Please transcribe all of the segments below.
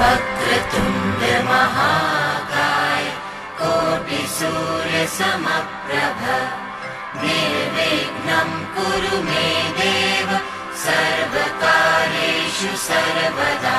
वक्रतुण्ड महाकाय कोटिसूर्यसमप्रभ निर्विघ्नं कुरु मे देव सर्वकार्येषु सर्वदा।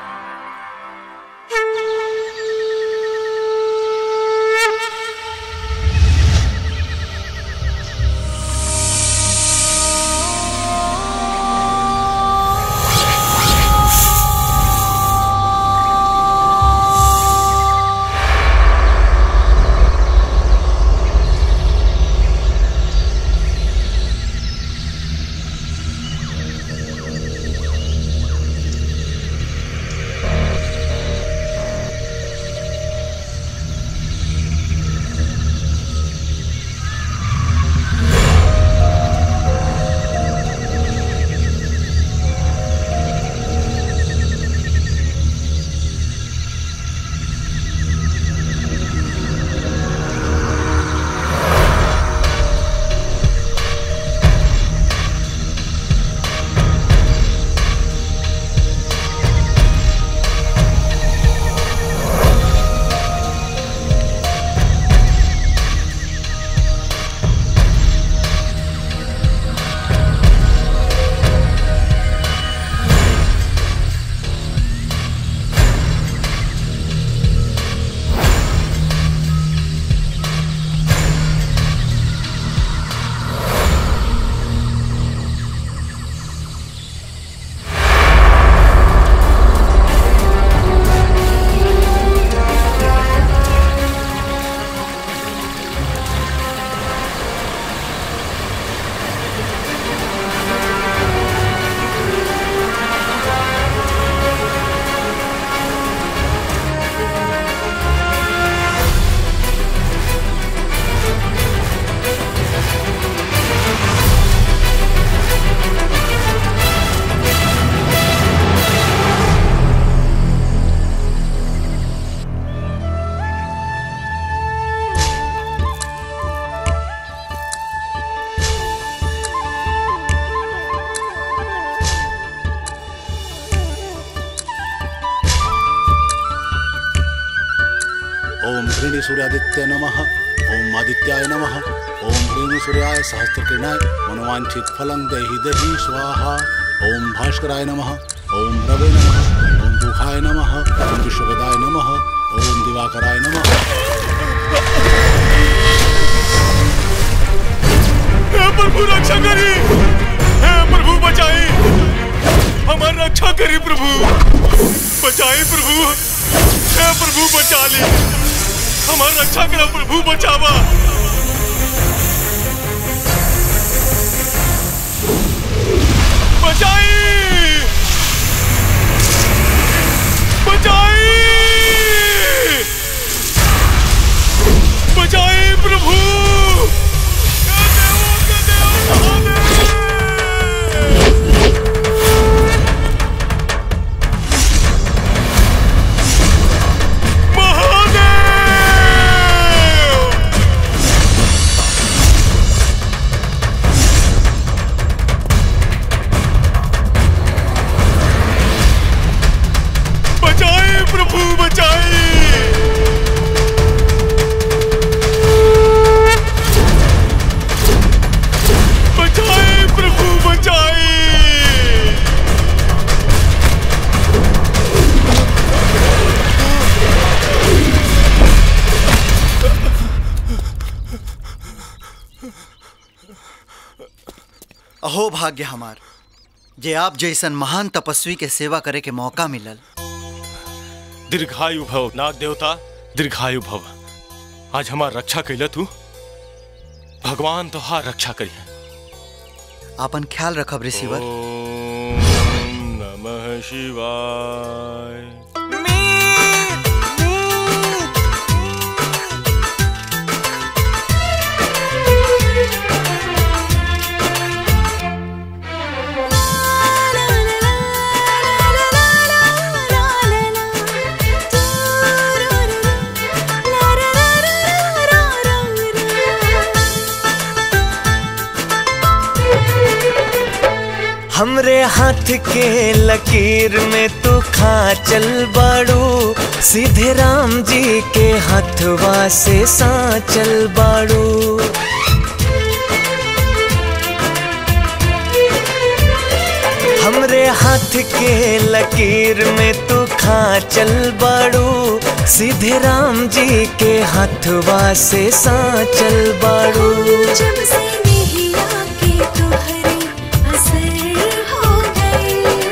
सूर्यादित्य नमः। ओम आदित्याय नमः। ओम ह्रीं सूर्याय सहस्त्रकिरणाय मनोवांछित फलं देहि देहि स्वाहा। ओम भास्कराय नमः। ओम रवे नमः। ओम दुखाय नमः। ओम विश्ववेदाय नमः। ओम दिवाकराय नमः। हे प्रभु रक्षा करी, हे प्रभु बचाई, हमारी रक्षा करी प्रभु, बचाई प्रभु, हे प्रभु बचा ली, हमारी रक्षा करो प्रभु, बचावा। बचाई, बचाई, बचाई प्रभु। अहो भाग्य हमार जे आप जैसन महान तपस्वी के सेवा करे के मौका मिलल। दीर्घायु भव नाग देवता, दीर्घायु भव। आज हमार रक्षा कैला तू, भगवान तो हार रक्षा करी। आपन ख्याल रखब रिसीवर। ओम नमः शिवाय। हमरे हमरे हाथ के लकीर में तू खा चल बाड़ू, सीधे राम जी के हथवा से सांचल बाड़ू। हमरे हाथ के लकीर में तू खा चल बाड़ू, सीधे राम जी के हथवा से सांचल बाड़ू। जब से नैया के तोहरे असर हो गए,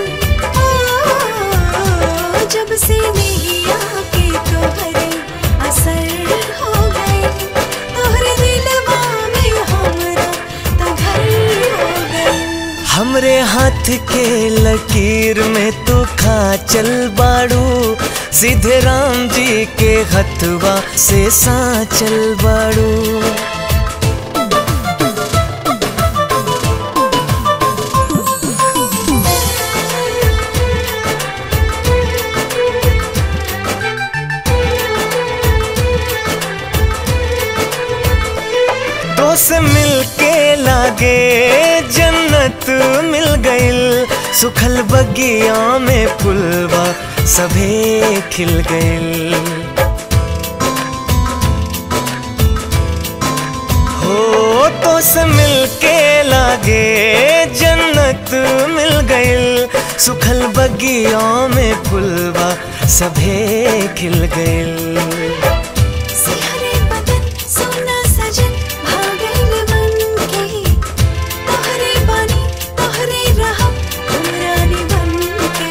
जब से नैया के तोहरे असर हो गए, तोहरे दिलवा में हमरा तो घर हो गए। हमरे हाथ के लकीर में तू खा चल बाड़ू, सीधे राम जी के हथवा से सांचल बाड़ू। तो से मिलके लागे जन्नत मिल गइल, सुखल बगिया में फुलवा सभे खिल गइल। हो तो से मिलके लागे जन्नत मिल गइल, सुखल बगिया में फुलवा सभे खिल गइल। सिहरे बदन सोना सजन भागल बनके, तोहरे बानी तोहरे रहब हमरानी बनके।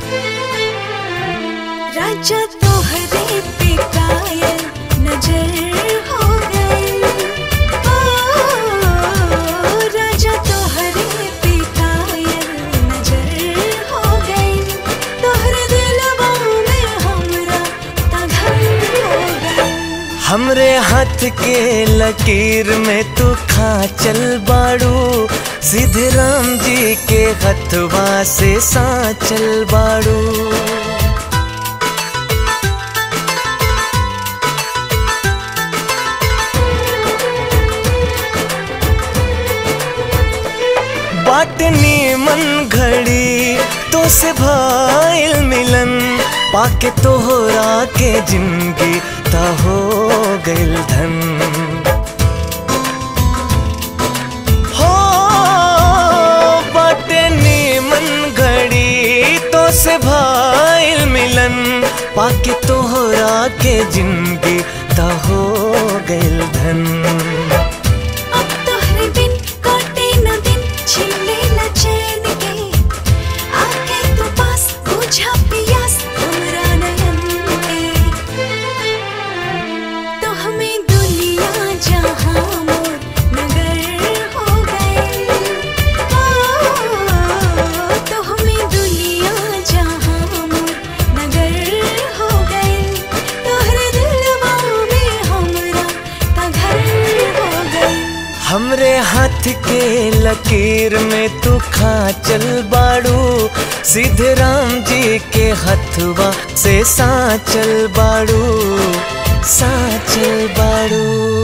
राजा तोहरे पे कायल नजर हो गए, राजा तोहरे पे कायल नजर हो गए, तोहरे दिलवा में हमरा तो घर हो गए। हमरे हाथ के लकीर में तू खा चल बाड़ू, सीधे राम जी के हथवा से सांचल बाड़ू। बाटनी मन घड़ी तो से भाईल मिलन, पाके तोहरा के जिंदगी ता हो गइल धन। हो बाटनी मन घड़ी तो से भाईल मिलन, पाके तोहरा के जिंदगी ता हो गइल धन। अब तोहरे बिन काटे न दिन, छीले न चैन के, आके तू पास बुझा पियास हमरा नयन के। तो हमें दुनिया जहां मोर नगर हो गए, तो हमें दुनिया जहां मोर नगर हो गए, तोहरे दिलवा में हमरा तो घर हो गए। हमरे हाथ के लकीर में तू खा चल बाड़ू, सीधे राम जी के हथवा से सांचल बाड़ू, सांचल बाड़ू।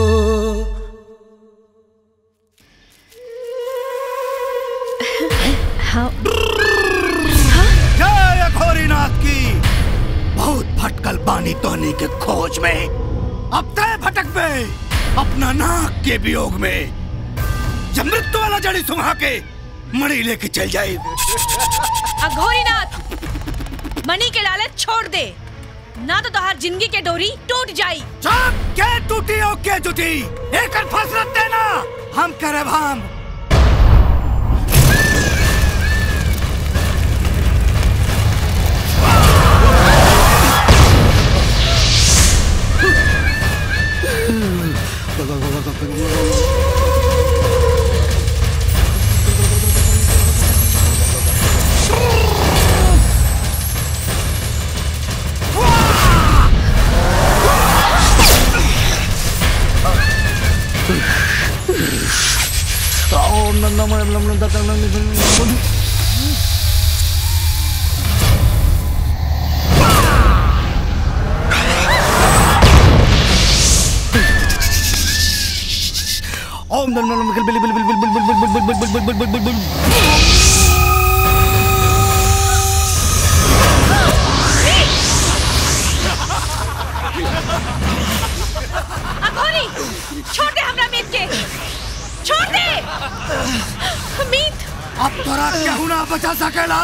जय घोरीनाथ की। बहुत भटकल बानी तोहनी के खोज में, अब तय भटक पे अपना नाक के वियोग में। जब मृत्यु वाला जड़ी सुंघा के मणि लेके चल जाए। अघोरीनाथ, मणि के लालच छोड़ दे, ना तो तोहार जिंदगी के डोरी टूट जाई। चुप, के टूटी और के जुटी, एक फसरत देना हम करे भाम। ओम अघोरी छोड़ दे हमरा मीत के, छोड़ दे मीत। अब तोरा केहू ना बचा सकेला।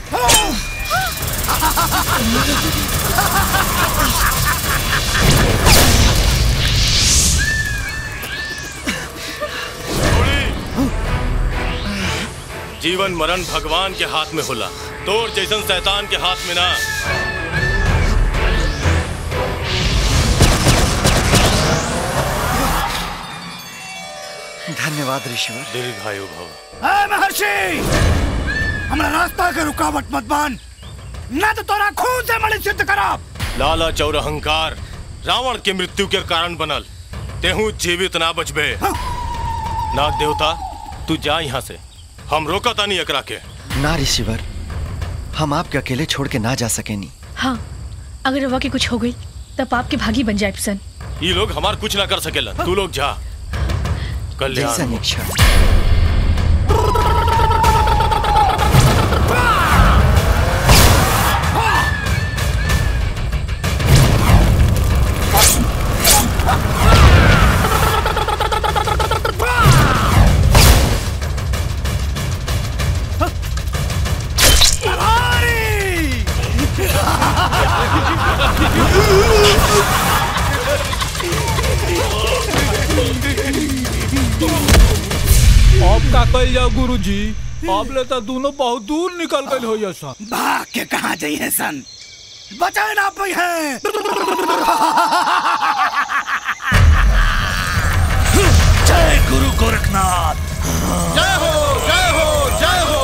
जीवन मरण भगवान के हाथ में होला, तोर जैसन शैतान के हाथ में ना। धन्यवाद ऋषिवर। दीर्घायु भव। महर्षि, हमरा रास्ता के रुकावट मत बन, ना तो तोरा खून से मणि सिद्ध करब। लालच और अहंकार रावण के मृत्यु के कारण बनल, तेहू जीवित ना बचबे। नाग देवता तू जा यहाँ से, हम रोकता नहीं एकरा के। ना ऋषिवर, हम आपके अकेले छोड़ के ना जा सकेनी। हाँ, अगर रवा के कुछ हो गई तब आपके भागी बन जाए सन। ये लोग हमार कुछ ना कर सकेला, तू लोग जा। कल्याण इच्छा। अब का कल जाओ गुरुजी, अब ले तो दोनों बहुत दूर निकल गए हो सन। भाग के कहाँ जाइए सन, बचाए ना पाई है। जय गुरु गोरखनाथ। जय हो, जय हो, जय हो।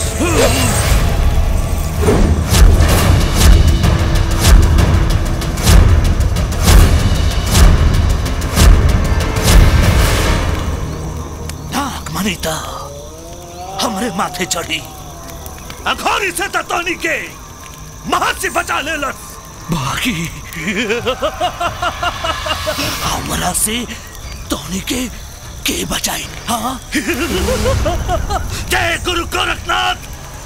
मनीता हमरे माथे चढ़ी, अघोरी से ततोनी के महर्षि बचा ले लस। बाकी हमरा से तोनी के बचाई। हाँ जय गुरु गोरखनाथ।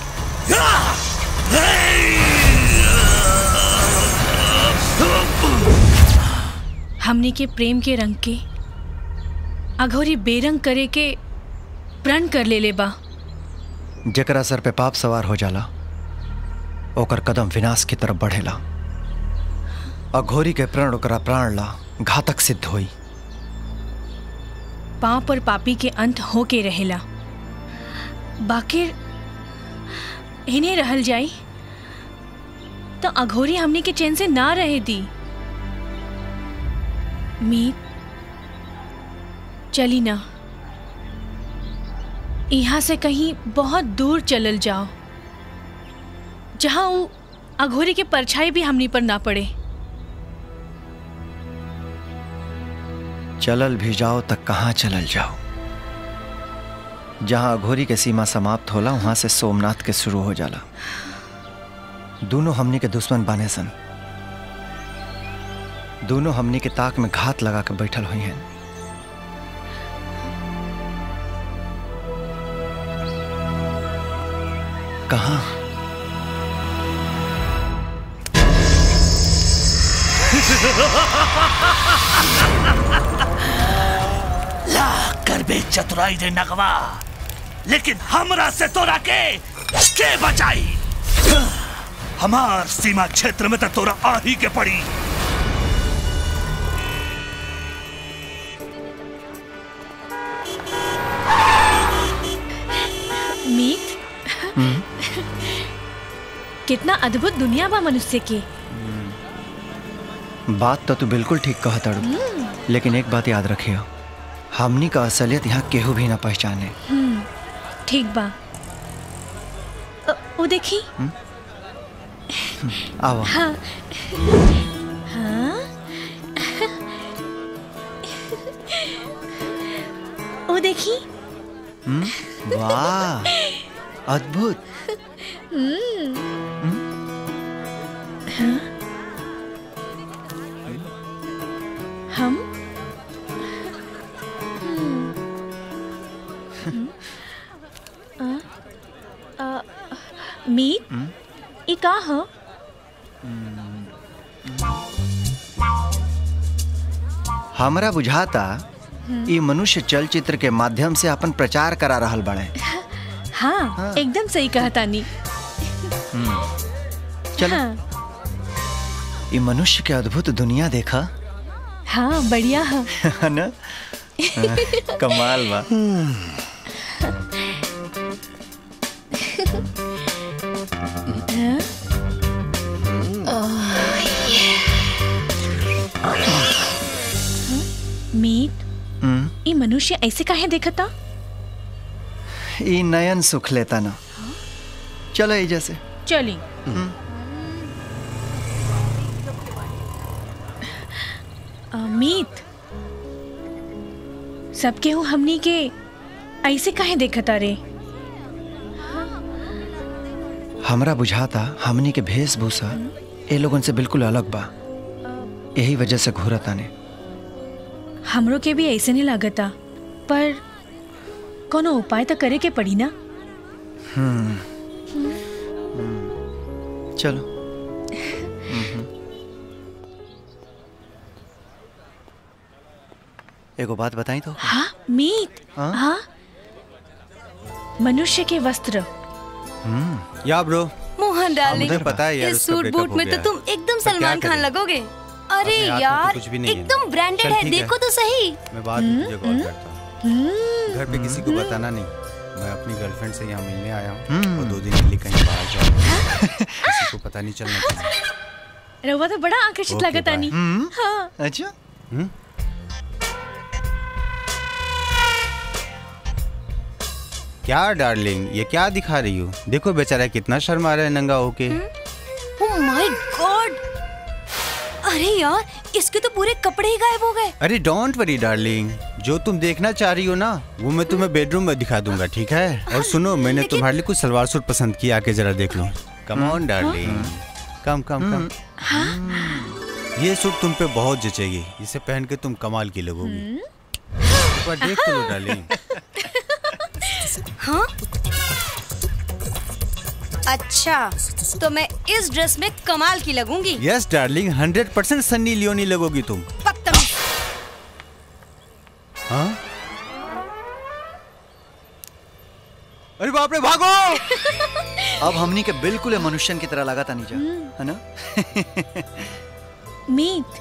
हमने के प्रेम के रंग के अघोरी बेरंग करे के प्रण कर ले बा। जकरा सर पे पाप सवार हो जाला ओकर कदम विनाश की तरफ बढ़ेला। अघोरी के प्रण ओकरा प्राण ला घातक सिद्ध होई। पाप और पापी के अंत हो के रहेला, बाकिर इन्हें रहल जाई तो अघोरी हमने के चैन से ना रहे दी। मीत चली ना, यहाँ से कहीं बहुत दूर चलल जाओ, जहां वो अघोरी के परछाई भी हमनी पर ना पड़े। चलल भी जाओ तक कहाँ चलल जाओ। जहां अघोरी के सीमा समाप्त होला वहां से सोमनाथ के शुरू हो जाला। दोनों हमनी के दुश्मन बाने सन, दोनों हमनी के ताक में घात लगा के बैठल हुई हैं। कहाँ? लाख कर बे चतुराई रे नगवा, लेकिन हमरा से तोरा के बचाई। हमार सीमा क्षेत्र में तो तोरा आ ही के पड़ी। मीत कितना अद्भुत दुनिया बा मनुष्य की। बात तो तू बिल्कुल ठीक कहा तड़ू, लेकिन एक बात याद रखियो, हमनी का असलियत यहाँ केहू भी ना पहचाने। ठीक बा। वो देखी। आओ। हाँ। हाँ? वो देखी। वाह, अद्भुत। हाँ? हम मीत ई का हो? हमरा बुझाता ये मनुष्य चलचित्र के माध्यम से अपन प्रचार करा रहल बड़े। हाँ, एकदम सही कहा तानी। चलो ये मनुष्य के अद्भुत दुनिया देखा। हाँ बढ़िया है ना? कमाल बा। मीत, ये मनुष्य ऐसे काहे देखता? ये नयन सुख लेता ना। चलो ये जैसे चली। मीत, सबके हो हमनी के ऐसे काहे देखता रे? हमरा बुझाता हमनी के वेशभूषा ए लोगन से बिल्कुल अलग बा, यही वजह से घूरता ने। हमरो के भी ऐसे नहीं लागता, पर कोनो उपाय तो करे के पड़ी ना। चलो। एगो बात बताई तो। हाँ मीत। हाँ, मनुष्य के वस्त्र। या ब्रो, मोहन डार्लिंग, मुझे पता है यार, इस सूट बूट में तो तुम एकदम सलमान खान लगोगे। अरे यार एकदम ब्रांडेड है, देखो तो सही। मैं बाद में तुझे कॉल करता हूँ। घर पे किसी को बताना नहीं, मैं अपनी गर्लफ्रेंड से यहाँ मिलने आया हूँ और 2 दिन के लिए कहीं बाहर जाऊँगा। किसी को पता नहीं चलना चाहिए। रवा तो बड़ा आकर्षित लगता नहीं। हाँ। अच्छा। क्या डार्लिंग, ये क्या दिखा रही हो? देखो बेचारा कितना शर्मा रहा है नंगा होके। ओह माय गॉड, अरे यार इसके तो पूरे कपड़े ही गायब हो गए। अरे डोंट वरी डार्लिंग, जो तुम देखना चाह रही हो ना वो मैं तुम्हें बेडरूम में दिखा दूंगा, ठीक है? और सुनो, मैंने तुम्हारे लिए कुछ सलवार सूट पसंद किया, आके जरा देख लो। कम ऑन डार्लिंग, कम कम कम। ये सूट तुम पे बहुत जचेगी, इसे पहन के तुम कमाल की लगोगी। एक बार देख तो लो डार्लिंग। हाँ? अच्छा, तो मैं इस ड्रेस में कमाल की लगूंगी। यस डार्लिंग, 100% सन्नी लियोनी लगोगी तुम। हाँ? अरे बाप रे, भागो! अब हमनी के बिल्कुल मनुष्यन की तरह लगा था नीचा, है ना? मीत,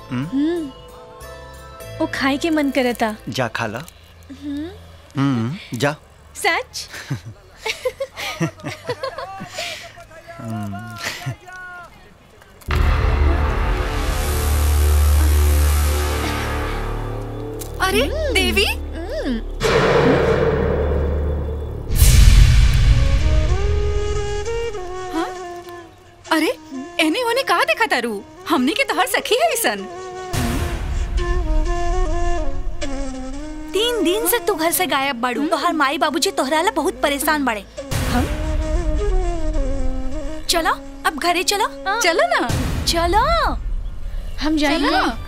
वो खाए के मन करता। जा खा ला। जा। सच? अरे देवी, हाँ? अरे एने होने कहा देखा तारू? हमने की तोहर सखी है सन। 3 दिन से तू घर से गायब बाड़ू। तोहर माई बाबूजी तोहरा ला बहुत परेशान बाड़े। हम चलो अब घरे चलो। चलो ना, चलो हम जाएंगे।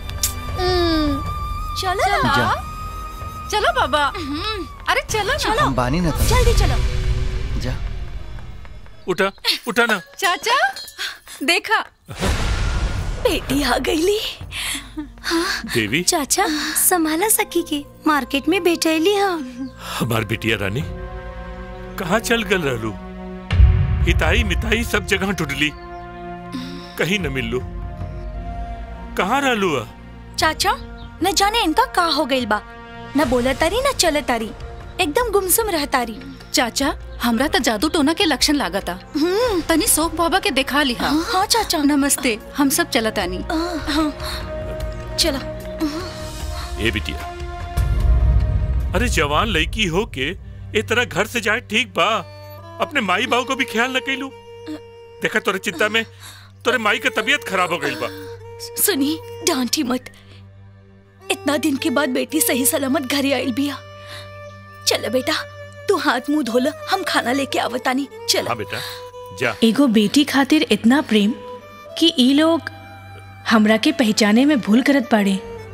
चलो जा। चलो बाबा। अरे चलो चलो, हम बानी ना था। जल्दी चलो। जा। उठा उठा ना। चाचा देखा, बेटी आ गईली। देवी, चाचा संभाला सकी के मार्केट में बैठेली। हाँ, हमार बिटिया रानी कहाँ चल गल रहलू? हिताई मिताई सब जगह ढूंढली, कहीं न मिललू। कहाँ रहलू? चाचा न जाने इनका का हो गइल बा, न बोला तारी न चले तारी, एकदम गुमसुम रह तारी। चाचा हमरा तो जादू टोना के लक्षण लागता। तनी सोख बाबा के देखा लिहा। हाँ चाचा। नमस्ते, हम सब चला तानी। हाँ चलो। ए बिटिया, अरे जवान लड़की हो के ए तरह घर से जाए ठीक बा? अपने माई बाबू को भी ख्याल न कैलू? देखा तोरे चिंता में तोरे माई का तबीयत खराब हो गई बा। सुनी, डांटी मत। इतना दिन के बाद बेटी सही सलामत घरे आइल बिया। चलो बेटा, तू हाथ मुंह धोला, हम खाना लेके आवतानी। चल। हाँ बेटा, जा। एगो बेटी खातिर इतना प्रेम कि ई लोग हमरा के पहचाने में भूल करत पाड़े।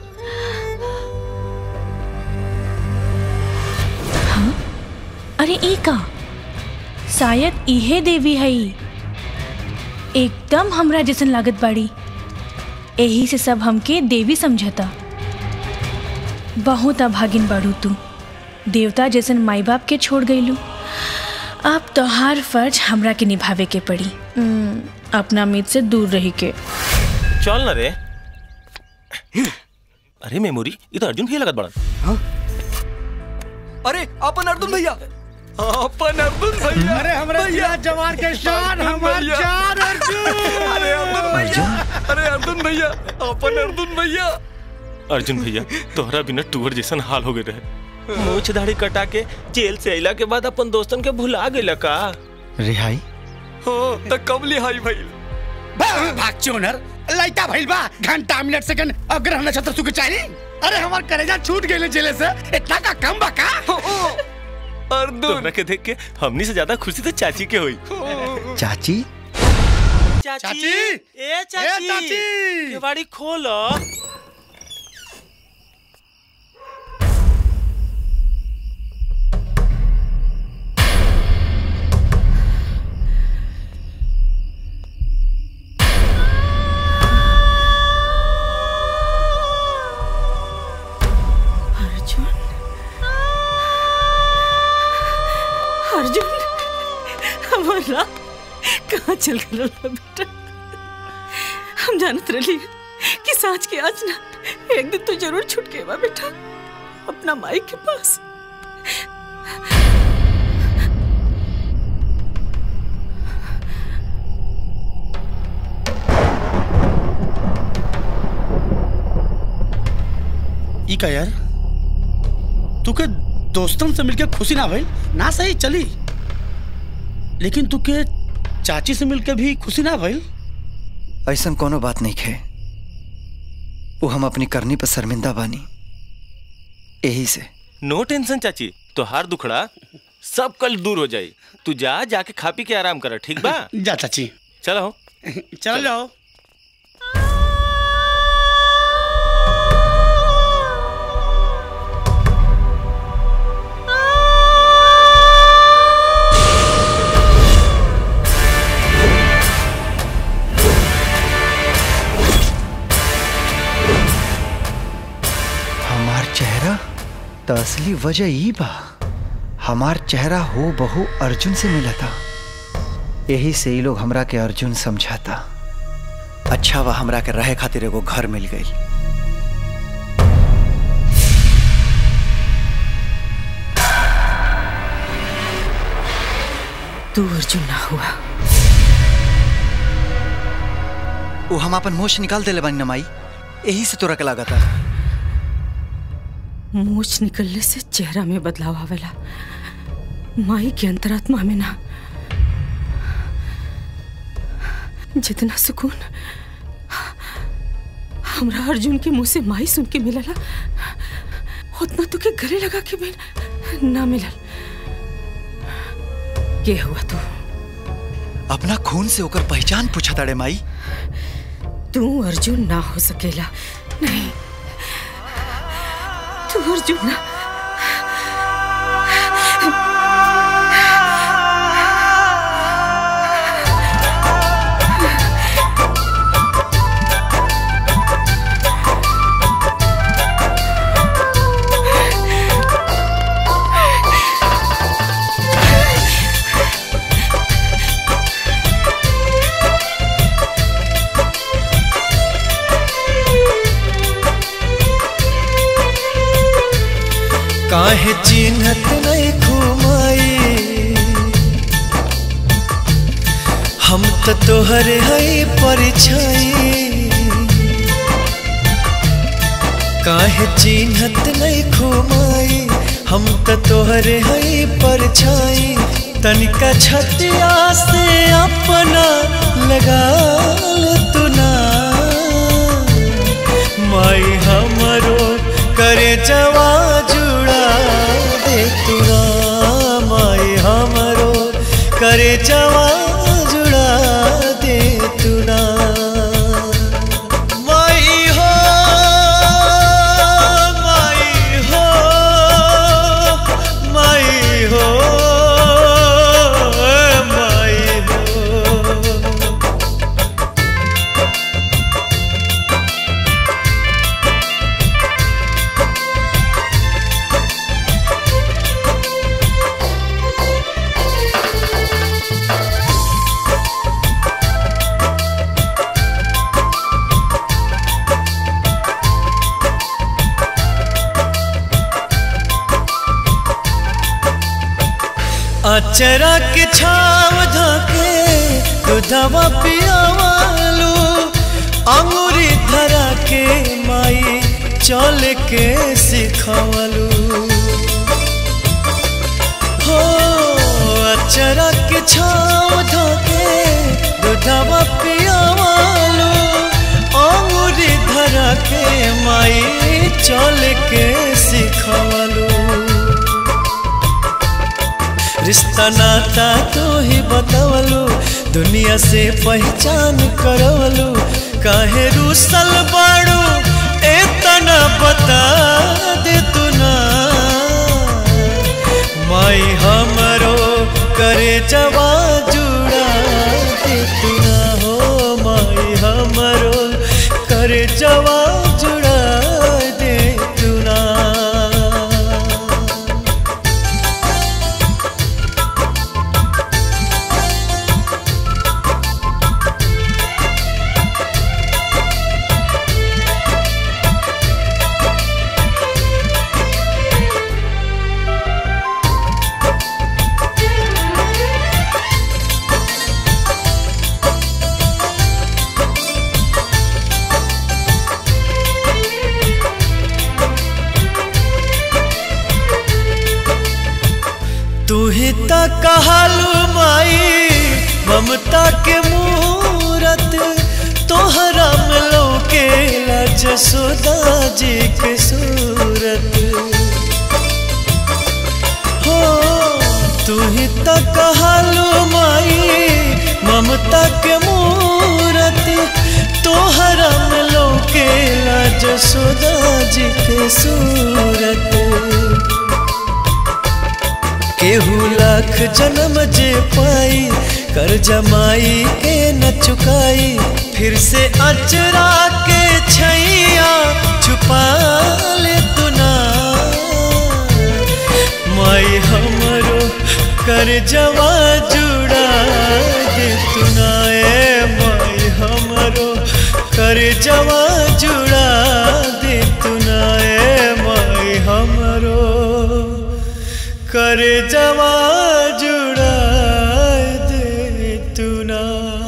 हाँ? अरे ई का? शायद इहे देवी है। एकदम हमरा जैसन लागत बाड़ी, यही से सब हमके देवी समझता। बहुत अभागिन बाड़ू तू। देवता जैसन माई बाप के छोड़ गईलू। अब तोहार फर्ज हमरा के निभावे के पड़ी। अपना मीत से दूर रही के। चल ना रे। अरे मेमोरी, ये तो अर्जुन भैया लगत बड़ा। हाँ? अरे अपन अर्जुन भैया, अपन अर्जुन भैया। अरे हमारे भैया जवान के शान, हमार जान अर्जुन। अरे अर्जुन भैया, अरे अर्जुन भैया, अपन अर्जुन भैया। अर्जुन भैया, तोहरा बिना टूर जैसन हाल हो गए रहे। मूछ दाढ़ी कटा के जेल से अइला के बाद अपन दोस्तन के भुला गेला का? रिहाई हो त कब लिहाई भइल? भाग चोनर, लाइटा भइल बा। घंटा मिनट सेकंड अग्रह नक्षत्र सुख चाहिए। अरे हमार कलेजा छूट गेले जेले से। इतना का कम बा का? अर्जुन तोहरा के देख के हमनी से ज्यादा खुशी तो चाची के हुई। चाची? चाची, ए चाची, केवाड़ी खोलो। अर्जुन, हमारा कहाँ चल गया बेटा? हम जानते रही कि सांच के आज ना एक दिन तो जरूर छूट के बा बेटा अपना माई के पास। ई का यार, तू के दोस्तन से मिलके खुशी ना भाई ना सही चली, लेकिन तू के चाची से मिलके भी खुशी ना भाई। ऐसा कोनो बात नहीं है। वो हम अपनी करनी पर शर्मिंदा बानी, यही से। नो टेंशन चाची, तो हार दुखड़ा सब कल दूर हो जाए। तू जा, जाके खा पी के आराम कर, ठीक बा? जा चाची। चलो चल जाओ। चेहरा तो असली वजह ही बा। हमार चेहरा हो बहु अर्जुन से मिला था, यही से ही लोग हमरा के अर्जुन समझाता। अच्छा वह हमरा के रहे खातिर एगो घर मिल गई। तू अर्जुन ना हुआ। वो हम अपन मोश निकाल देले बानी नमाई, यही से तोरा के लगा था। मूछ निकलने से चेहरा में बदलाव आवेला, माई की अंतरात्मा में ना। जितना सुकून हमरा अर्जुन के मुंह से माई सुन के मिलला, उतना तो के गले लगा के भी ना मिलल। के हुआ तू? अपना खून से होकर पहचान पूछा ताड़े माई। तू अर्जुन ना हो सकेला। नहीं, तू अर्जुन ना। काहे चिन्हत नहीं घुमाई, हम तो तोहरे हई परिछाई। काहे चिन्हत नहीं घुमाई, हम तो तोहरे हई परछाई। तनिका छतिया से अपना लगा ले तू ना, माई हमरो करे जवा जुड़ा दे तू ना, माई हमरो करे जवा जुड़ा दे तू ना। अचरा के छाव धके दूधवा पियावालू अंगूरी धरा के माई चल के सिखवालू हो अचरा के छाव धके दूधवा पियावालू अंगूरी धरा के माई चल के सिखवालू रिश्ता नाता तो ही बतावलू दुनिया से पहचान करवलू काहे रूसल बाड़ू एतना बता दे तू ना माई हमरो करे जवा जुड़ा दे तू ना हो माई हमरो करे जवा जुड़ा दे तू ना। तू ही ता कहलू माई ममता के मूरत तोहरा में लौके जसोदा जी के सूरत हो तू ही ता कहलू माई ममता के मूरत तोहरा में लौके जसोदा जी के सूरत केहू लाख जन्म जे पाई कर जमाई के न चुकाई फिर से अचरा के छैया छुपा ले तू ना माई हमरो कर जवा जुड़ा दे तू ना ए माई हमरो कर जवा जुड़ा दे तू ना ए माई हमरो करे जवा जुड़ा दे तू ना।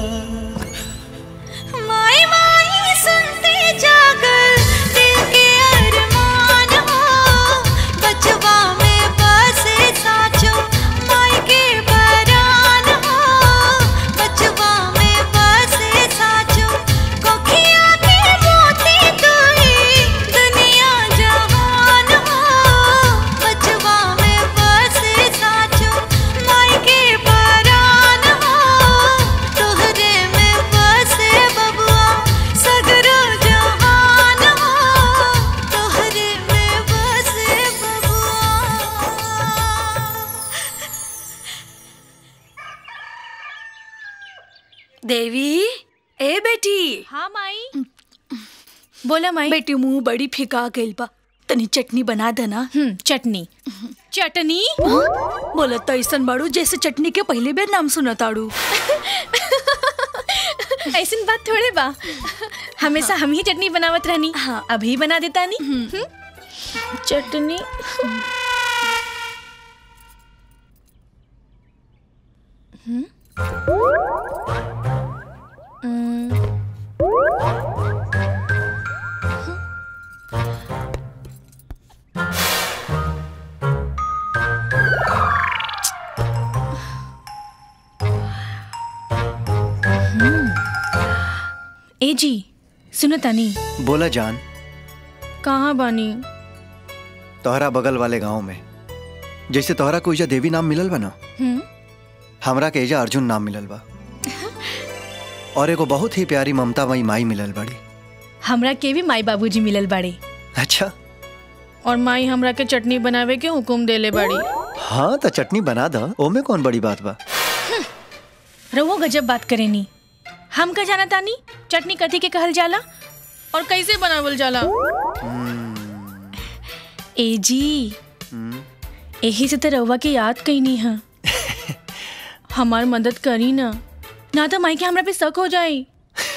माई माई सुनते जागर दिल के अरमान हो बचवा में बसे साचो माई के बरान हो बचवा में बसे साचो कोखिया के मोती तू ही दुनिया जहान हो बचवा में बसे साचो माई के बरान हो तोहरे में बसे बबुआ सगरो जहान हो तोहरे में बसे बबुआ। देवी ए बेटी। हाँ माई। बोला माई। बेटी मुंह बड़ी फिका गइल बा तनी चटनी बना देना। चटनी चटनी बोलत तो ऐसन बाड़ू जैसे चटनी के पहले बेर नाम सुनताड़ू। ऐसी बात थोड़े बा हमेशा हम ही चटनी बनावत रहनी। हाँ अभी बना देता नहीं चटनी। ए जी सुनो तानी। बोला जान। कहाँ बानी? तोहरा बगल वाले गांव में। जैसे तोहरा को एजा देवी नाम मिलल बा ना हमरा के एजा अर्जुन नाम मिलल बा और एगो बहुत ही प्यारी ममता मई माई मिलल बड़ी। हमरा के भी माई बाबूजी मिलल बाड़े। अच्छा। और माई हमरा के चटनी बनावे के हुकुम देले बाड़ी। हाँ तो चटनी बना दा ओमे कौन बड़ी बात बा। रवो गजब बात करेनी। हम का जाना तानी चटनी कथी के कहल जाला और कैसे बनावल जाला। ए जी यही से तो रवा के याद कईनी है। हमार मदद करी ना तो माई के हमरा पे शक हो जाई।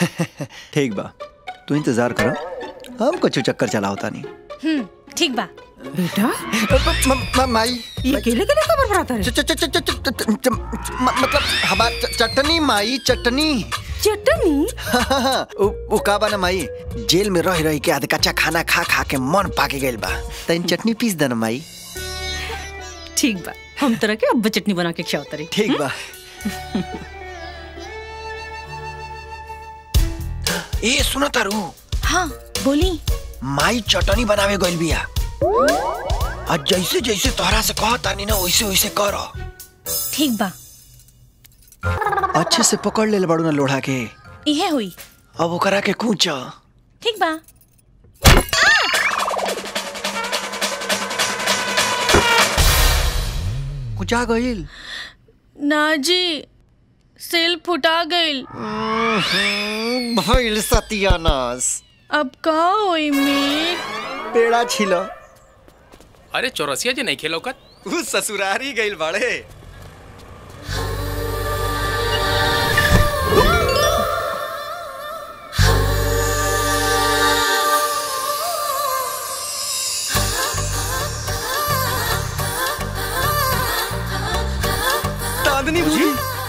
ठीक बा तू इंतजार करो हम कुछ चक्कर चलाओ तानी। ठीक बा। बेटा माई ये केले केले खबर पड़ाता है मतलब हमार चटनी माई चटनी चटनी वो का बना माई जेल में रह रही के आधे कच्चा खाना खा खा के मन पाके गइल बा तइन चटनी पीस देना माई। ठीक बा हम तरह के अब चटनी बना के खियावत रही। ठीक बा। ए सुनो तारू। हाँ बोली। माई चटनी बनावे गइल बिया आज जैसे जैसे तोहरा से कह तानी ना वैसे वैसे करो। ठीक बा। अच्छे से पकड़ ले बड़ू ना लोढ़ा के इहे हुई। अब ओकरा के कूच। ठीक बा। कुचा गइल ना जी सेल फुटा गइल। भइल सत्यानाश। अब का होई मीट? पेड़ा छिलो। अरे चौरसिया जी नहीं खेलो कत उ ससुरारी गइल बाड़े। चांदनी भूजी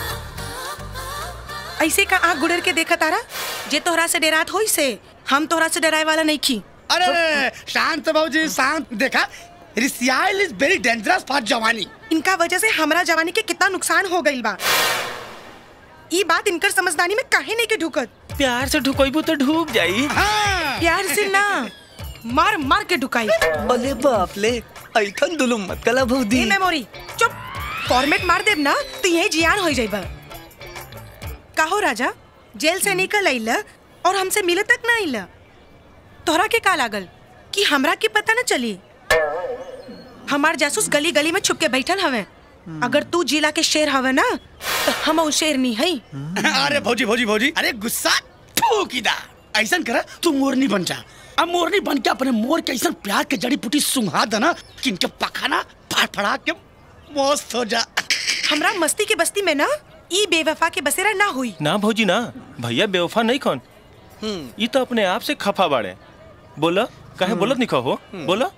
ऐसे का आँख गुड़र के देखा तारा जे तोहरा से डरात होई से हम तोहरा से डराए वाला नहीं की। अरे शांत बाबूजी शांत। देखा रिसियाल इज वेरी डेंजरस फॉर जवानी। इनका वजह से हमरा जवानी के कितना नुकसान हो गइल बा। ई बात इनकर समझदारी में काहे नहीं के ढुकत। प्यार से ढुकइबू तो ढुक जाई। प्यार से ना मार मार के ढुकाई। अरे बाप ले ऐठन दुलुम मत कला भौदी। मेमोरी चुप फॉर्मेट मार देब ना तो यही जियान हो जाइबा। काहो राजा जेल से निकल आइला और हमसे मिले तक ना आइला। तोहरा के का लागल कि हमरा के पता न चली। हमार जासूस गली गली में छुप के बैठल हवे। अगर तू जिला के शेर हवे ना तो हम उ शेर नहीं है। अरे भौजी भौजी भौजी अरे गुस्सा ठोकीदा ऐसा करा तू मोरनी बन जा। अब मोरनी बन के अपने मोर के ऐसा प्यार के जड़ी बूटी सुंघा देना कि इनके पखाना फड़फड़ा के मस्त हो जा। हमरा मस्ती के बस्ती में ना ई बेवफा के बसेरा ना हुई। ना भौजी ना भैया बेवफा नहीं कौन। ये तो अपने आप से खफा बाड़े। बोला काहे बोलत नहीं हो बोला।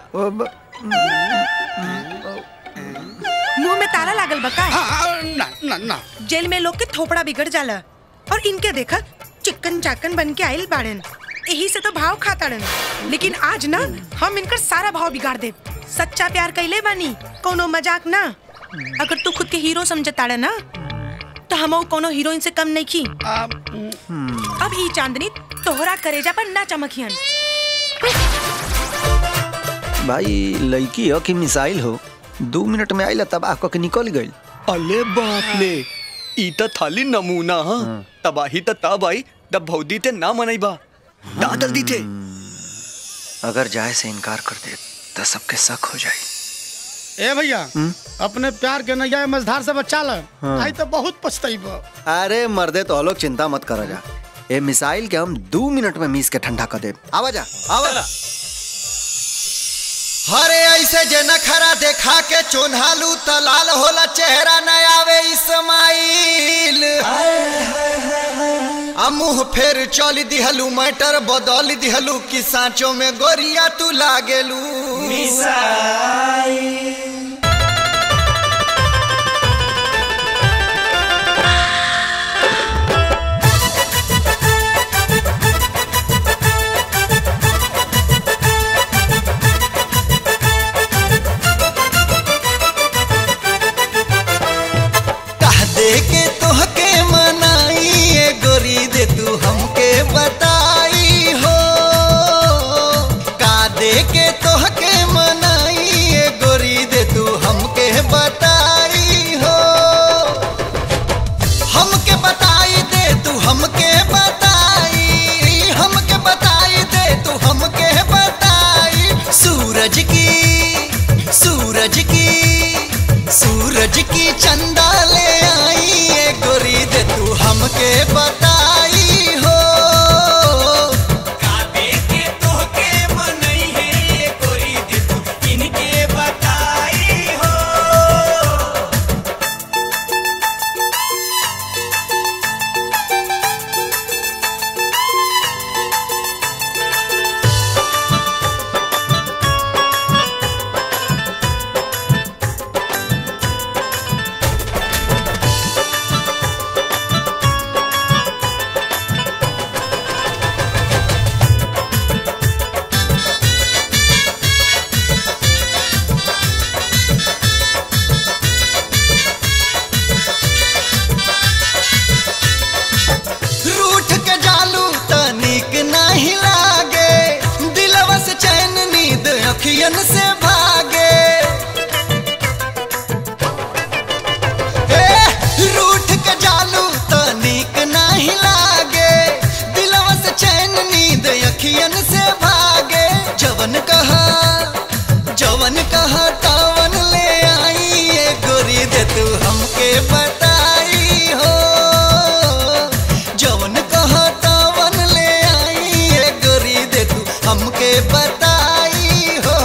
मुंह में ताला लागल बका। ना ना ना जेल में लोग के थोपड़ा बिगड़ जाला और इनके देखा चिकन चाकन बन के आइल बाड़न। यही से तो भाव खाताड़न। लेकिन आज ना हम इनकर सारा भाव बिगाड़ दे। सच्चा प्यार कैले बानी कोनो मजाक ना। अगर तू खुद के हीरो समझताड़ा ना तो हम कोनो हीरोइन से कम नहीं की। अब ई चांदनी तोहरा करेजा पर ना चमकियन। भाई लड़की हो कि मिसाइल हो 2 मिनट में आइला तबाह को के निकल गइल। अले बाप ले ई त थाली नमूना हां तबाही त तब आई तब भौदी ते ना मनईबा दादल दी थे। अगर जाए से इनकार कर दे तो सबके शक हो जाए। ए भैया अपने प्यार के नैया मझधार से बचा ल। आई तो बहुत पछताइबो। अरे मर्दे तो लोग चिंता मत करो जा। ए मिसाइल के हम 2 मिनट में मीस के ठंडा कर दे। आवा जा आवा। हरे ऐसे जे नखरा देखा के चोन्हालू तलाल होला चेहरा न आवे इस्माइल। मुँह फेर चल दिहलू मैटर बदल दिहलू कि सांचो में गोरिया तू लागेलू मिसाइल। के तोहके मनाई गोरी दे तू हमके बताई हो। का दे के तोहके मनाई गोरी दे तू हमके बताई हो। हमके बताई दे तू हमके बताई हमके बताई दे तू हमके बताई। सूरज की चंदा ले आई गोरी दे तू हमके बताई हो। काबे के तोहके मनई है गोरी दे तू इनके बताई हो। अखियन से भागे। रूठ के जालू तो नीक नहीं लागे, दिलवा से चैन नींद अखियन से भागे। जवन कहा तावन ले आई, ये गोरी दे तू हमके बताई हो। जवन कहा तावन ले आई, ये गोरी दे तू हमके बताई हो।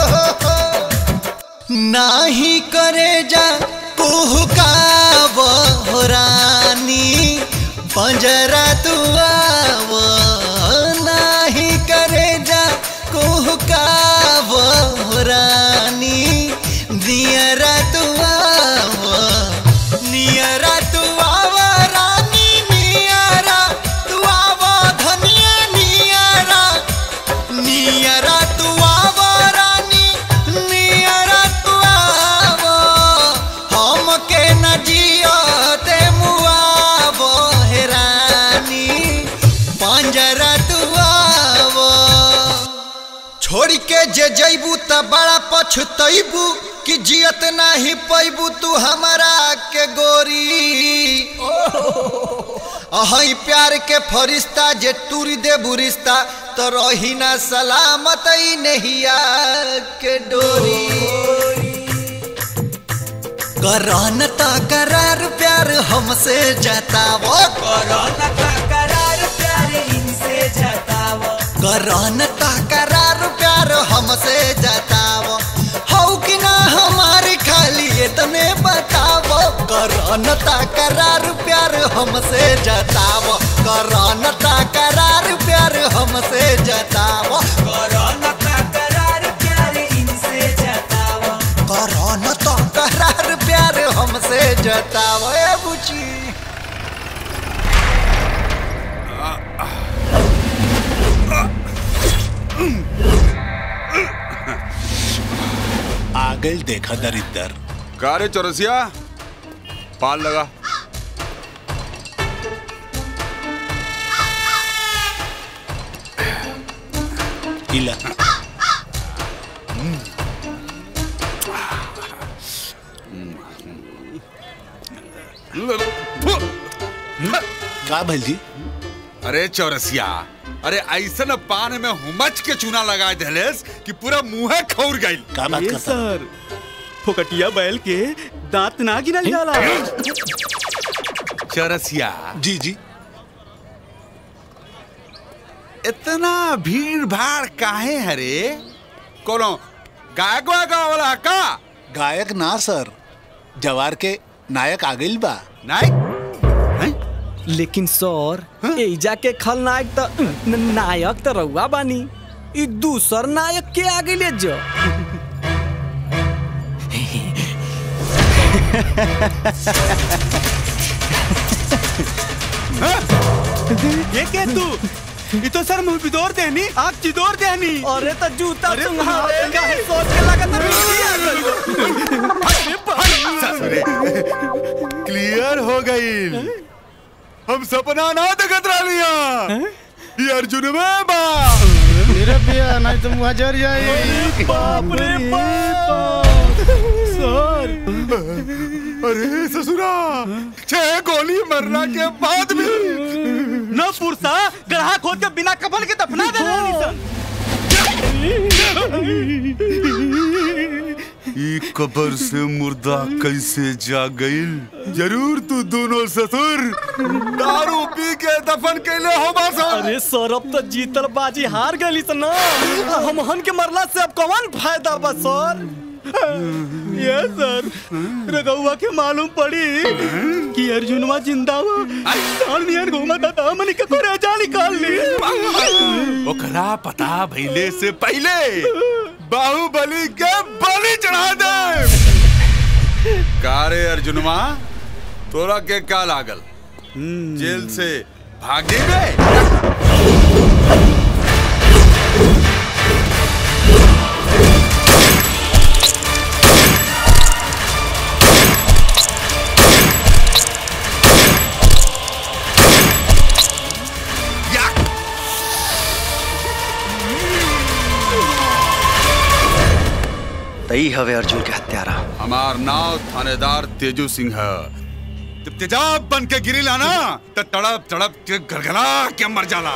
नाही करे जा कुहुकाव हो रानी, पंजरा तू आव। नाही करे जा कुहुकाव हो रानी, नियरा तू आव। नियरा तू आव रानी, नियरा तू आव धनिया। नियरा नियरा तू आव रानी, नियरा तू आव। हमके न जियते मुआव हे रानी, पंजरा तू आव। छोड़ के जे जैबू त बड़ा पछतैबू, कि जियत नहीं पैबू तू हमारा के गोरी। अहि प्यार के फरिश्ता जे तुरी दे बुरिश्ता, तो रही ना सलामत नहिया के डोरी। करन ता करार प्यार हमसे जतावो, करन ता करार प्यार इनसे जतावो। करन ता करार प्यार हमसे जतावो, हौ कि ना हमारे खाली इतने बतावो। करन ता करार प्यार हमसे जतावो, करन ता करार प्यार हमसे जतावो। करन ता करार प्यार इनसे जतावो, करन ता करार प्यार हमसे जतावो। ए बुची आगे देखा दरिद्र। का रे चौरसिया, पाल लगा। इला का भलजी? अरे चौरसिया, अरे ऐसा न पान में हुमच के चूना लगाए देलेस कि पूरा मुंह खौर गई। का बात करता? सर, फोकटिया बैल के दांत ना गिनल जाला। चौरसिया जी जी, इतना भीड़ भाड़ काहे है रे? कोनो गायक वाला का? गायक ना सर, जवार के नायक आ गइल बा। नायक? लेकिन सर, एजा के खलनायक त नायक त रउआ बानी, ई दूसर नायक के आगे ले जो। ये के तू? ये तो सर मुंह बिदोर देनी, आग चिदोर देनी। अरे तो जूता तुम्हारे काहे सोच के लगत है। क्लियर हो गई, हम सपना ना देखत रहिया। ये अर्जुन में बा मेरा पिया नहीं तो मुँह जर जाए। बाप रे बाप सर। अरे ससुरा, 6 गोली मरना के बाद भी न पुरसा गढ़ा खोद के बिना कफन के दफना दे रही सर। ये कब्र से मुर्दा कैसे जा गईल? जरूर तू दोनों ससुर दारू पी के दफन कैले हो बासा। अरे सर, अब तो जीतल बाजी हार गई ना, हम के मरला से अब कौन फायदा बा सर? ये सर, रघुआ के मालूम पड़ी कि अर्जुनवा जिंदा घूमता था, हमनी के कोरेजा निकाल ली। ओकरा पता भइले से पहले बाहुबली के बलि चढ़ा दे। कारे अर्जुनवा, तोरा के का लागल? जेल से भागे गए? तई हवे अर्जुन के हत्यारा। हमार नाव थानेदार तेजू सिंह है। जब तेजाब बन के गिरी लाना तो तड़प तड़प के गलगला के मर जाला।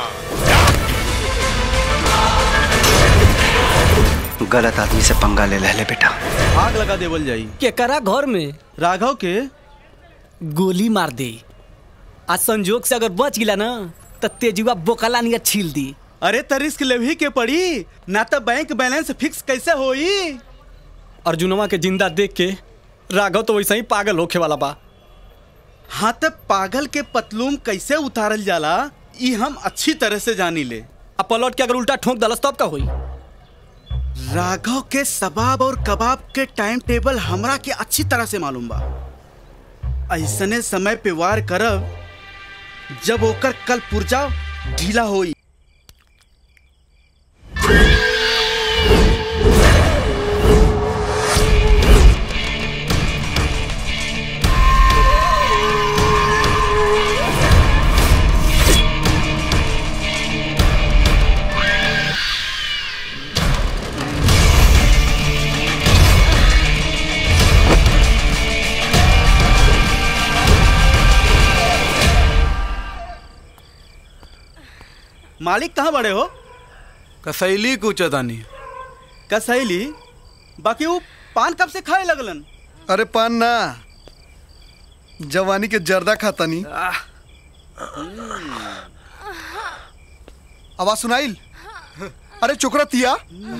गलत आदमी से पंगा ले ले बेटा। आग लगा देवल जाई केकरा घर में राघव के गोली मार दे। आज संजोग से अगर बच गिला ना तो तेजुआ बोकला नियर छील दी। अरे त रिस्क लेवही के पड़ी ना तो बैंक बैलेंस फिक्स कैसे होई। अर्जुनवा के जिंदा देख के राघव तो वैसे ही पागल होखे वाला बा। हाँ तो पागल के पतलूम कैसे उतारल जाला ये हम अच्छी तरह से जानी ले। अब पलट के अगर उल्टा ठोक दलस तब का होई। राघव के सबाब और कबाब के टाइम टेबल हमरा के अच्छी तरह से मालूम बा। ऐसने समय पे वार करब जब ओकर कल पुर्जा ढीला होई। मालिक कहाँ बड़े हो? कसैली कूचदानी। कसैली? बाकी वो पान कब से खाए लगलन? अरे पान ना, जवानी के जर्दा खाता नहीं। आवाज सुनाइल? अरे चुकरा तिया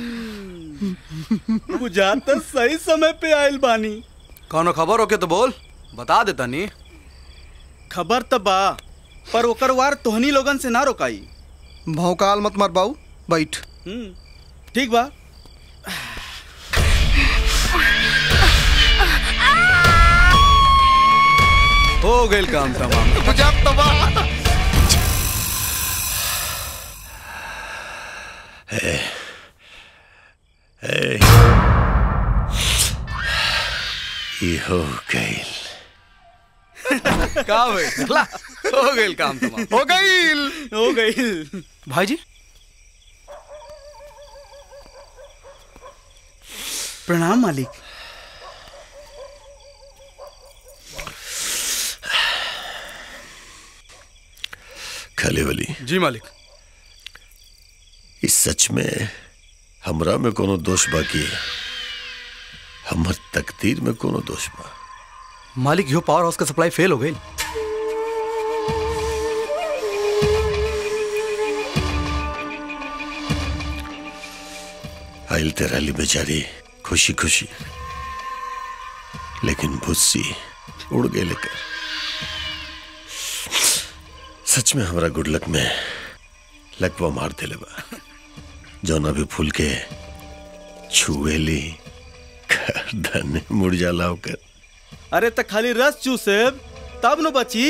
बुझात तो सही समय पे आयल बानी। कौनो खबर होके तो बोल, बता देता नी। खबर तो बा पर ओकर वार तोहनी लोगन से ना रोकाई। भौकाल मत मार बाऊ, बैठ। ठीक बा। हो गइल काम तमाम। बुझात तो बा। ये हो गइल। का भाई देखला हो गइल काम तमाम। हो गइल भाई जी। प्रणाम मालिक। खलेवली जी मालिक। इस सच में हमरा में कोनो दोष बाकी है? हमर तकदीर में कोनो दोष बा? मालिक यो पावर हाउस का सप्लाई फेल हो गई। आइल तेराली बेचारी खुशी खुशी, लेकिन भुस्सी उड़ गए लेकर। सच में हमरा गुडलक में लकवा मार देले बा। जौना भी फूल के छुएली गर्दन मुड़ जाला होकर। अरे तो खाली रस चूसेब तब न बची।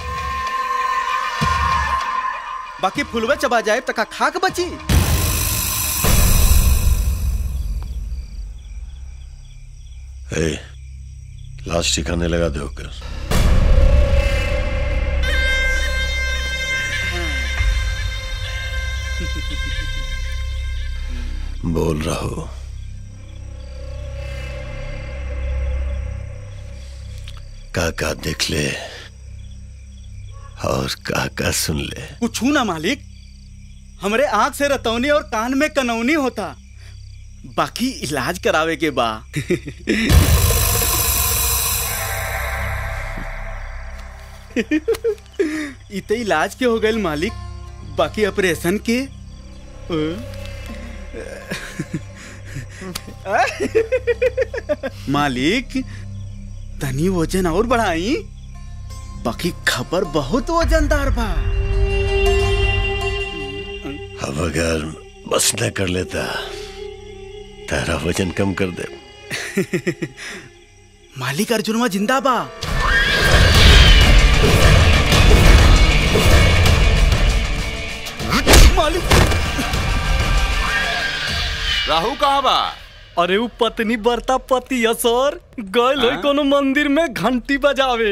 बाकी फुलवे चबा जाए तो खाक बची। लाश ठिकाने लगा दे होकर। बोल रहा हो। का देख ले और का सुन ले। कुछ ना मालिक, हमरे आंख से रतौनी और कान में कनौनी होता। बाकी इलाज करावे के बा। इते इलाज के हो गए मालिक, बाकी ऑपरेशन के मालिक तनी वजन और बढ़ाई। बाकी खबर बहुत वजनदार बा। अब अगर बस न कर लेता तेरा वजन कम कर दे। मालिक अर्जुनवा जिंदा बा। मालिक राहु कहाँ बा? अरे वो पत्नी बरता पति असर गए हो कोनो मंदिर में घंटी बजावे।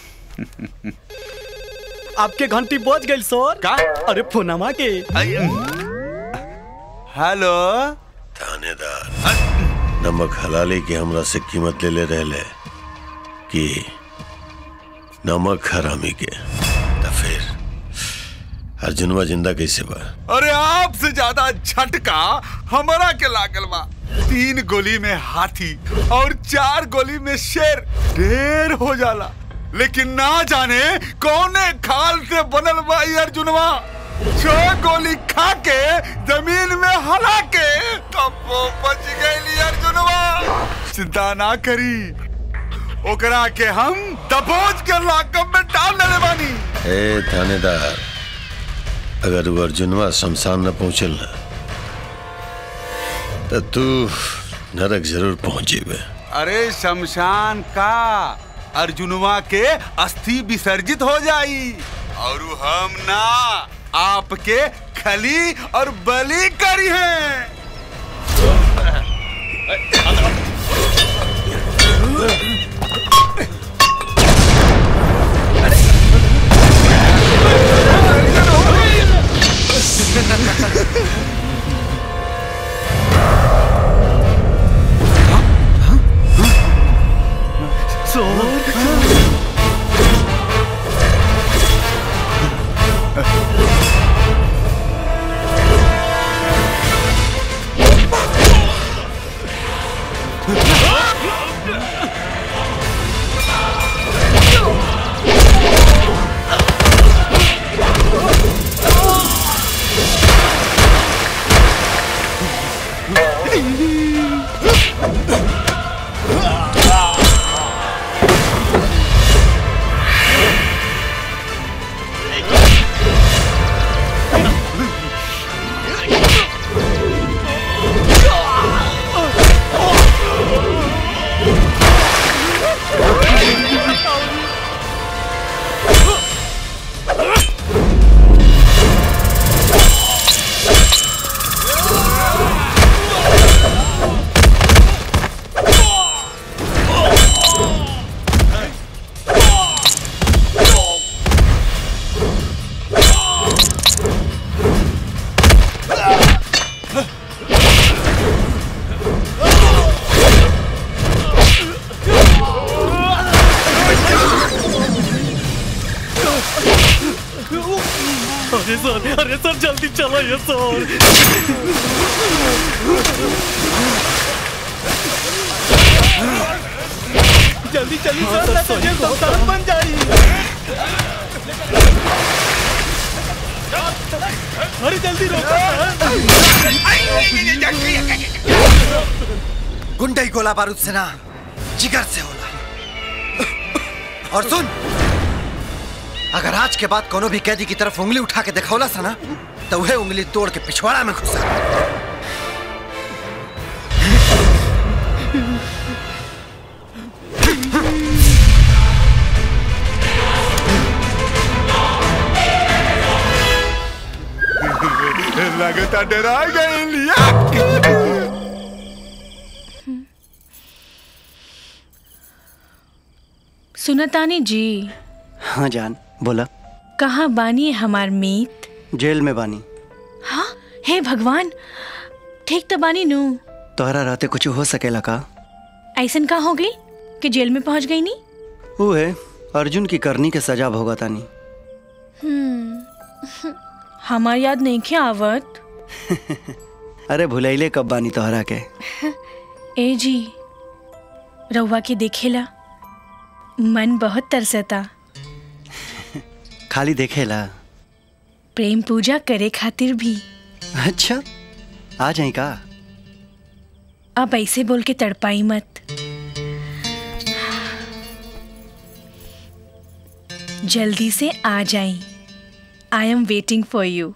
आपके घंटी बज गई सर। का? अरे फोनमा के। हेलो थानेदार। नमक हलाली के हमरा से कीमत ले रहले कि नमक हरामी के, तो फिर अर्जुनवा जिंदा कैसे बा? अरे आपसे ज्यादा झटका हमारा के लागल बा। 3 गोली में हाथी और 4 गोली में शेर ढेर हो जाला, लेकिन ना जाने कौने खाल से बनल बा ये अर्जुनवा। 6 गोली खा के जमीन में हला के तब वो बच गई अर्जुनवा। चिंता ना करी, ओकरा के हम दबोच के लाकअप में डाल देले बानी। ए थानेदार, अगर वो अर्जुनवा शमशान न पहुंचल ना तो तू नरक जरूर पहुंचेबे। अरे शमशान का अर्जुनवा के अस्थि विसर्जित हो जाई और हम ना आपके खली और बलि करी हैं। अरे सर जल्दी चलो ये सर। जल्दी चलिए सर, ना तो जेल शमशान बन जाई। अरे जल्दी रोको। गुंडई गोला बारूद से ना जिगर से होला। और सुन, अगर आज के बाद कोनो भी कैदी की तरफ उंगली उठा के दिखौला सा ना तो वह उंगली तोड़ के पिछवाड़ा में घुसा। लगता डरा गए लिया। सुनतानी जी। हाँ जान, बोला। कहाँ बानी हमार मीत? जेल में बानी। हाँ, हे भगवान, ठीक तो बानी नू? तोहरा रहते कुछ हो सकेला का? ऐसन का हो गई कि जेल में पहुंच गई नी? वो है अर्जुन की करनी के सजा भोगतानी। हमार याद नहीं क्या आवत? अरे भुलैले कब बानी तोहरा के? ए जी, रउआ के देखेला मन बहुत तरसता। खाली देखेला? प्रेम पूजा करे खातिर भी। अच्छा, आ जाए का? अब ऐसे बोल के तड़पाई मत। जल्दी से आ जाई। I am waiting for you.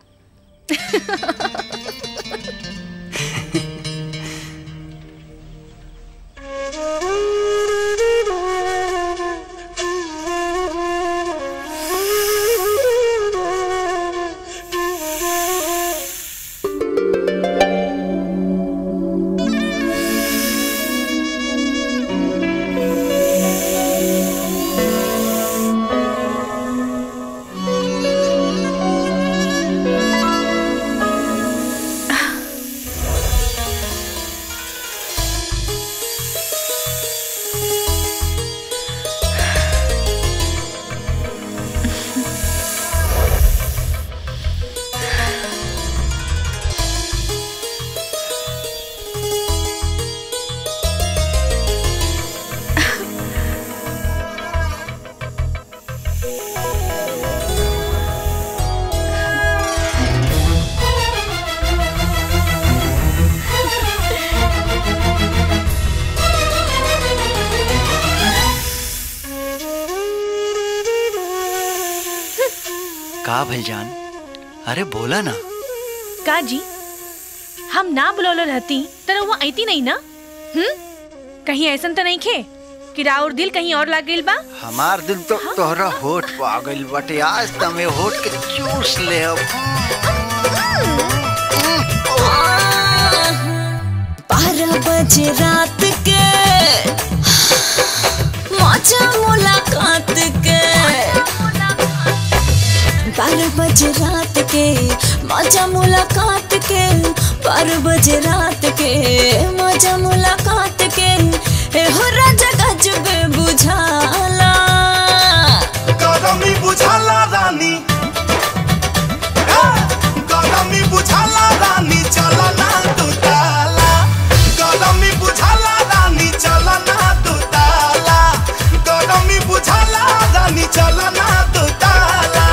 का भाई जान? अरे बोला ना। का जी हम ना बुलौलो रहती तो वो आती नहीं ना? कहीं ऐसा तो नहीं खे कि राउर दिल कहीं और लाग गइल बा? हमार दिल तो तोहरा होठ पा गइल बाटे। आज तमे होठ के चूस ले अब। 12 बजे रात के मौजा मुलाकात के 12 बजे रात के मौजा मुलाकात के 12 बजे रात के मौजा मुलाकात के हो राजा गजब बुझाला गरमी बुझाला रानी गरमी बुझाला रानी चला ना तू ताला गरमी बुझाला रानी चला ना तू ताला गरमी बुझाला रानी चला ना तू ताला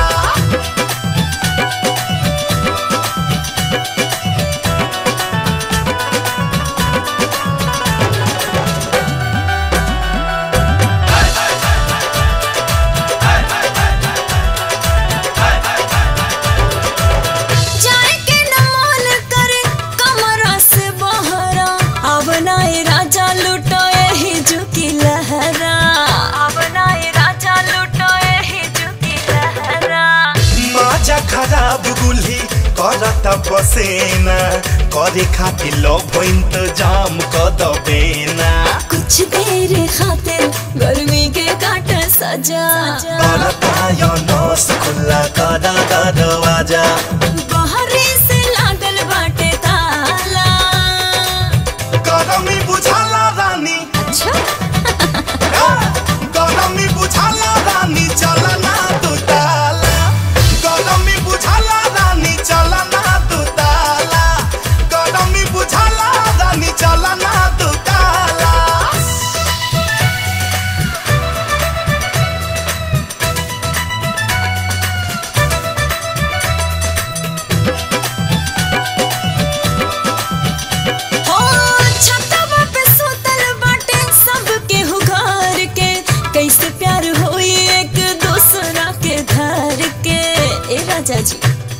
खराब गुल्ही करता बसेना करे खातिर लोभ इंतजाम कर दबेना कुछ देर खातिर गर्मी के काट सजा बरता नोस खुला कदा दरवाजा बाहरी से लागल बाटे ताला गरमी बुझाला रानी अच्छा गरमी बुझाला रानी चला ना तू ताला गरमी बुझाला रानी चला ना तू ताला गरमी बुझाला रानी चला ना तू ताला हो छतवा पे सुतल बाटे सब केहू घर के कैसे प्यार होई एक दूसरा के घर के ए राजा जी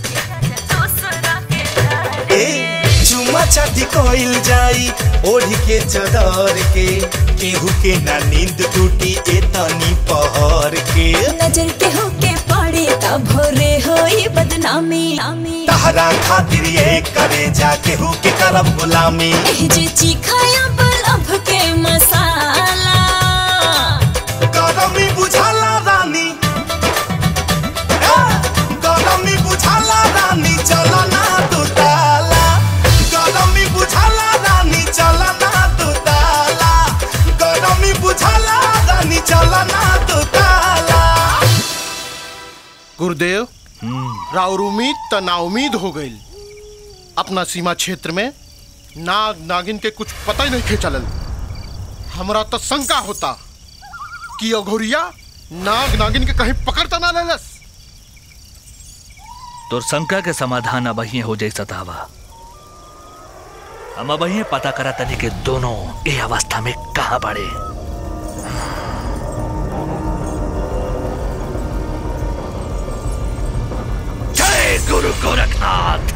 चुमा चाटी कोइल जाई ओढ़ी के चदर के केहू के ना नींद टूटी एतनी पहर के नजर के होके पड़े तब भोरे होई बदनामी तहरा खातिर ये करे जा केहू के करब गुलामी जे चीखाया बलब के मसाला गरमी बुझाला रानी गरमी बुझाला रानी चला ना तू ताला गरमी बुझाला रानी चला ना तू ताला गरमी बुझाला रानी चला ना तू ताला गुरुदेव राउर उम्मीद त नाउमीद हो गई। अपना सीमा क्षेत्र में नाग नागिन के कुछ पता ही नहीं चलल। हमरा तो शंका होता कि अघोरिया नाग नागिन के कहीं पकड़ता ना लेलस। तोर शंका के समाधान अब ही हो जाई सतावा। हम अब ही पता करा तनी के दोनों ए अवस्था में कहां पड़े। जय गुरु गोरखनाथ।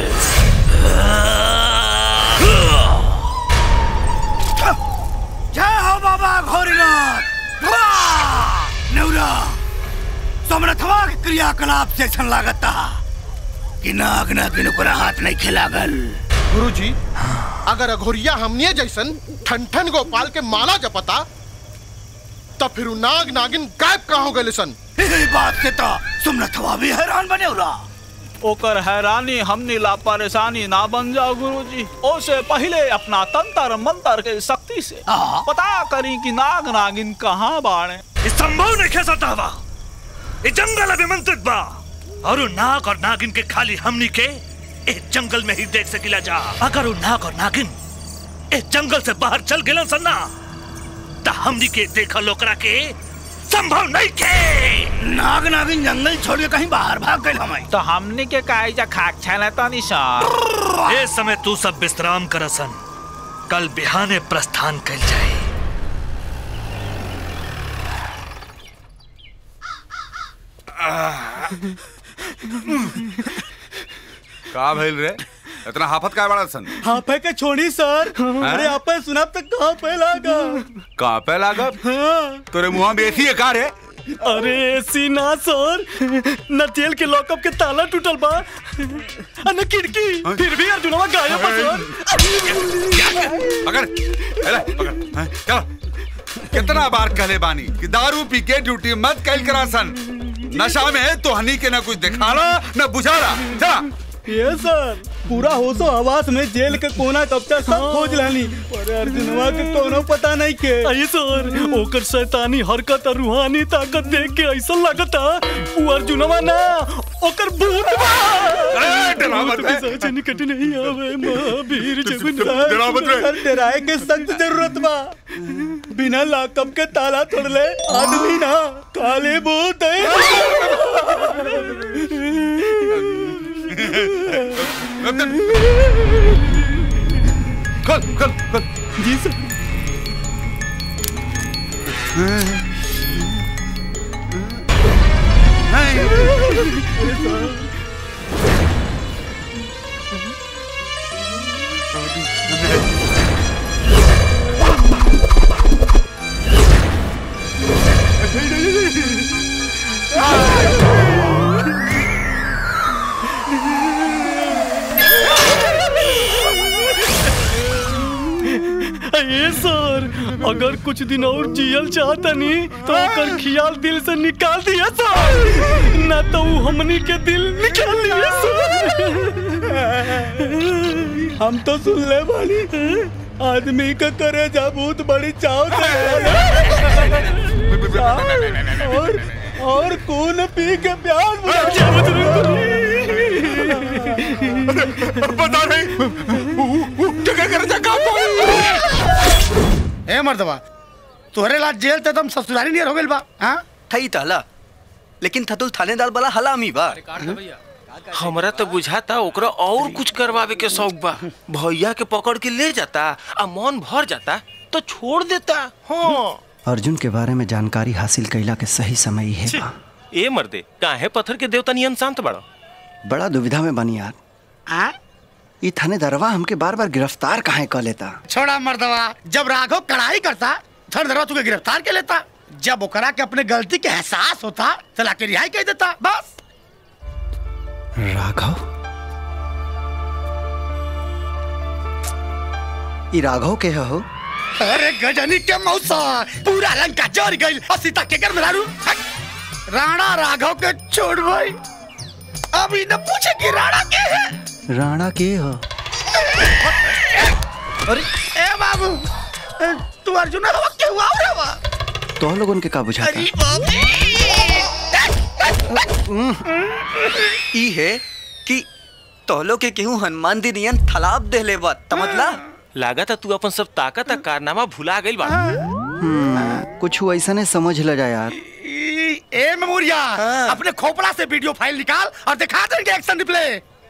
जय हो बाबा घोरीनाथ। नेवरा समरथवा के क्रियाकलाप से ऐसा लागता कि नाग नागिन ओकरा हाथ नहीं खिलागल। गुरुजी अगर अघोरिया हमने जैसन ठन गोपाल के माला जपता तब फिर नाग नागिन गायब कहाँ हो गए सन। यही बात से तो सुमरथवा भी हैरान बने उरा। ओकर हैरानी हमनी ला परेशानी ना बन जाओ गुरुजी। ओसे पहले अपना तंत्र मंत्र के शक्ति से पता करी कि नाग नागिन कहाँ बाड़े। संभव नहीं खेसता बा। ये जंगल अभिमंत्रित बा और नाग और नागिन के खाली हमनी के इस जंगल में ही देख सकिला जा। अगर वो नाग और नागिन इस जंगल से बाहर चल गए सन्ना तो हमनी के देखा लोकरा के संभव नहीं के। नाग नागिन जंगल छोड़ के कहीं बाहर भाग गए हमें तो हमनी के काई जा खाक छाना तो निशान। ये समय तू सब विश्राम करसन। कल बिहाने प्रस्थान कर जाए। का भइल रे? इतना हाफत का बड़ा सन? हाफे के छोड़ी सर। अरे आपे सुना तक कहाँ पे लागा? कहाँ पे लागा? तोरे मुँह में एसी है का रे? अरे एसी ना सर, न जेल के लॉकअप के ताला टूटल बा, न खिड़की, फिर भी अर्जुनवा गायब बा सर। पकड़, पकड़, चलो। कितना बार कहले बानी कि दारू पी के ड्यूटी मत कैल करा सन। नशा में तो हनी के न कुछ दिखाला न बुझाला। चला। ये सर, पूरा होशो आवास में जेल के कोना कब्जा सब खोज लानी, पर अर्जुनवा के कोनो पता नहीं के। आई सर, ओकर शैतानी हरकत और रूहानी ताकत देख के ऐसा लगता वो अर्जुनवा ना, ओकर भूत बा। अरे डरा मत रे। सोचे निकट नहीं आवे महावीर जगन्नाथ। डरा मत रे। सर डराए के सख्त जरूरत बा। बिना लॉकअप के ताला तोड़ले आदमी ना, काले भूत है। खोल खोल खोल। जी सर। ये सर, अगर कुछ दिन और जियल चाहता नहीं तो कर खियाल दिल से निकाल दिया सर, ना तो हमनी के दिल निकाल लिया सर। हम तो सुन ले वाली आदमी का करे जा बहुत बड़ी चाव और कौन पी के प्यास पता नहीं क्या कर ए मर्दवा, तोहरे ला जेल ते तुम ससुरारी नियर हो गेल बा। हां थई ताला, लेकिन थतुल थानेदार वाला हलामी बा। हमरा तो बुझाता ओकरा और कुछ करवावे के शौक बा। भैया के पकड़ के ले जाता आ मन भर जाता तो छोड़ देता। हाँ, अर्जुन के बारे में जानकारी हासिल कैला के सही समय है बा। ए मर्दे, काहे पत्थर के देवता नियन शांत बड़ा? बड़ा दुविधा में बनी यार। ये थानेदारवा हमके बार बार गिरफ्तार काहे कर लेता? छोड़ा मर्दवा, जब राघव कड़ाई करता थानेदारवा तुके गिरफ्तार कर लेता। जब ओकरा के अपने गलती के एहसास होता चला के रिहाई कर देता। बस। राघव? ये राघव के हो? अरे गजनी के मौसा, पूरा लंका जर गई और सीता के घर में लारू। राणा राघव के छोड़ भाई, अभी न पूछे कि राणा के है। राणा के हो? अरे ए बाबू, तू अर्जुन हवा के हुआ हवा? तो लोगों के का बुझाता? अरे बाप ई है कि तोहलो के केहू हनुमान दी नियन थलाब दे ले बात तमतला। लागत तू अपन सब ताकत आ कारनामा भुला गइल बा। कुछ ऐसा नहीं समझ लगा यार। ए मेमोरिया, अपने खोपड़ा से वीडियो फाइल निकाल और दिखा देंगे एक्शन रिप्ले।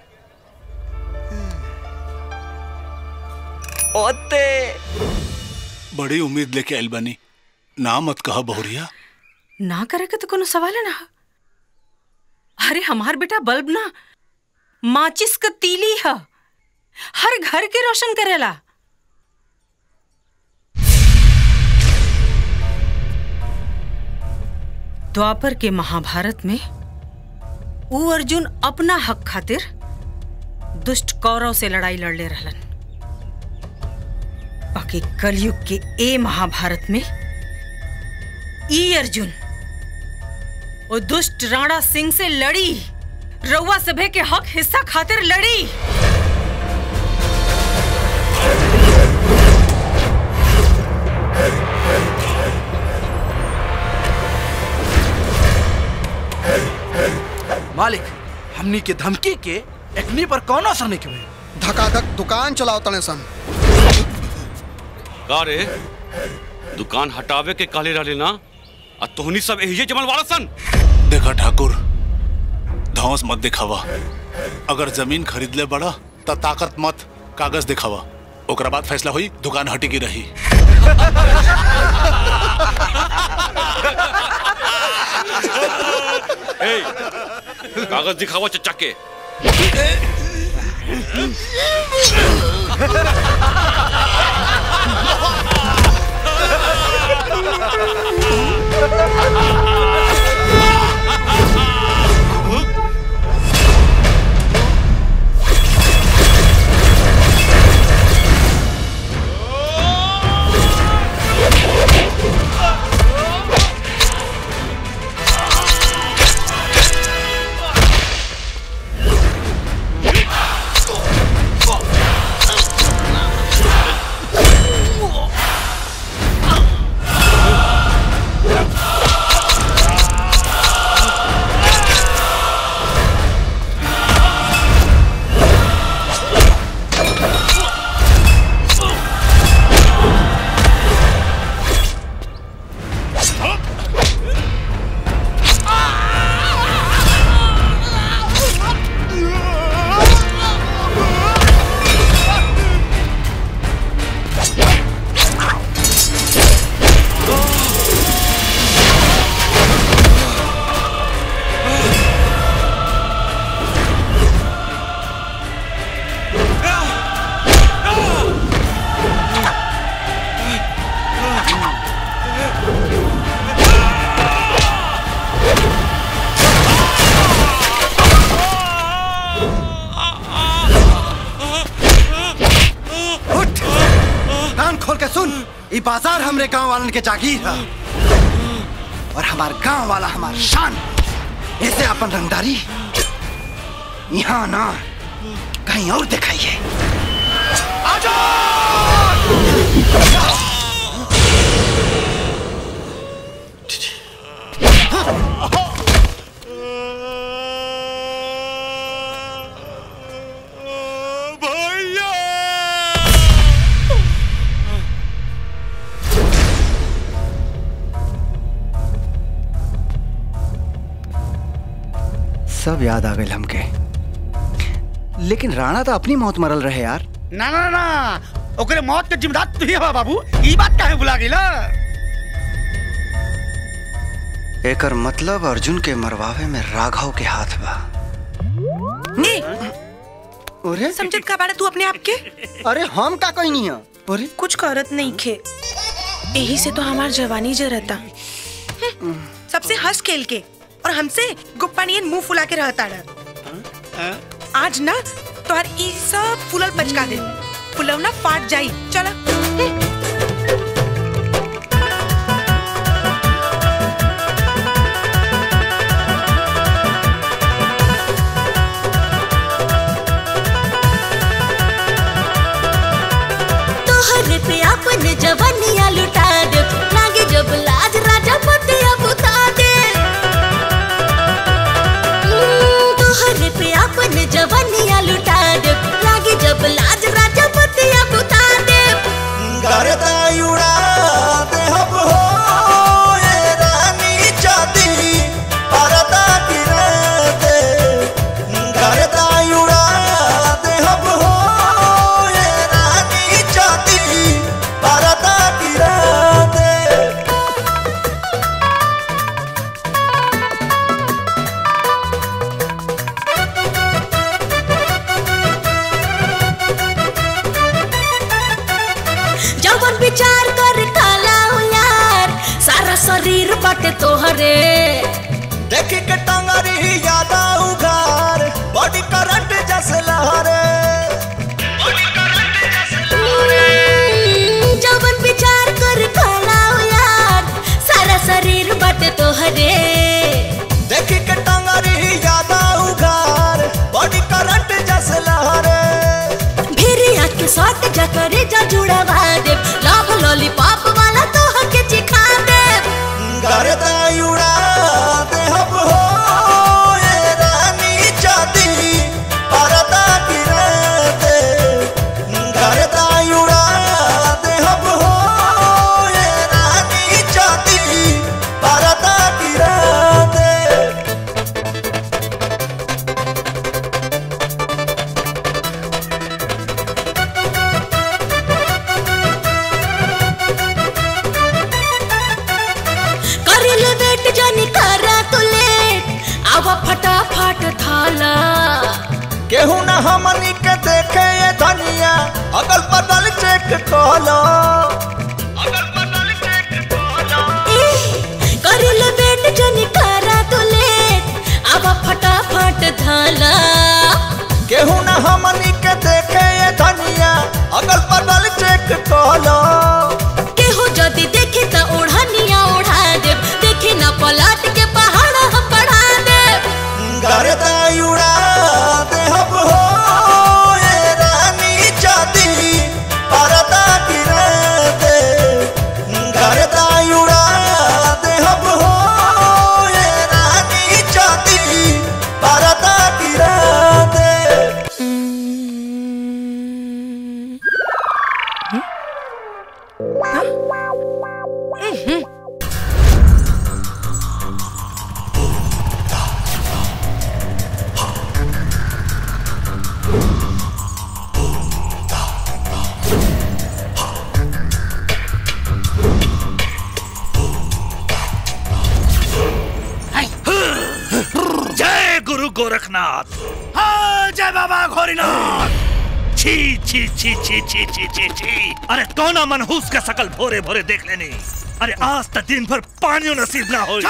ओते बड़ी उम्मीद लेके आइल बानी, ना मत कहा बहुरिया। ना करे के तो कोनो सवाल है ना। अरे हमार बेटा बल्ब ना माचिस का तीली है, हर घर के रोशन करेला। द्वापर के महाभारत में वो अर्जुन अपना हक खातिर दुष्ट कौरव से लड़ाई लड़ ले रहलन। बाकी कलयुग के ए महाभारत में ई अर्जुन वो दुष्ट राणा सिंह से लड़ी, रउआ सभे के हक हिस्सा खातिर लड़ी। मालिक, हमनी के धमकी के एकनी पर कौन असर नहीं किए। धकाधक दुकान चलाओ तने सन। का रे, दुकान हटावे के काले रहले ना, आ तोहनी सब एहिजे जमल वाला सन। देखा ठाकुर, धौंस मत दिखावा। अगर जमीन खरीद ले बड़ा तो ताकत मत कागज दिखावा। ओकरा बाद फैसला हुई, दुकान हटी की रही। कागज दिखाओ चचा के। ये बाजार हमरे गांव वालन के जागीर है और हमार गांव वाला हमार शान। ऐसे अपन रंगदारी यहाँ ना कहीं और दिखाइए। सब याद आ गए हमके, लेकिन राणा तो अपनी मौत मरल रहे यार। ना ना ना, ओकरे मौत के जिम्मेदार तू ही हवा बाबू। ई बात काहे भुला गेला? एकर मतलब अर्जुन के मरवावे में राघव के हाथ बा। अरे समझत का बाड़ा तू अपने आप के? अरे हम का कोई नहीं है। अरे कुछ करत नहीं खे, यही से तो हमार जवानी जरता। सबसे हंस खेल के और हमसे गुप्पानियन मुंह फुला के रहता डर। आज ना तोहर ई सब फुलल पचका दे, फुलवना फाट जाई। चला तोहरे पे अपन जवानिया लुटा दे, लागे जब लाज राजा पतिया बुता दे। तोहरे पे अपन जवानिया लुटा दे, लागे जब लाज राजा पतिया बुता दे। करता उड़ा दे हम हो ये रानी चांदी परदा गिरा दे। करता उड़ा दे हम हो ये रानी चांदी परदा गिरा दे। जवन विचार कर काला यार, सारा शरीर बाटे तोहरे। देखी के टंगरी यादा उघार, बॉडी करंट जैसे लहरे। जवन विचार कर काला यार, सारा शरीर बाटे तोहरे। देखी के टंगरी यादा उघार, बॉडी करंट जैसे लहरे। भिरिया के साथ जकरे जा जुड़वा दे, लव लॉलीपॉप वाला तोह के चिखा दे। करता उड़ा दे हम हो ये रानी चांदी परदा गिरा न हमनी के देखे ये धनिया अगल बगल चेक कलो करिल बेट जनी करा तू लेट अब फटाफट धाला केहू न हमनी के देखे ये धनिया अगल बगल चेक कलो केहू जदी देखे त ओढ़निया ओढ़ा दे देखे न पलट के पहाड़ हम बढ़ा दे गर्दा उड़ा दे हम हो ये रानी जाती पर्दा गिरा दे गर्दा उड़ा दे हम हो ये रानी जाती पर्दा गिरा दे जय गुरु गोरखनाथ। हाँ, जय बाबा घोरीनाथ। छी छी छी छी छी छी छी छी। अरे कौना मनहूस का शकल भोरे भोरे देख लेनी। अरे आज तक दिन भर पानी नसीब ना हो।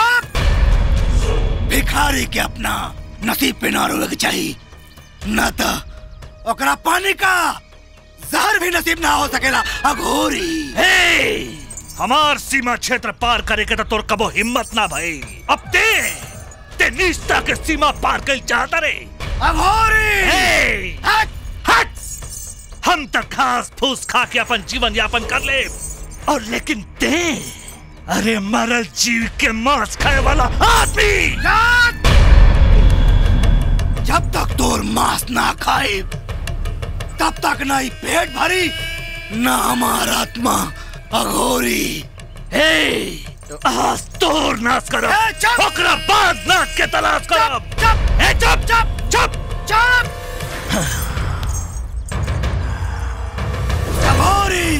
भिखारी के अपना नसीब पे ना रोवे के चाहिए, ना तो ओकरा पानी का जहर भी नसीब ना हो सकेला। अघोरी हमार सीमा क्षेत्र पार करे के तो तोर कबो हिम्मत ना भाई। अब ते निष्ठा के सीमा पार कर चाहता रे अघोरी। हट हट। हम तक घास फूस खा के अपन जीवन यापन कर ले और लेकिन ते अरे मरल जीव के मांस खाए वाला आदमी। जब तक तोर मांस ना खाए तब तक ना ही पेट भरी ना हमार आत्मा। अघोरी आज तोर नाश करो, ओकरा बाद नाश के तलाश करो। चुप चुप चुप चुप। अघोरी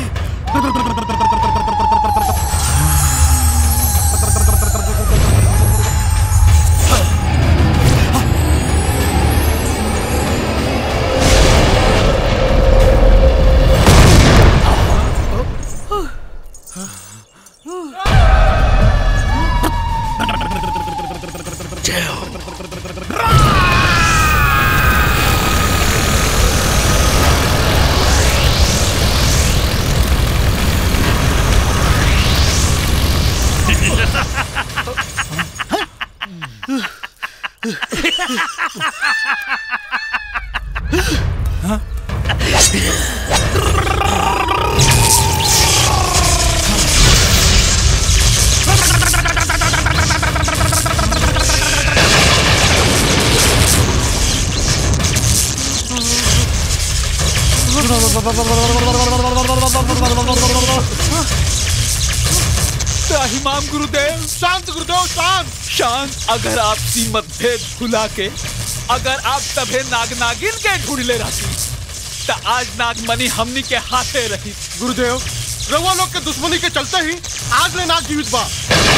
इमाम गुरुदेव। शांत गुरुदेव शांत शांत। अगर आप मतभेद भुला के अगर आप तभे नाग नागिन के ढूंढले रहती तो आज नागमणि हमनी के हाथे रही। गुरुदेव रउआ लोग के दुश्मनी के चलते ही आज ले नाग जीवित बा।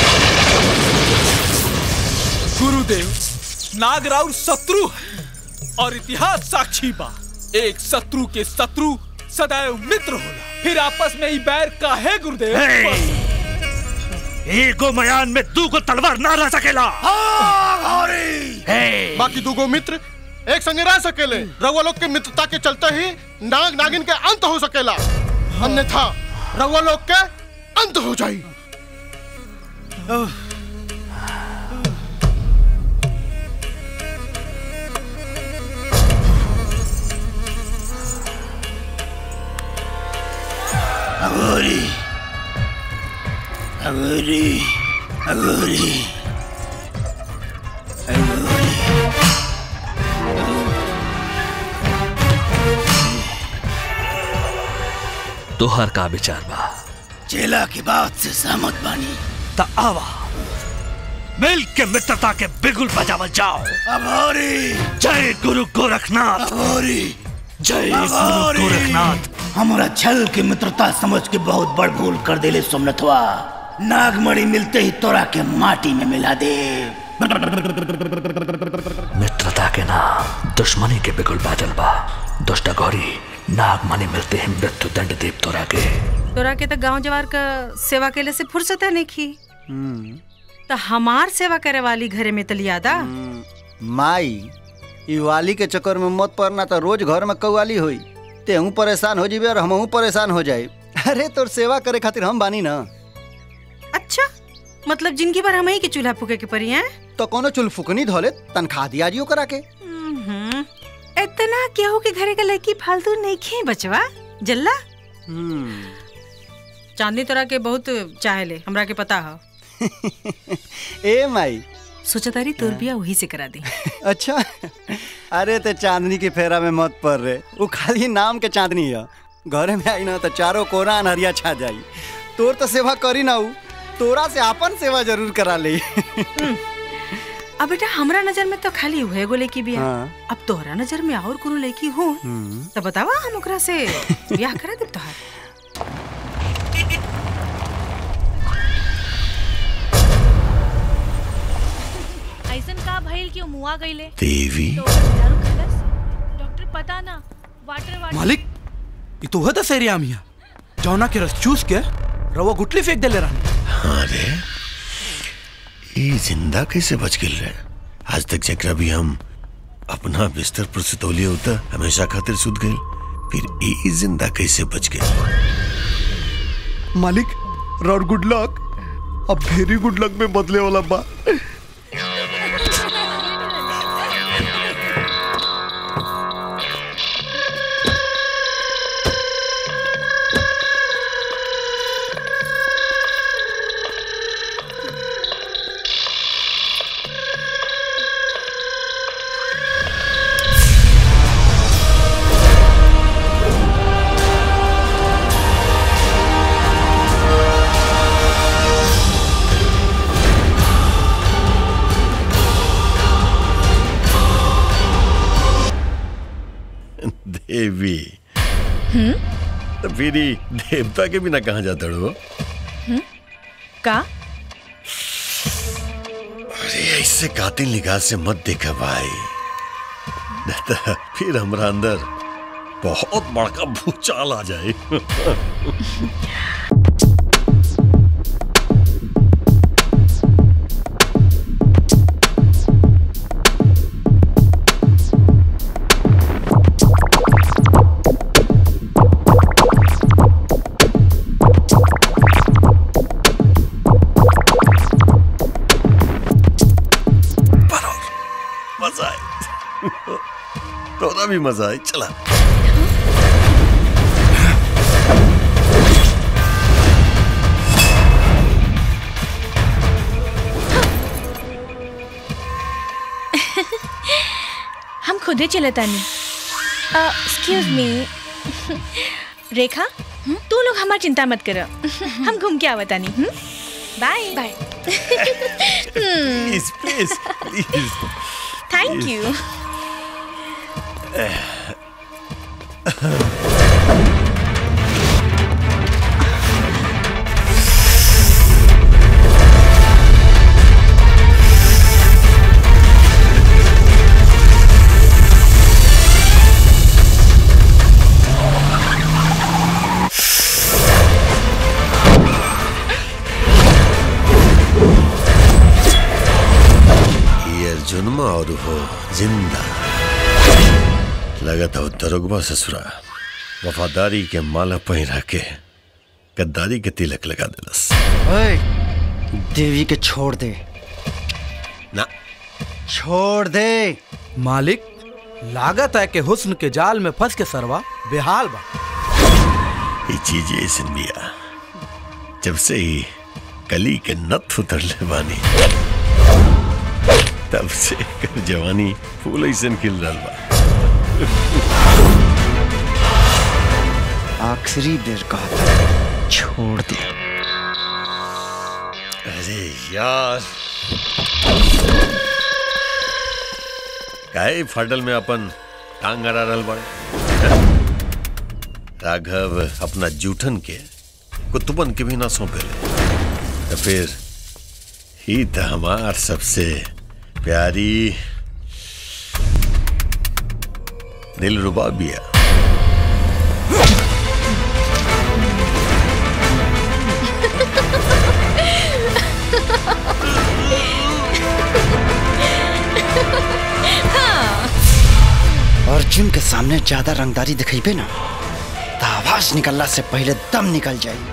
गुरुदेव नाग राउर शत्रु है और इतिहास साक्षी बा। एक शत्रु के शत्रु सदैव मित्र होला। फिर आपस में ही बैर काहे गुरुदेव? एगो मयान में दूगो तलवार ना रह सकेला। बाकी दूगो मित्र एक संगे रह सकेले। रउआ लोग के मित्रता के चलते ही नाग नागिन के अंत हो सकेला, अन्यथा रउआ लोग के अंत हो जाई। अघोरी अघोरी अघोरी तोहर का विचार बा? चेला की बात से सहमत बानी। त आवा मिल के मित्रता के बिगुल बजावल जाओ। अघोरी जय गुरु गोरखनाथ। अघोरी जय गुरु गोरखनाथ। हमारा छल के मित्रता समझ के बहुत बड़ भूल कर देले सोमनाथवा। नागमणि मिलते ही तोरा के माटी में मिला दे। मित्रता के ना दुश्मनी के बिगुल बादल बा। दुष्ट गौरी नाग माने मिलते हैं मृत्यु दंड देव तोरा के। तोरा के तो गांव जवार का सेवा केले से फुर्सत है नहीं की। तो हमार सेवा करे वाली घरे में तलियादा माई ई वाली के चक्कर में मत पड़ना, तो रोज घर में कौवाली हुई तेहू परेशान हो जीबे और हमहू परेशान हो जाए। अरे तोर सेवा करे खातिर हम बानी ना। अच्छा मतलब जिंदगी भर हम ही के चूल्हा फूके के परी हैं? तो कोनो चूल फूकनी धोले तनखा दिया जियो करा के। इतना केहू के घरे का लड़की फालतू नहीं खे बचवा जल्ला। चांदनी तोरा के बहुत चाहेले, हमरा के पता है। ए माई सोचा तारी तोर बिया वही से करा दी। अच्छा अरे ते चांदनी की फेरा में मत पड़ रे, वो खाली नाम के चांदनी है। घरे में आई ना तो चारों कोना अनहरिया छा जाई। तोर तो सेवा करी ना उ, तोरा से अपन सेवा जरूर करा ले। अब बेटा हमरा नजर में तो खाली हुए गो लड़की बिया। अब तोहरा नजर में और कोनो लड़की हो तो बतावा, हम ओकरा से ब्याह करा देब तोहार। ऐसन का भइल कि मुआ गइले देवी डॉक्टर पता ना वाटर मालिक ये तो होता सही रिया मिया जौना के रस चूस के रवा गुटली फेंक दे ले रहा। हाँ रे ये जिंदा कैसे बच गिल रहे? आज तक जकरा भी हम अपना बिस्तर पर सुतौलिए होता हमेशा खातिर सुत गए, फिर ये जिंदा कैसे बच गए? मालिक रॉड गुड लक अब वेरी गुड लक में बदले वाला बा। देवी तो फिर देवता के बिना कहाँ जाता हो? का? अरे ऐसे कातिल निगाह से मत देखा भाई, नहीं तो फिर हमारा अंदर बहुत बड़का भूचाल आ जाए। तोरा भी मजा आई, चला। हम खुद ही चले तानी। एक्सक्यूज मी रेखा, तू लोग हमारी चिंता मत करो, हम घूम के आवतानी। Bye bye. Please please please. Thank you. जुन्मा और हो जिंदा लगा था दरोगबा ससुरा वफादारी के माला पहिरा के गद्दारी के तिलक लगा दिलस। देवी के छोड़ दे ना, छोड़ दे। मालिक लागत है कि हुस्न के जाल में फंस के सरवा बेहाल बा। ये चीज ऐसे बिया जब से ही कली के नथ उतर ले बानी तब से कर जवानी फूल ऐसे खिल रहा बा। आखिरी बेर कहा था छोड़ दे। अरे यार काहे फाटल में अपन टांग अड़ा रहल बाड़े। राघव अपना जूठन के कुतुबन के भी ना सौंपे तो फिर ही तो हमार सबसे प्यारी दिल रुबा बिया। अर्जुन के सामने ज्यादा रंगदारी दिखेबे ना तो आवाज निकलला से पहले दम निकल जाए।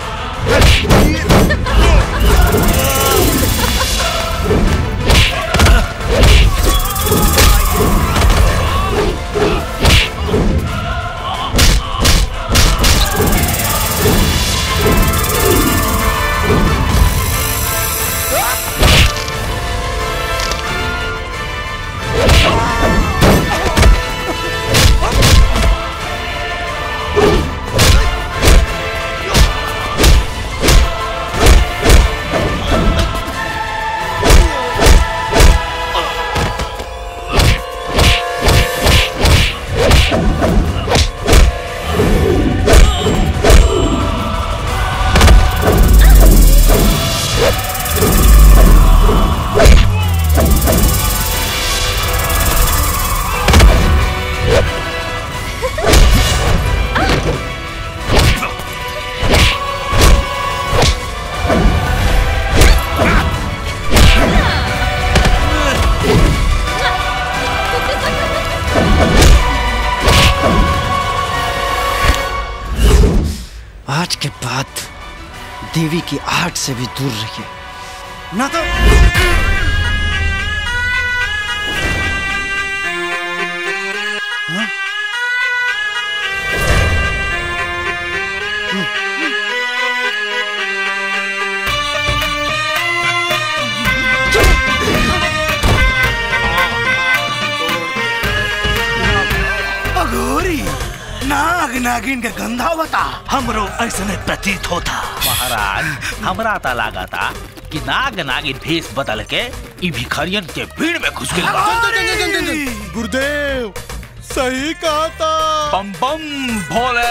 आज के बाद देवी की आहट से भी दूर रहिए ना तो अघोरी नाग नागिन के गंधा बता हमरो ऐसने प्रतीत होता। महाराज हमरा ता लागा था कि नाग नागिन भेष बदल के ई भिखारियन के भीड़ में घुस गए। गुरुदेव सही कहा था। बम बम भोले।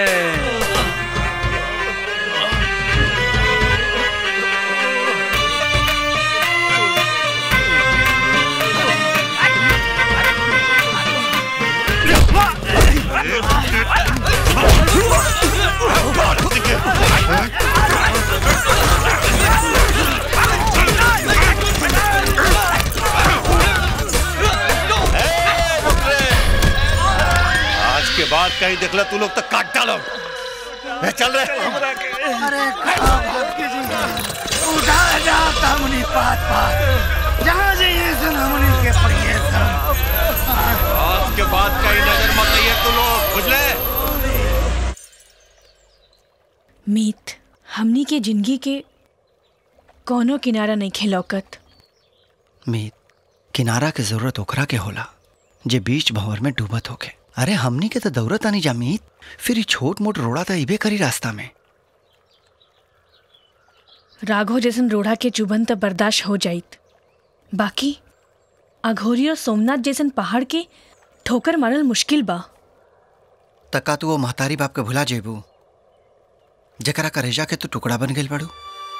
आज के बाद कहीं देखला तू लोग तो काट डालो। चल रहे अरे उठा जाता मुनि पात पात जहाँ जाइए सुन मुनि के पहिए आज के बाद कहीं नजर मत आइए तू लोग, बुझले? मीत हमनी के जिंदगी के कोनो किनारा नहीं खेलौकत। मीत किनारा के जरूरत ओकरा के होला जे बीच भंवर में डूबत होके। अरे हमनी के तो दौड़त आनी जा मीत, फिर ही छोट मोट रोड़ा तो इबे करी रास्ता में। राघव जैसन रोड़ा के चुभन तो बर्दाश्त हो जाइत, बाकी अघोरी और सोमनाथ जैसन पहाड़ के ठोकर मारल मुश्किल बा। तका तू वो महतारी बाप के भुला जेबू जकरा करेजा के तू टुकड़ा बन गइल बाड़ू।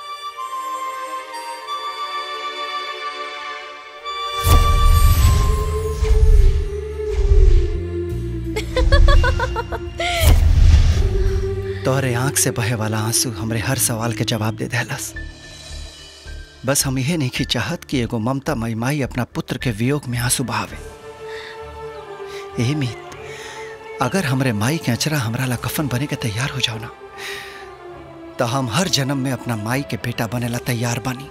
तोहरे आंख से बहे वाला आंसू हमरे हर सवाल के जवाब दे देलस। बस हम यह नहीं चाहत कि एगो ममता मई माई अपना पुत्र के वियोग में आंसू बहावे। यही मीत, अगर हमरे माई के अचरा हमरा ला कफन बने के तैयार हो जाओ ना, तो हम हर जन्म में अपना माई के बेटा बने ला तैयार बानी।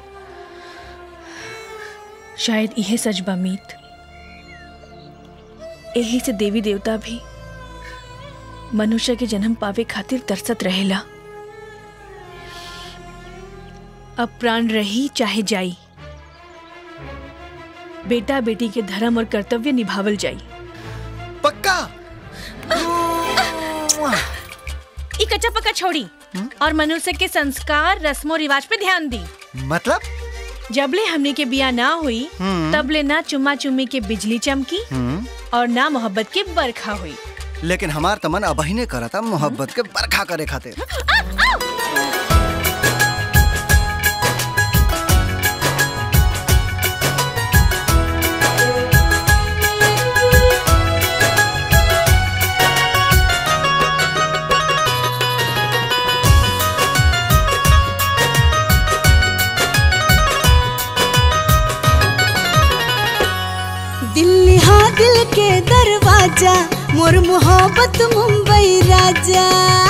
शायद यह सच बा मीत, यही से देवी देवता भी मनुष्य के जन्म पावे खातिर तरसत रहेला। अब प्राण रही चाहे जाई, बेटा बेटी के धर्म और कर्तव्य निभावल जाई। पक्का। ई कच्चा पक्का छोड़ी और मनुष्य के संस्कार रस्मों रिवाज पे ध्यान दी। मतलब जबले हमने के बिया ना हुई तबले ना चुम्मा चुम्मी के बिजली चमकी और ना मोहब्बत के बरखा हुई। लेकिन हमार तमन अबहिने करा था मोहब्बत के बरखा करे खातिर। दरवाजा मोर मोहब्बत मुंबई राजा।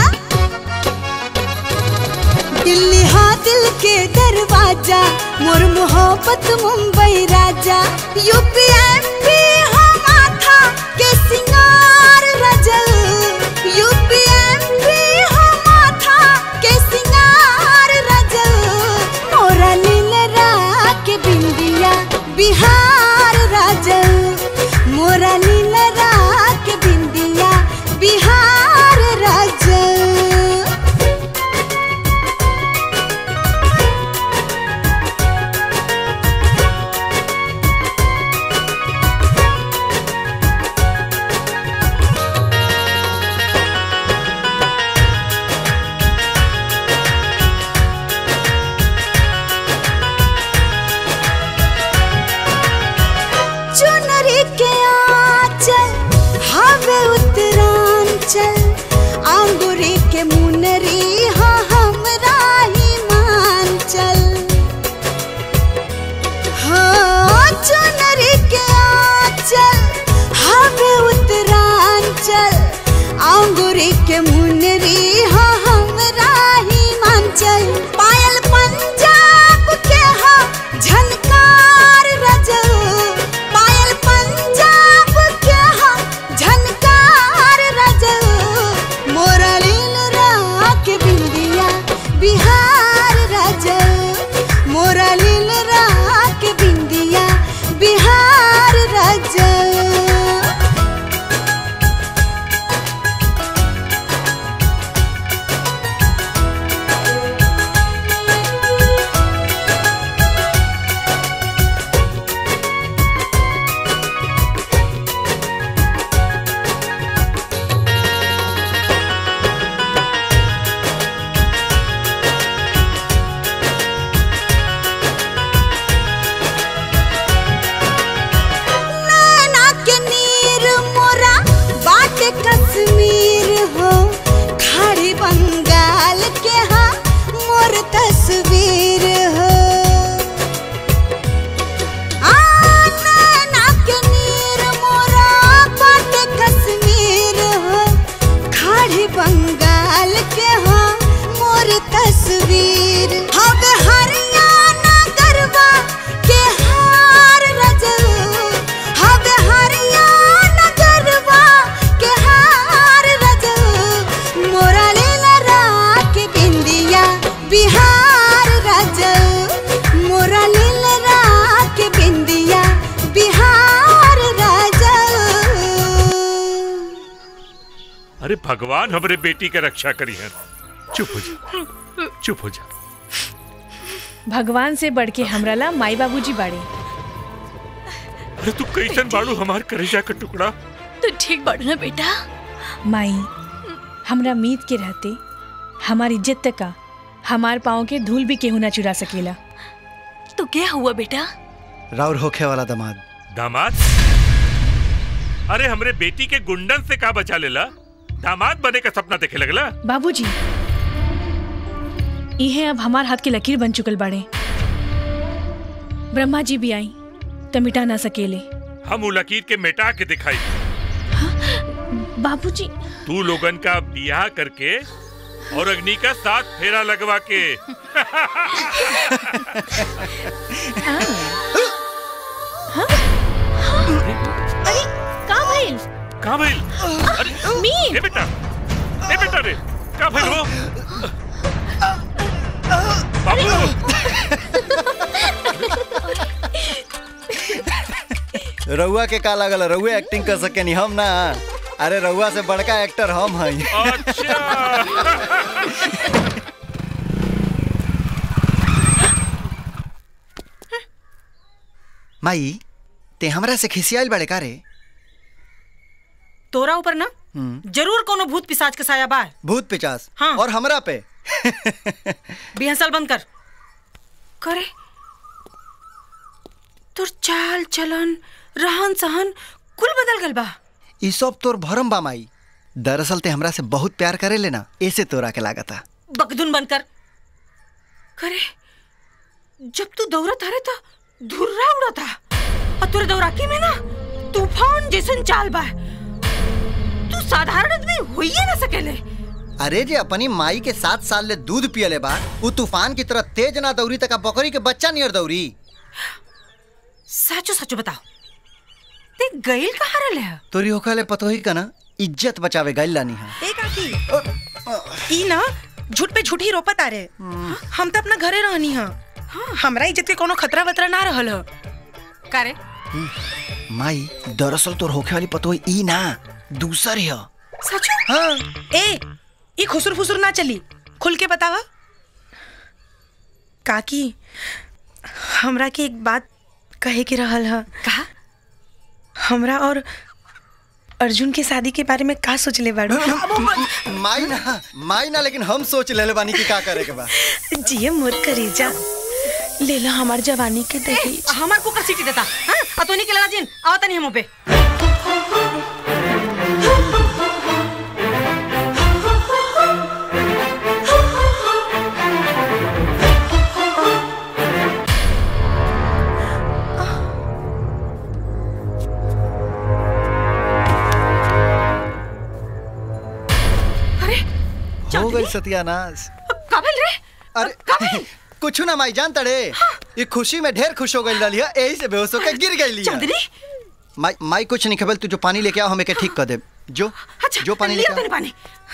दिल्ली हाँ दिल के दरवाजा मोर मोहब्बत मुंबई राजा। यूपी एमपी हाँ माथा के सिंगार राजा। यूपी एमपी हाँ माथा के सिंगार राजा। मोरा लीलरा के बिंदिया बिहार राजा। मोरा लीलरा के बिंदिया बिहार राजा। चुनरी के आंचल हवे उत्तरांचल। अंगूरी के मुनरी हाँ हमरा हिमांचल। हाँ चुनरी के आंचल हवे उत्तरांचल। अंगूरी के मुनरी हाँ हमरा हिमांचल। पायल पंजाब के हाँ झनकार राजा। पायल पंजाब के हाँ झनकार राजा। मोरा लीलरा के बिंदिया बिहार राजा। मोरा लीलरा के बिंदिया बिहार राजा। नैना के नीर मोरा बाटे कश्मीर हो। खाड़ी बंगाल के हाँ मोर तस्वीर हो। नैना के नीर मोरा बाटे कश्मीर हो। खाड़ी बंगाल के हाँ मोर तस्वीर। हवे हरियाणा गरबा के हार राजा। हवे हरियाणा गरबा के हार राजा। मोरा लीलरा के बिंदिया बिहार राजा। मोरा लीलरा के बिंदिया बिहार राजा। अरे भगवान हमरे बेटी के रक्षा करी है। चुप हो जा, चुप हो जा। भगवान से बढ़ के हमरा ला माई बाबूजी बाड़े। अरे तू कैसन बाड़ू हमार करेजा का टुकड़ा। तू ठीक बाड़ू ना बेटा। माई हमरा मीत के रहते हमारी इज्जत तक का हमार पाँव के धूल भी केहू ना चुरा सकेला। तो क्या हुआ बेटा? राउर होखे वाला दामाद। दामाद? अरे हमरे बेटी के गुंडन से का बचा लेला? दामाद बने का सपना देखे लगला? बाबूजी इहे अब हमार हाथ के लकीर बन चुकल बाड़े। ब्रह्मा जी भी आई तो मिटा ना सकेले। हम उ लकीर के मिटा के दिखाई। बाबूजी तू लोगन का बियाह करके और अग्नि का साथ फेरा लगवा के। अरे का भइल? कहाँ भइल? अरे मीत! ए बेटा रे का भइल हो? रउआ के का लागल? रउआ एक्टिंग कर सके नहीं हम ना। अरे रउआ से बड़का एक्टर हम हई। माई ते हमरा से खिसियाल बड़े का रे? तोरा ऊपर ना जरूर कोनो भूत पिशाच के साया बा। भूत पिशाच? हाँ। और हमरा पे? बिहसल बंद कर। करे तोर चाल चलन रहन सहन कुल बदल गल बा। ई सब तोर भरम बा माई। दरअसल ते हमरा से बहुत प्यार करे लेना, ऐसे तोरा के लागता। बकदुन बंद कर। करे जब तू दौड़त आ रहे था धुर्रा उड़ा था और तोरे दौराकी में ना तूफान जैसन चाल बा। साधारण आदमी होइए ना सकेले। अरे जे अपनी माई के 7 साल ले दूध पियले बा, वो तूफान की तरह तेज ना दौड़ी तक बकरी के बच्चा नियर दौड़ी। सचो सचो बताओ, ते गइल कहाँ रहले है? तोरी होखले पतो ही का ना, इज्जत बचावे गइल लानी है। ए काकी, ई ना झूठ पे झूठी रोपत आ रे। हम तो अपना घरे रहनी है, हमरा इज्जत के कोनो खतरा वतरा ना रहल है। करे माई दरअसल तोर होखे वाली पतो ई ना दूसर है। सचो? हाँ। ए ई खुसुर फुसुर ना चली, खुल के बतावा। काकी हमरा के एक बात कहे के रहल है। कहा? हमरा और अर्जुन के शादी के बारे में का सोच ले बाड़ू? माई ना लेकिन हम सोच ले बानी कि का करे के बा। जिये मोर करेजा, ले लो हमार जवानी के दहेज। हमार को सीटी देता हां अतोनी के लगा जिन आवत नहीं हम पे। हो गई सत्यानाश। काबिल रे? अरे काबिल कुछ ना माई जान तड़े। ये खुशी में ढेर खुश हो गई ललिया, यही से बेहोश होकर गिर गई। चांदनी माई कुछ नहीं खबल, तू जो पानी लेके आओ हमें के ठीक कर दे। जो अच्छा, जो पानी लेके आओ। पानी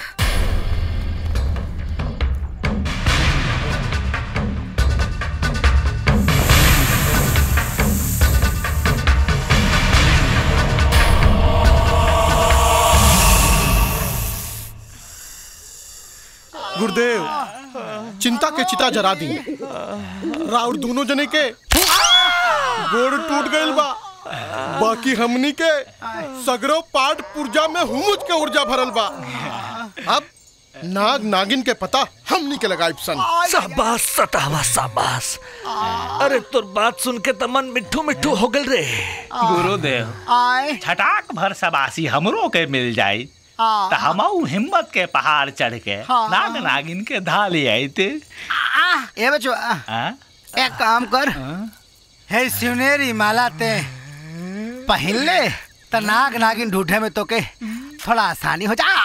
गुरुदेव चिंता के चिता जरा दी। राउर दोनों जने के गोड़ टूट गइल बा, बाकी हमनी के सगरो पाट पुर्जा में हुमुज के ऊर्जा भरल बा। अब नाग नागिन के पता हमनी के लगाइब सन। शाबाश सतावा शाबाश। अरे तोर बात सुन के त मन मिठू मिठू हो गल रे। गुरुदेव छटाक भर सबासी हमरो के मिल जाई तो हमऊ हिम्मत के पहाड़ चढ़ के नाग नागिन के धाली आईते। ए बच्चो एक काम कर, हे सुनेरी माला ते पहन ले तो नाग नागिन ढूंढे में तो के थोड़ा आसानी हो जा।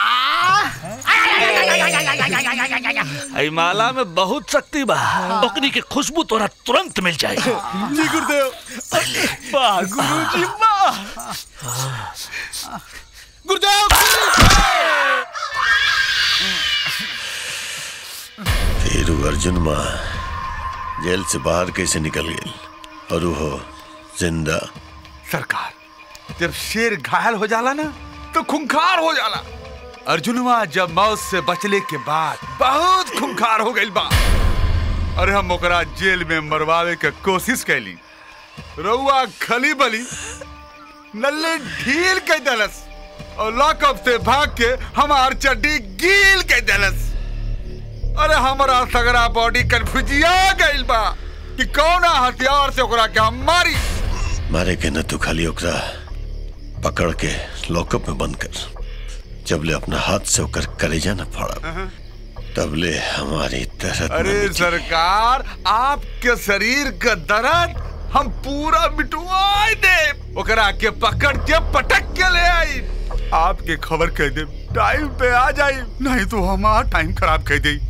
आई माला में बहुत शक्ति बा, ओकनी के खुशबू तोरा तुरंत मिल जाए। जी गुरुदेव। वाह गुरुजी वाह। गुरुदेव फिर अर्जुन माँ जेल से बाहर कैसे निकल गई और वो जिंदा? सरकार जब शेर घायल हो जाला ना तो खूंखार हो जाला। अर्जुनवा जब मौत से बचले के बाद बहुत खूंखार हो गई बा। अरे हम ओकरा जेल में मरवावे के कोशिश कैली, रउआ खली बली नल्ले ढील के दलस और लॉकअप से भाग के हमार चड्डी गील के दलस। अरे हमारा सगरा बॉडी कन्फ्यूजिया गइल बा कि कौन हथियार से ओकरा के हम मारी। मारे के न तू खाली ओकरा पकड़ के लॉकअप में बंद कर, जबले अपना हाथ से होकर कलेजा न फाड़ा तबले हमारी दर्द। अरे सरकार आपके शरीर का दर्द हम पूरा मिटवा दे, ओकरा के पकड़ के पटक के ले आई। आपके खबर कह दे टाइम पे आ जाए, नहीं तो हमारा टाइम खराब कर दे।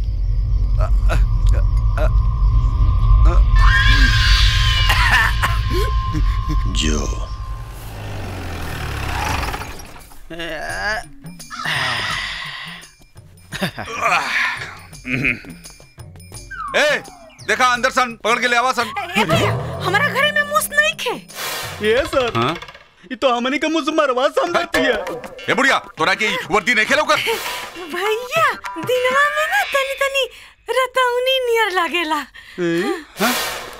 जो ए देखा अंदर सन पकड़ के ले आवा सन। हमारा घरे में मूस नहीं खे। ये सर हाँ? ये तो हमनी का मुझ मरवा समझती है। ए बुढ़िया तोरा की वर्दी नहीं खेलो कर। भैया दिनवा में ना तनी तनी रतौनी नियर लागेला। हाँ?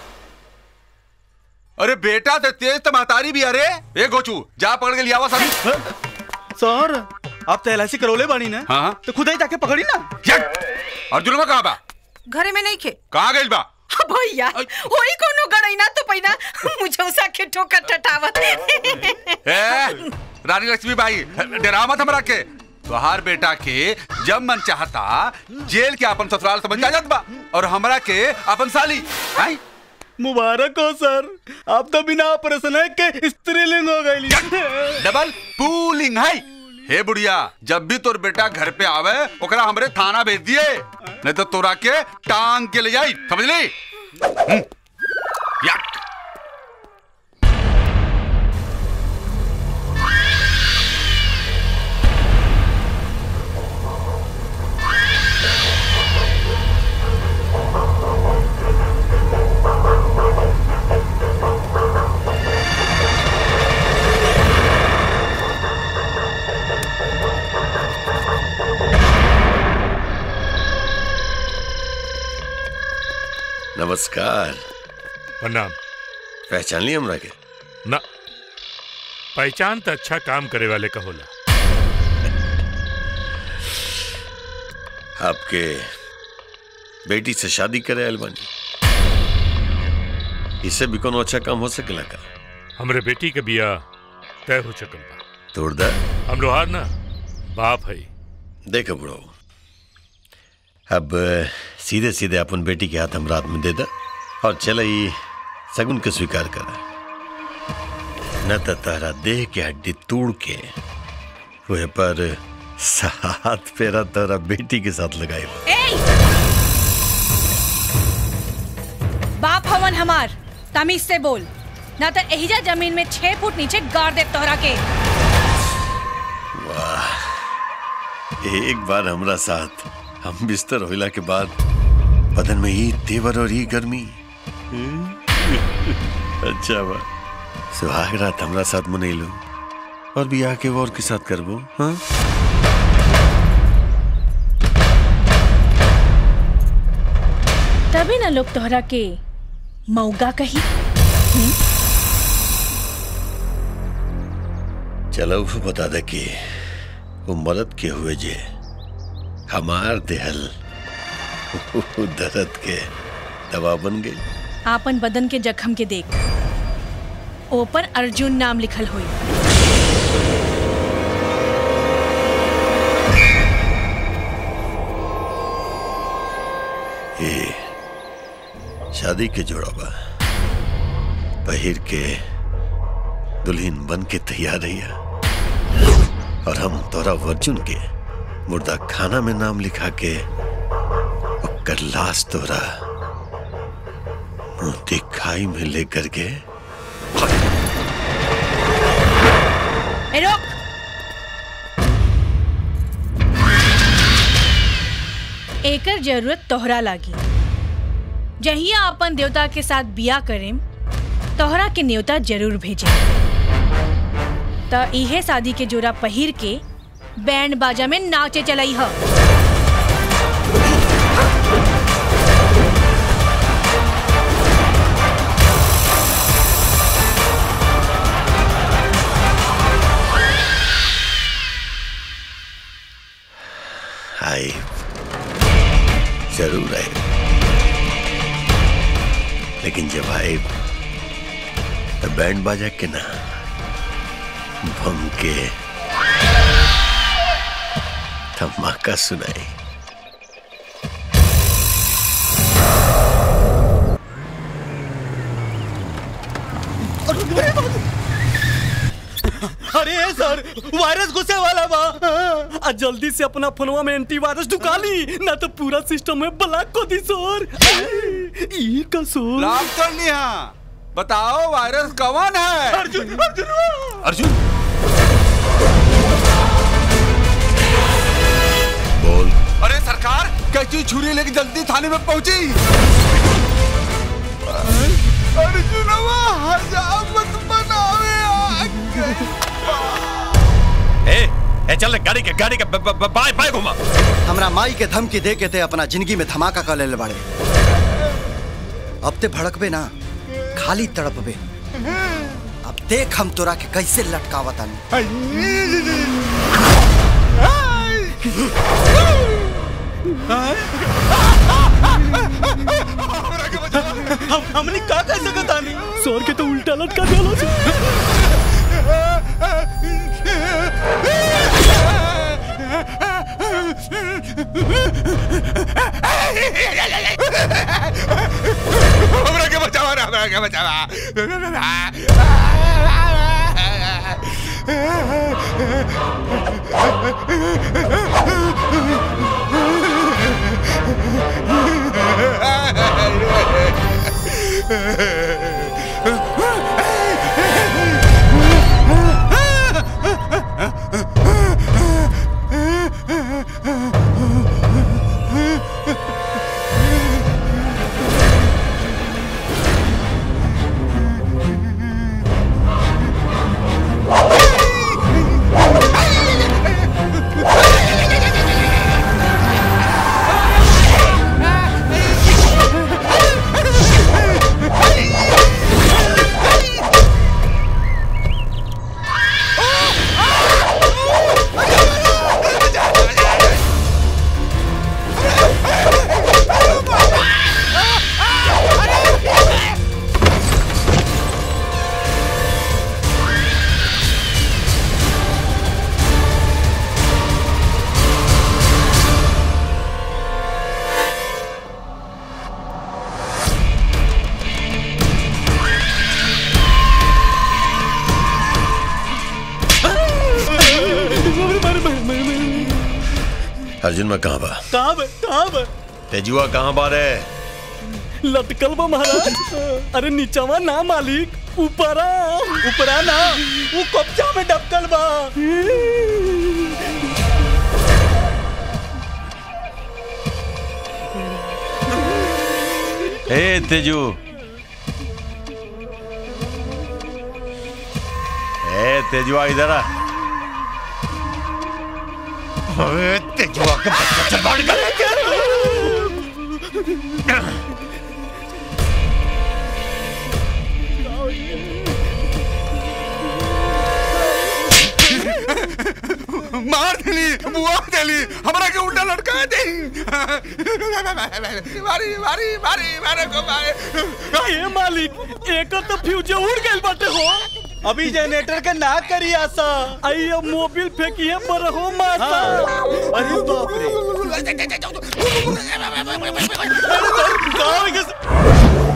अरे बेटा ते तेज तो महतारी भी। अरे ए गोचू जा पकड़ के ले आवा सन। सर आप तो एलआईसी करौले बानी ना? हाँ तो खुद ही जाके पकड़ी ना। अर्जुन में कहाँ बा? घरे में नहीं खे। कहाँ गइल बा? भैया होई कोनो गड़ई ना तो पैना मुझे उसा के ठोकर टटावत। ए रानी लक्ष्मी बाई डरा मत हमरा के। तोहार बेटा के जब मन चाहता जेल के अपन ससुराल समझ जात बा और हमरा के अपन साली। मुबारक हो सर, आप तो बिना ऑपरेशन के स्त्रीलिंग हो गई। डबल पुलिंग है। हे बुढ़िया, जब भी तोर बेटा घर पे आवे ओकरा हमरे थाना भेज दिए, नहीं तो तोरा के टांग के ले जाई, समझ ली? नमस्कार। प्रणाम। पहचान ली हमरा के? ना, पहचान तो अच्छा काम करे वाले का होला। आपके बेटी से शादी करे अलबानी, इससे भी कोनो अच्छा काम हो सकेला का? हमरे बेटी के बिया तय हो चुकल बा। तोड़ दा। हम लोहार ना बाप है। देखो बुढ़ो, अब सीधे सीधे अपन बेटी के हाथ हम रात में दे दा और चल ही सगुन के स्वीकार करा, न तो तारा देह के हड्डी तोड़ के वह पर साथ फेरा तारा बेटी के साथ लगाए। बाप हवन हमार, तमीज से बोल, ना तो एहिजा जमीन में 6 फुट नीचे गाड़ दे तोहरा के। वाह, एक बार हमरा साथ हम बिस्तर होला के बाद बदन में ही तेवर और ही गर्मी। अच्छा बा, सुहाग रात हमरा साथ मनैलू और बियाह के और के साथ करबो। हाँ, तभी ना लोग तोहरा के मौगा कही। चलो बता दे कि वो मरद के हुए जे हमार देहल दर्द के दवा बन गई। आपन बदन के जख्म के देख, ऊपर अर्जुन नाम लिखल हुई। ये शादी के जोड़ा बा, पहिर के दुल्हन बन के तैयार रहिया और हम तोरा अर्जुन के मुर्दा खाना में नाम लिखा के कर लाश तोरा मोती खाई में लेकर के। रोक, एकर जरूरत तोहरा लागी। जहिया अपन देवता के साथ बिया करेम, तोहरा के न्योता जरूर भेजे। तो इहे शादी के जोड़ा पहिर के बैंड बाजा में नाचे चलाई ह। आए, जरूर आए, लेकिन जब आए तो बैंड बाजा के ना, बम के धमाका सुनाई। अरे सर, वायरस घुसे वाला बा। जल्दी से अपना फोनवा में एंटीवायरस ढुका ली, ना तो पूरा सिस्टम में ब्लॉक को दी सर। ये का सर? लाभ कर लिया। बताओ वायरस कौन है? अर्जुन। अर्जुन, अर्जुन? बोल। अरे सरकार, कैची छुरी लेके जल्दी थाने में पहुंची। अर्जुनवा हजामत बनावे ए चल गाड़ी के बाय घुमा। हमरा माई के धमकी दे के ते अपना जिंदगी में धमाका कर ले बाड़े। अब ते भड़कबे ना, खाली तड़पबे। अब देख हम तोरा के कैसे लटकावतानी। हमने का कर सकता नहीं? सर के तो उल्टा लटका दिया। हमरा के बचावा ना, हमरा के बचावा। अर्जुन में कहाँ बा? कहाँ बा? तेजुआ कहाँ बा रे? लटकल बा महाराज। अरे नीचवा ना मालिक, ऊपरा ना, वो कब्जा में डबकल बा। ए तेजू, ए तेजुआ इधर आ। अबे तेजुआ का बच्चा चबाड़ गया। मार देली, बुआ देली, हमरा के उल्टा लटका दे। मारी को मारे। ये मालिक, एक तो फ्यूज उड़ गइल बाटे हो। अभी जनरेटर के ना करी आशा। आई अब मोबिल फेंकी है पर हो मासा। अरे बाप रे।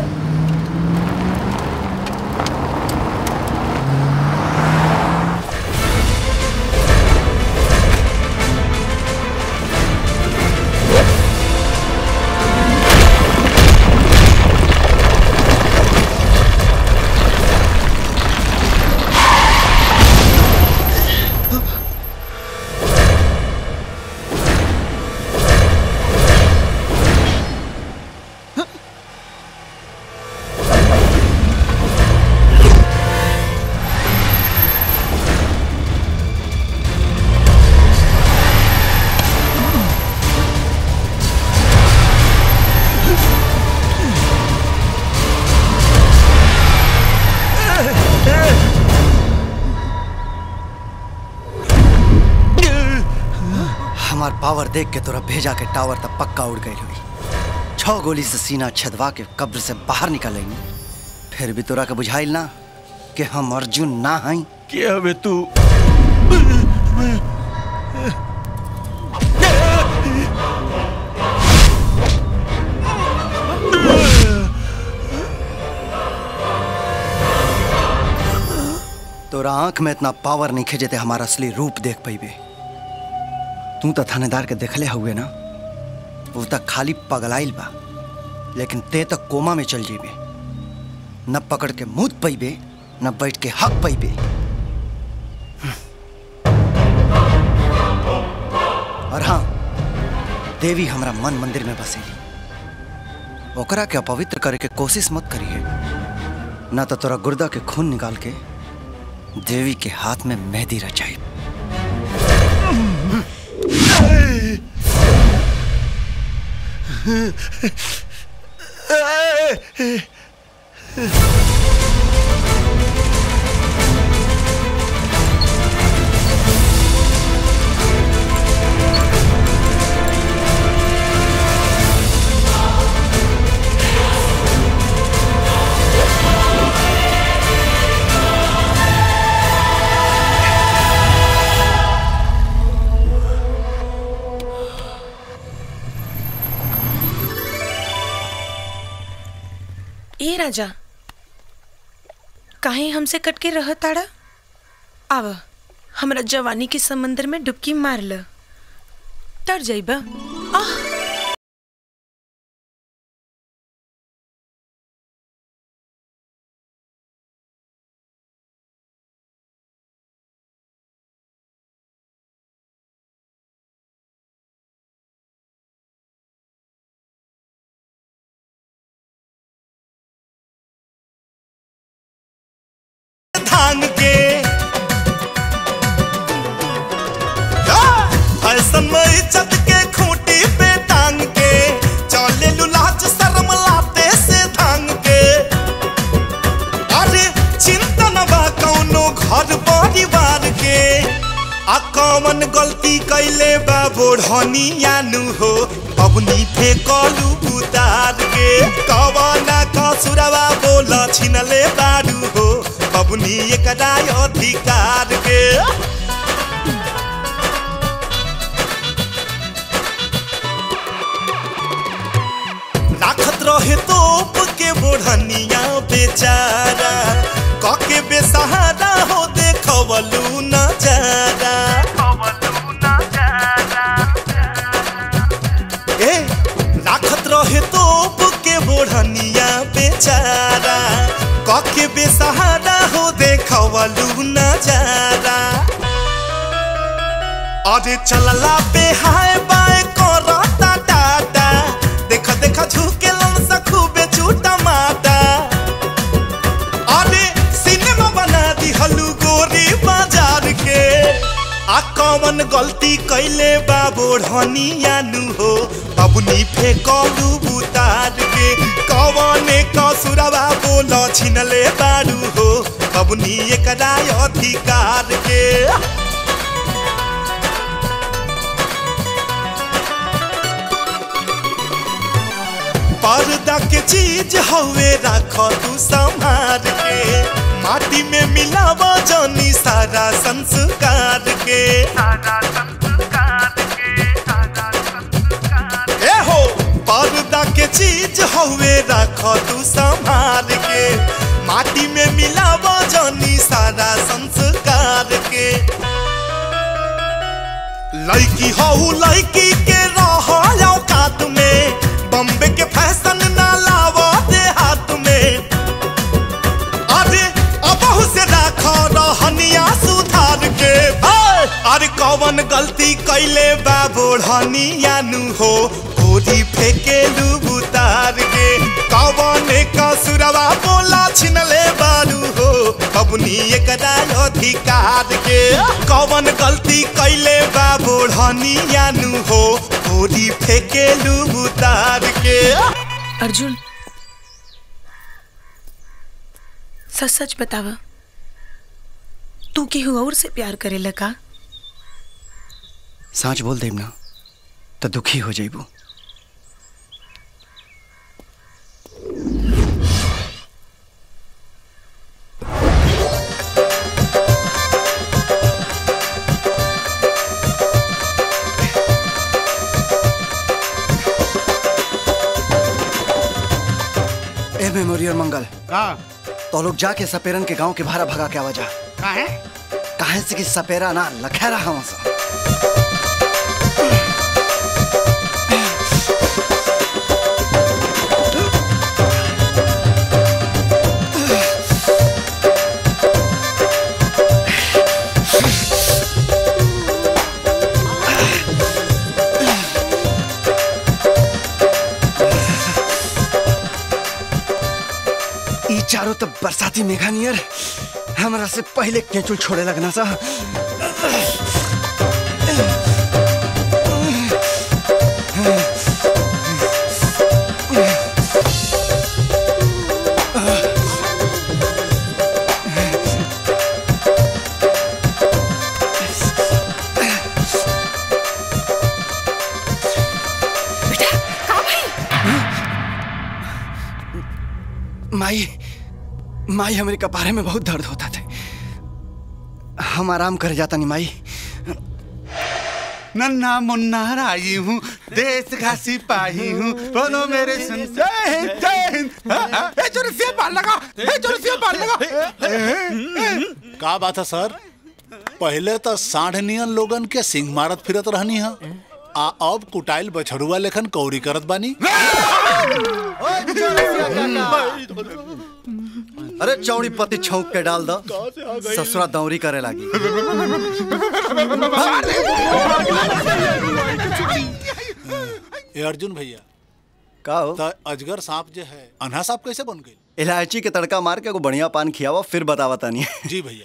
पावर देख के तोरा भेजा के टावर तक पक्का उड़ गई हुई। 6 गोली से सीना छदवा के कब्र से बाहर निकलेंगे, फिर भी तोरा के बुझाइल ना कि हम अर्जुन ना हई। के हवे तू? तोरा आंख में इतना पावर नहीं खे जेते हमारा असली रूप देख पाइबे। तू तो थानेदार के देखले हुए ना, वो तक खाली पगलाइल बा, लेकिन ते तक कोमा में चल जेबे। न पकड़ के मुद पैबे, न बैठ के हक पैबे। और हाँ, देवी हमरा मन मंदिर में बसेली। ओकरा के अपवित्र करे के कोशिश मत करिए, न तो तोरा गुर्दा के खून निकाल के देवी के हाथ में मेहंदी रचाई। ए राजा, काहे हमसे कट के रह ताड़ा? आव हमरा जवानी के समंदर में डुबकी मार ल, तर जाइबा। धान के फैशन में इज्जत के खूंटी पे टांग के चले लुलाज शर्म लाते से धांग के। अरे चिंता न बा कौनो घर परिवार के, आ कौन गलती कैले बा बोढ़नियानु हो बबनी फेंकलू उतार के। कवना कसुरवा बोल छिनले बारू हो बबनी एकरा अधिकार के। राखत रहे तोप के बोढ़निया बेचारा, कके बेसहारा हो देखवलू नजारा। ए राखत रहे तोप के बोढ़निया बेचारा, कके बेसहारा हो देखवलू नजारा। अरे चलला बेहाय बाय करता टाटा, देखा देखा झुके लंसा खूबे चूटा माटा। अरे सिनेमा बना दी हलू गोरी बाजार के, आ कौन गलती कैले बा बोढ़नियानु हो बबनी फेंकलू उतार के। कौने कसुरवा बोल छिनले बारू हो बबनी एकरा अधिकार के। पर्दा के चीज हवे राख तू संभाल के, माटी में मिलावा जानी सारा संस्कार के। ए हो पर्दा के चीज हवे राख तू संभाल के, माटी में मिलावा जानी सारा संस्कार के। लड़की हो लड़की के रह औकात में, बम्बे के फैशन ना लावा दे हाथ में। अरे अबहु से राखो रहनिया सुधार के। अरे कौन गलती कैले बा बोढ़नियानु हो गोरी फेंकेलू उतार के। कौन कसुरवा बोला छिनले बारू हो बबनी एकरा अधिकार के। कौन गलती कैले बा बोढ़नियानु हो गोरी फेंकेलू उतार के। अर्जुन सच सच बतावा, तू केहू और से प्यार करेला का? सच बोल देब ना तो दुखी हो जाइबू। ए मेमोरियल मंगल का तो लोग जाके सपेरन के गांव के भारा भगा के आवाजा। काहे से कि सपेरा ना लखेरा हवा सा। चारों तब बरसाती मेघा नियर हमरा से पहले केचुल छोड़े लगना सा। माई माई हमारे कपारे में बहुत दर्द होता था। हम आराम कर जाता नहीं माई। नन्ना मुन्ना आई हूँ, देश का सिपाही हूँ, बोलो मेरे सुन। जय हिंद जय हिंद। ए चोरसिया बाल लगा, ए चोरसिया बाल लगा। का बात है सर? पहले तो साढ़ नियन लोगन के सिंह मारत फिरत रहनी है, आ अब कुटाइल बछड़ुआ लेखन कौरी करत बानी। अरे चौड़ी पति छौक के डाल दो, ससुरा दौरी करे लागी। ए अर्जुन भैया का हो? तो अजगर सांप जो है अन्हा सांप कैसे बन गई? इलायची के तड़का मार के को बढ़िया पान खियावा फिर बतावा तानी। जी भैया।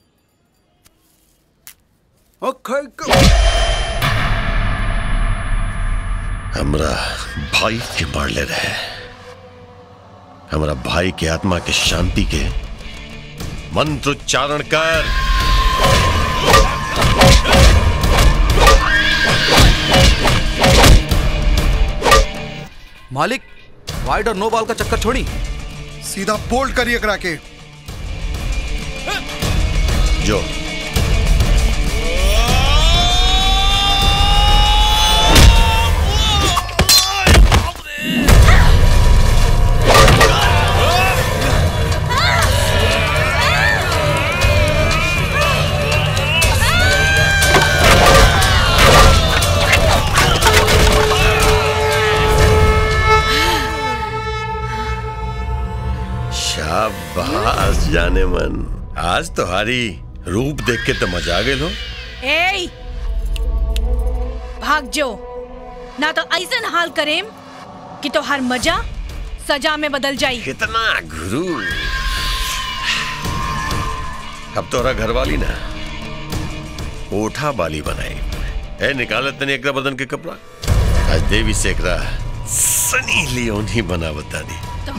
हमरा भाई के मार ले रहे, हमरा भाई के आत्मा के शांति के मंत्र उच्चारण कर। मालिक वाइड और नो बॉल का चक्कर छोड़ी, सीधा बोल्ड करिए करा के। जो शाबाश जाने मन, आज तुम्हारी रूप देख के तो मजा आ गए हो। ए भाग जो, ना तो ऐसा हाल करेम कि तो हर मजा सजा में बदल जाई। कितना गुरु, अब तोरा घर वाली ना ओठा बाली बनाई है, निकालत तनी एकरा बदन के कपड़ा, आज देवी से एकरा सनी लियोन ही बना बता दी।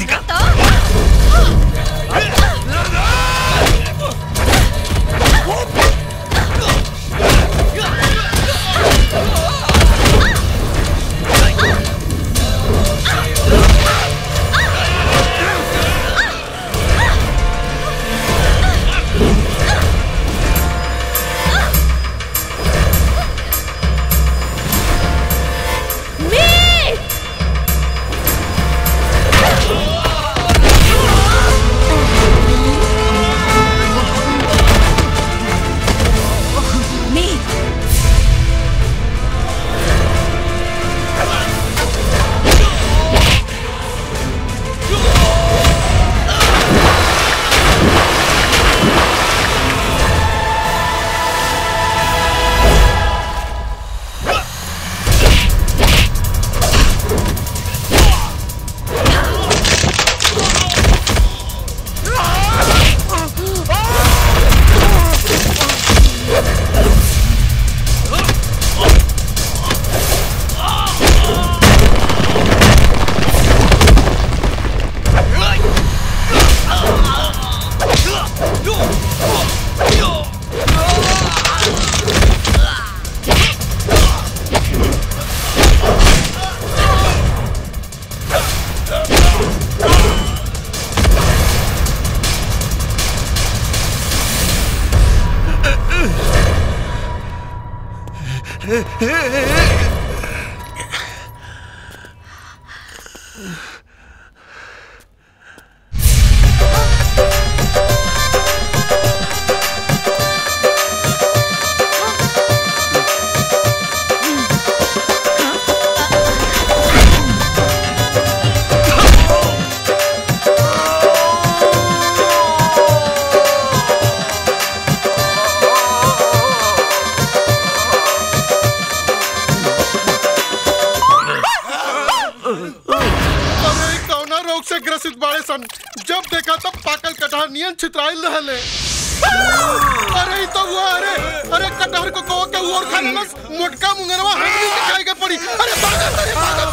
अरे तो हुआ, अरे कटहर को कहो के और खाने में मोटका मुंगरवा हमनी के खाए के पड़ी। अरे भागो, अरे भागो।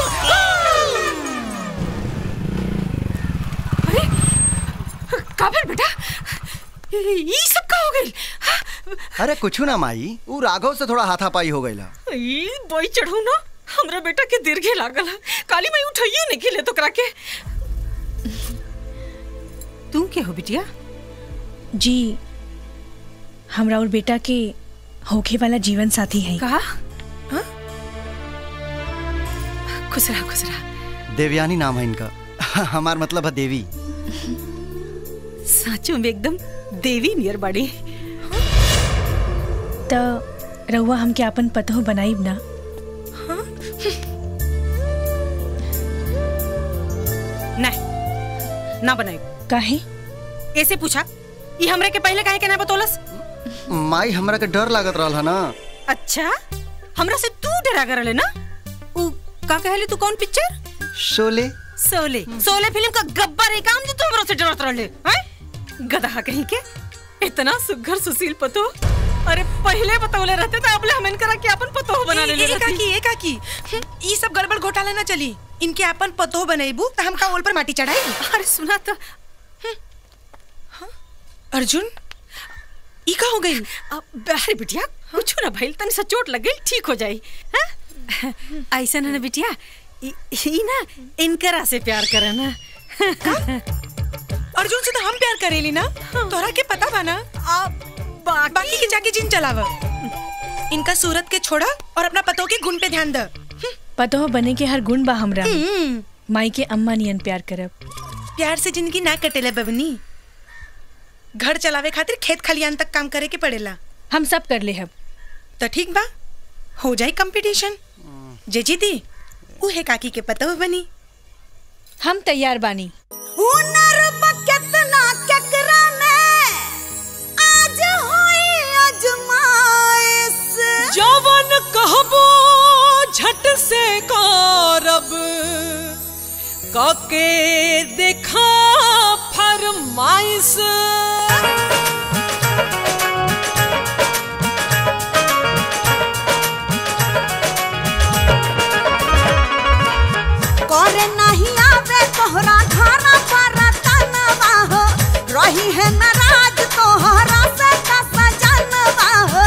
अरे काबिल बेटा, ये सब का हो गई? अरे कुछ ना माई, वो राघव से थोड़ा हाथापाई हो गईला। ई बोई चढ़ू ना, हमरा बेटा के दीर्घे लागल है। काली माई उठाइयो नहीं खेले तो करा के। तू क्या हो बिटिया? जी हमरा और बेटा के होखे वाला जीवन साथी है। कहा? खुश रहा, खुश रहा। देवयानी नाम है इनका। हमार मतलब है देवी। साचो में एकदम देवी नियर बड़ी। तो रउआ हमके अपन पतो बनाईब ना? नहीं ना बनाई। काहे? ऐसे पूछा ये हमरे के पहले काहे के ना बतौलस? माई हमरा के डर लागत रहल है ना। अच्छा हमरा से तू डरा करले ना? उ का कहले तू कौन पिक्चर? शोले। शोले फिल्म का गब्बर है काम जो तू हमरा से डरत रहले हैं? गधा कहीं के इतना सुघर सुशील पतो। अरे पहले बतौले रहते तो अब ले हम इनकरा के अपन पतो बना ले रहती। ए काकी ई सब गड़बड़ घोटाला ना चली। इनके अपन पतो बनेबू त हम का ओल पर माटी चढ़ाई। अरे सुना तो अर्जुन ई का हो गई? अरे बिटिया कुछ ना भइल, तनी सा चोट लग गई, ठीक हो जाई। ऐसा ना बिटिया ई ना इनकरा से प्यार करे ना। अर्जुन से तो हम प्यार करेली ना, तोरा के पता बा ना। बाकी के जाके जिन चलाव। इनका सूरत के छोड़ा और अपना पतो के गुण पे ध्यान द। पतो बने के हर गुण बा हमरा। माई के अम्मा नियन प्यार करब। प्यार से जिंदगी ना कटेला बबनी। घर चलावे खातिर खेत खलियान तक काम करे के पड़ेला। हम सब कर ले हब। तो ठीक बा, हो जाए कंपटीशन। जे जीती उहे काकी के पतो बनी। हम तैयार बानी। कितना केकरा में आज होई अजमाइश। जवन कहबो झट से करब, काके देखा फरमाइश। करे नहीं आवे तोहरा घरा पर तनवा हो, रही है नाराज तोहरा से का सजनवा हो।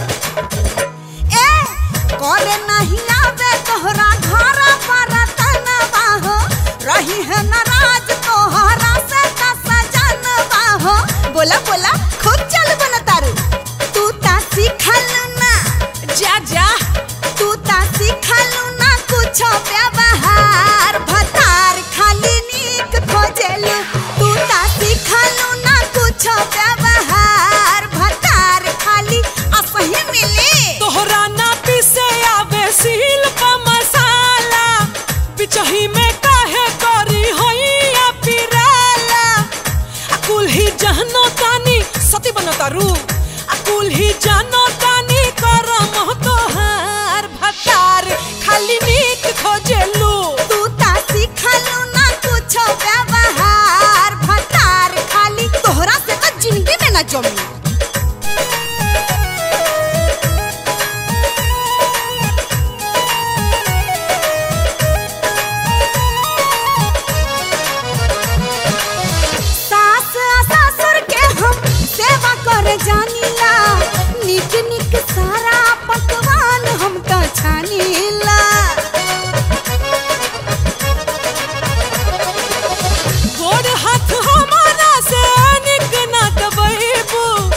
ए करे नहीं आवे तोहरा घरा पर तनवा हो, रही है नाराज तोहरा से का सजनवा हो। बोला बोला खूब चल बन तारू। तू ता सीखल ना जा जा, तू ता सीखल ना कुछ व्यवहार। भतार खाली नीक खोजेलू, तू ता सीखलू ना कुछ व्यवहार। भतार खाली असही मिले। तोहरा ना पीसे आवे सील का मसाला, बिचही में काहे करी होइया पिराला। अकुल ही जहनो तानी सती बनो तारू, अकुल ही जानो तानी करम हो तोहार। भतार खाली नीक खोजेलू, तू ता सीखलू ना कुछ व्यवहार। भतार खाली तोहरा से तो जिंदगी में ना जमी। सास ससुर के हम सेवा करे जानीला, निक निक सारा पकवान हम तो छानीला। गोड़ हाथ हमारा से निक ना दबैबू,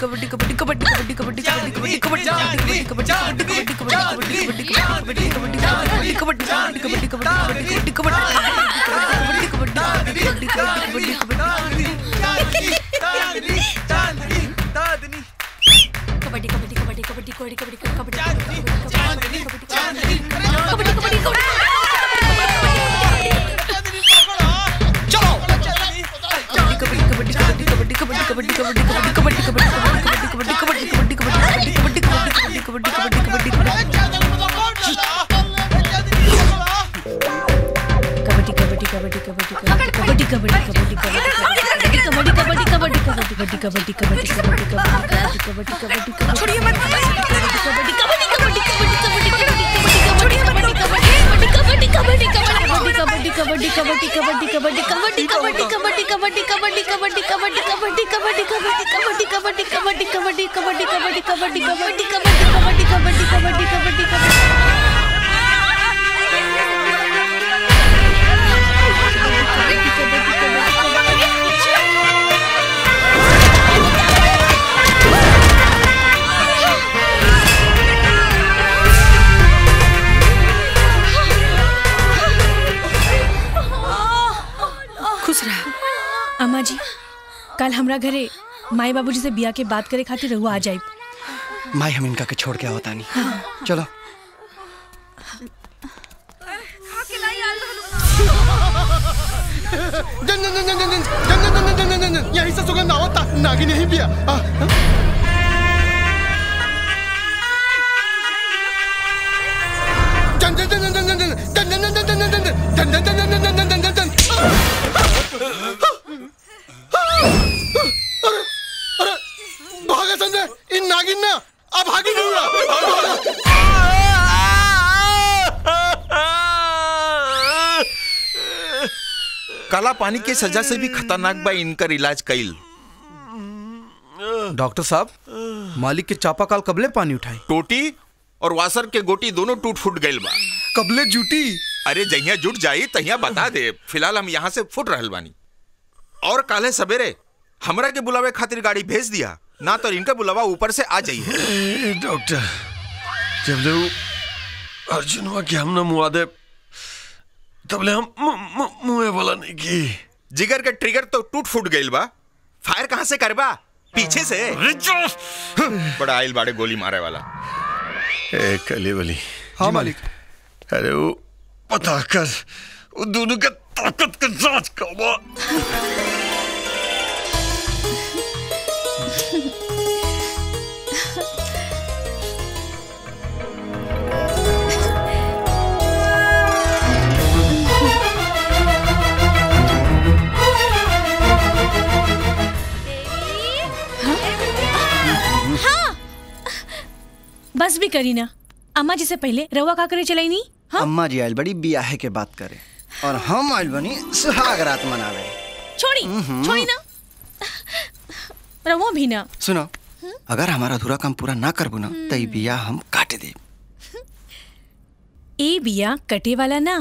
अम्मा जी कल हमरा घरे माई बाबूजी से बिया के बात करे खातिर रहुआ आ जाए। माई हम इनका के छोड़ के आवता नहीं। हाँ। चलो यही से सुगंध आवता नागिन यही बिया। अरे भागा संजय, इन नागिन ना अब भागी नहीं काला पानी के सजा से भी खतरनाक बा इनकर इलाज कईल। डॉक्टर साहब मालिक के चापाकल कबले पानी उठाई? टोटी और वासर के गोटी दोनों टूट फूट गईल बा। कबले जूटी? अरे जहिया जुट जाई तहिया बता दे। फिलहाल हम यहाँ से फुट रहल बानी और काले सवेरे हमरा के बुलावे खातिर गाड़ी भेज दिया ना तो इनका बुलावा ऊपर से आ जाइए। डॉक्टर जब ले अर्जुनवा के हम ना मुआ दे तब ले हम मुँह वाला नहीं की। जिगर के ट्रिगर तो टूट फूट गईल बा। फायर कहाँ से करबा? पीछे से। बड़ा आइल बाड़े गोली मारे वाला। कली वाली। हाँ मालिक। अरे वो पता कर वो दोनों के ताकत का जांच करवा। बस भी करी ना। अम्मा जी से पहले रवा का करे चलाई नहीं। हाँ? अम्मा जी आयल बड़ी बियाहे के बात करे और हम आयल बनी सुहाग रात मनावे। छोड़ी छोड़ी ना रवा भी ना। सुनो अगर हमारा अधूरा काम पूरा ना करबू ना तो बिया हम काट दे। ए बिया कटे वाला ना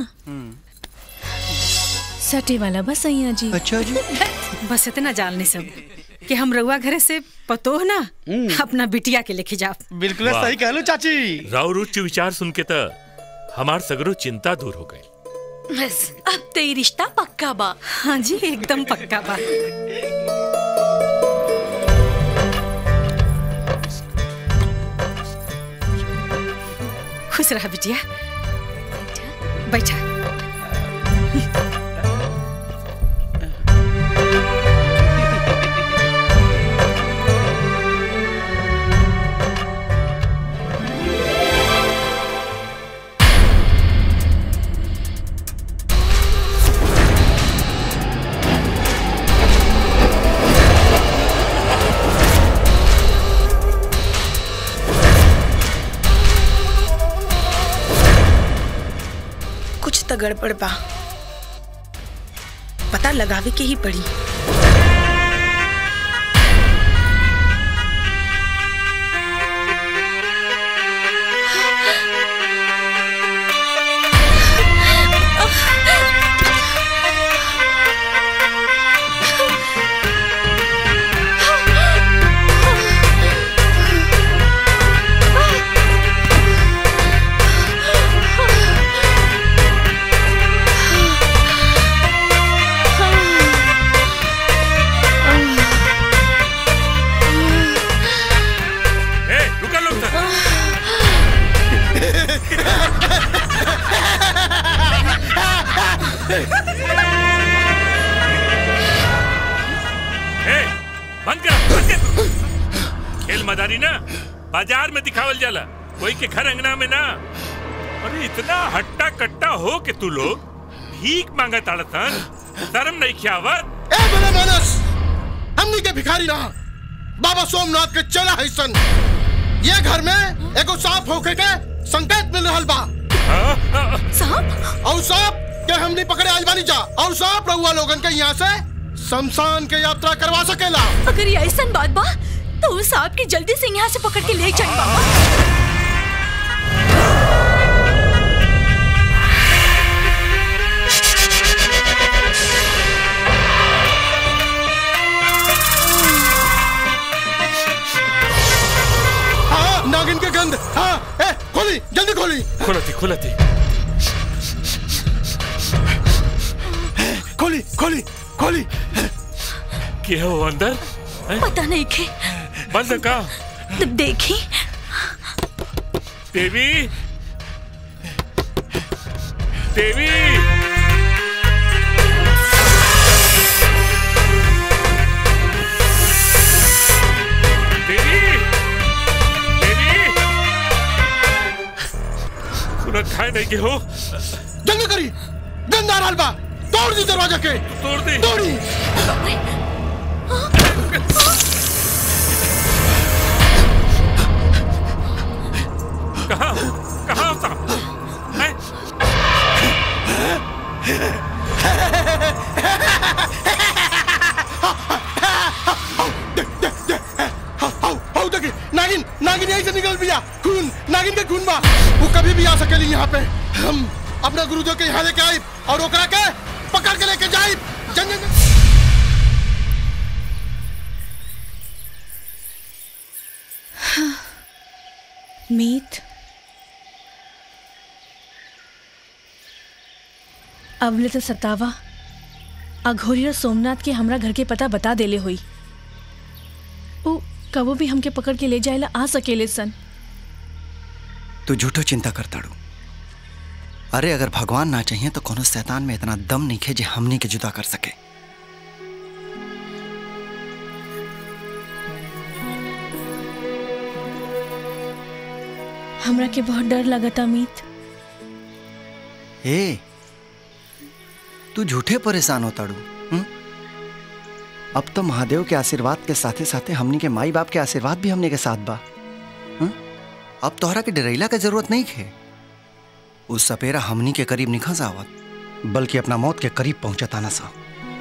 सटे वाला बस सैया जी। अच्छा जी। बस इतना जालने सब कि हम रउआ घरे से पतोह ना अपना बिटिया के लेके जा। बिल्कुल सही कहलो चाची। राउर उच्च विचार सुन के तो हमार सगरो चिंता दूर हो गई। बस अब तो ये रिश्ता पक्का बा। हाँ जी एकदम पक्का बा। खुश रहा बिटिया। बैठा। कुछ तो गड़बड़ बा, पता लगावे के ही पड़ी। बंद कर। खेल मदारी ना बाजार में दिखावल जाला, कोई के घर अंगना में ना। अरे इतना हट्टा कट्टा हो के तू लोग भीख मांगा ताड़तन, शर्म नहीं खियावत। ए बड़े मानस, हमनी के भिखारी ना, बाबा सोमनाथ के चला है सन। ये घर में एगो सांप होके के संकेत मिल रहल बा। सांप? और सांप के हमनी पकड़े आज बानी जा, और सांप रहुआ लोगन के यहाँ से शमशान के यात्रा करवा सकेला। अगर ये ऐसा बात बा तो उस सांप की जल्दी से यहाँ से पकड़ के ले जाए बाबा। नागिन के गंध। हाँ, ए, खोली, जल्दी खोली। खोलती खोलती। खोली खोली खोली। क्या हो अंदर? पता नहीं के। बंद का? देखी। देवी, देवी। खाए नहीं के हो? जल्दी करी, गंदा रालबा, तोड़ दी दरवाजा के। तोड़ दी। तोड़ी। कहाँ? कहाँ होता? देखिए, नागिन, नागिन यहीं से निकल पिया। खून, नागिन के खून बा। वो कभी भी आ सकेली यहाँ पे। हम अपना गुरुदेव के यहाँ लेके आए और ओकरा के पकड़ के लेके जाए। जन जन मीत, अबले तो सतावा अघोरी और सोमनाथ के हमरा घर के पता बता देले हुई। ओ कबो भी हमके पकड़ के ले जाएला आ सकेले सन। तू झूठो चिंता करता डू। अरे अगर भगवान ना चाहिए तो कोनो शैतान में इतना दम नहीं खे जे हमनी के जुदा कर सके। हमरा के बहुत डर लगता मीत। ए, तू झूठे परेशान होता डू। अब तो महादेव के आशीर्वाद के साथे साथे हमनी के माई बाप के आशीर्वाद भी हमने के साथ बा। अब तोहरा के डरैला के जरूरत नहीं है। उस सपेरा हमनी के करीब निखस आवत, बल्कि अपना मौत के करीब पहुंचता ना सा।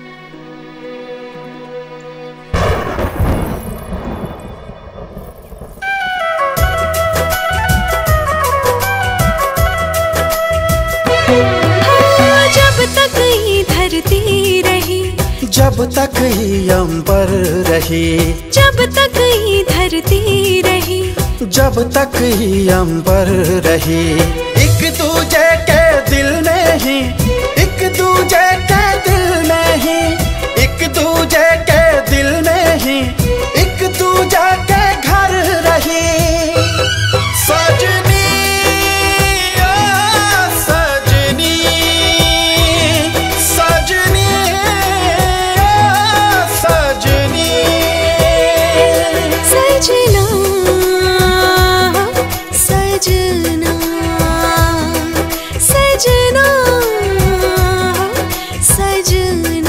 जब तक ये धरती रही, जब तक ही अंबर रही, जब तक ये धरती रही, जब तक ही अंबर रही, एक दूजे के दिल में ही, एक दूजे के दिल में ही, एक दूजे के दिल में ही, एक दूजे के घर रही। सजनी ओ सजनी, सजनी ओ सजनी, सजना सजना सजना सजना।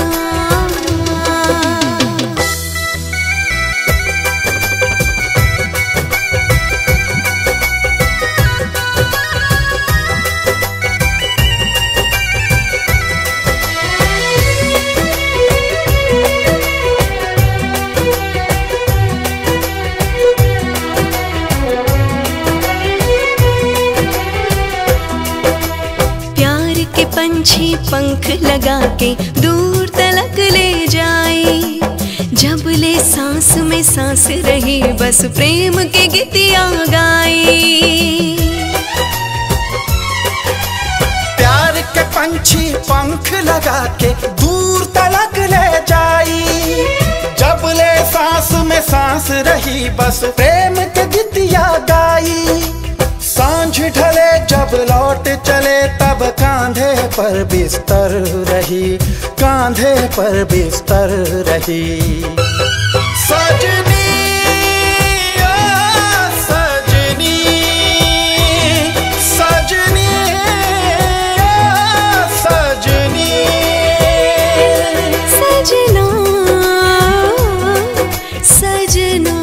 प्यार के पंछी पंख लगा के दूर तलक ले जाए, जब ले सांस में सांस रही बस प्रेम के गीतियां गाए। प्यार के पंछी पंख लगा के दूर तलक ले जाई, जब ले सांस में सांस रही बस प्रेम के गीतिया गाई। सांझ ढले जब लौट चले तब कांधे पर बिस्तर रही, कांधे पर बिस्तर रही। सजनी ओ सजनी, सजनी ओ सजनी, सजना सजना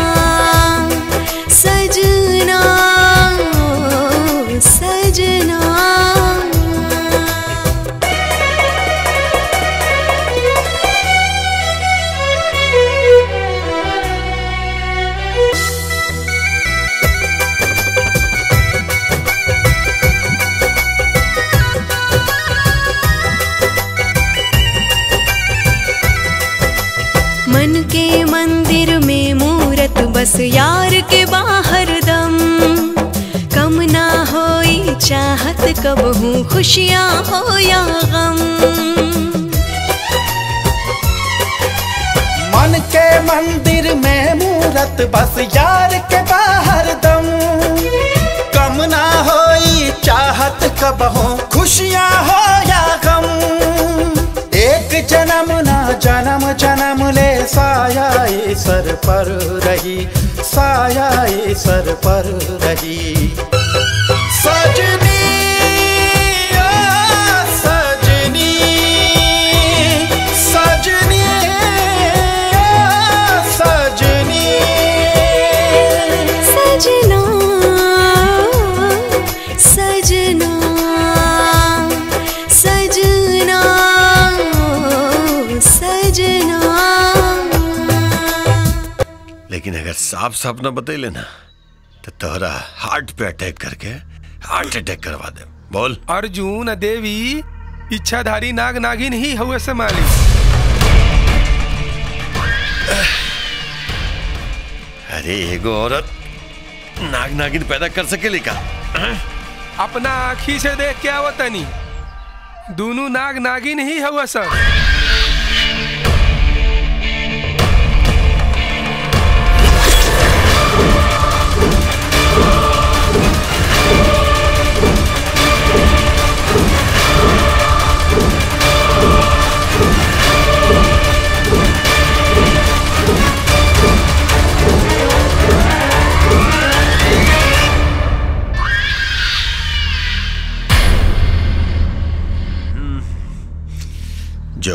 सजना सजना। मन के मंदिर में मूरत बस यार के बाहर दम, कम ना होई चाहत कबहू खुशियाँ हो या गम। मन के मंदिर में मूरत बस यार के बाहर दम, कम ना होई चाहत कबहू खुशियाँ हो या गम। एक जन्म ना जन्म जन्म ले साया सर पर रही, साया सर पर रही। सजनी ओ सजनी, सजनी ओ सजनी, सजना सजना सजना सजना। लेकिन अगर साफ साफ न बतैले ना तो तोहरा हार्ट पे अटैक करके हार्ट अटैक करवा दे। बोल। अर्जुन देवी इच्छाधारी नाग नागिन ही हुए से मालिक। अरे एगो औरत नाग नागिन पैदा कर सकेली का? अपना आँखी से देख के आवतनी दोनों नाग नागिन ही हुआ सर। जो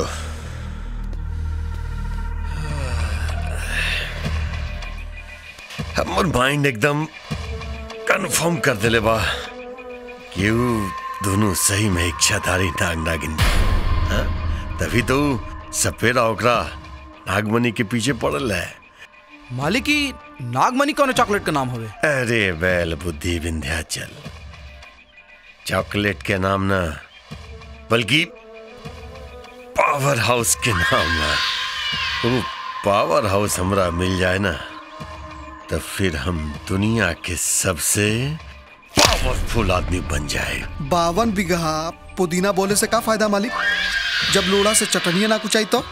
हमर माइंड एकदम कंफर्म कर दिले बा कि वो दोनों सही में इच्छाधारी नाग नागिन बा। हाँ? तभी तो सपेरा ओकरा नागमणि के पीछे पड़ल है। मालिकी नागमणि कौन चॉकलेट का नाम हवे? अरे बैल बुद्धि विंध्याचल, चॉकलेट के नाम ना बल्कि पावर हाउस के नाम है। वो पावर हाउस हमरा मिल जाए ना तो फिर हम दुनिया के सबसे पावरफुल आदमी बन जाए। 52 बीघा पुदीना बोले से क्या फायदा मालिक, जब लोड़ा से चटनिया ना कुचाई तो?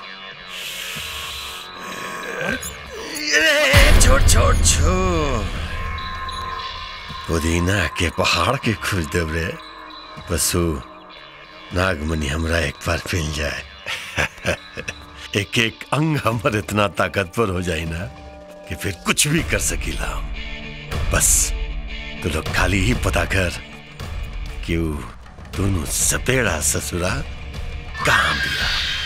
छोड़ छोड़ छोड़, पुदीना के पहाड़ के खोज देव रे। बसु नागमणि हमरा एक बार मिल जाए एक एक अंग हमर इतना ताकतवर हो जाए ना कि फिर कुछ भी कर सकीला। बस तू लोग खाली ही पता कर कि दोनों सपेड़ा ससुरा कहाँ बिया।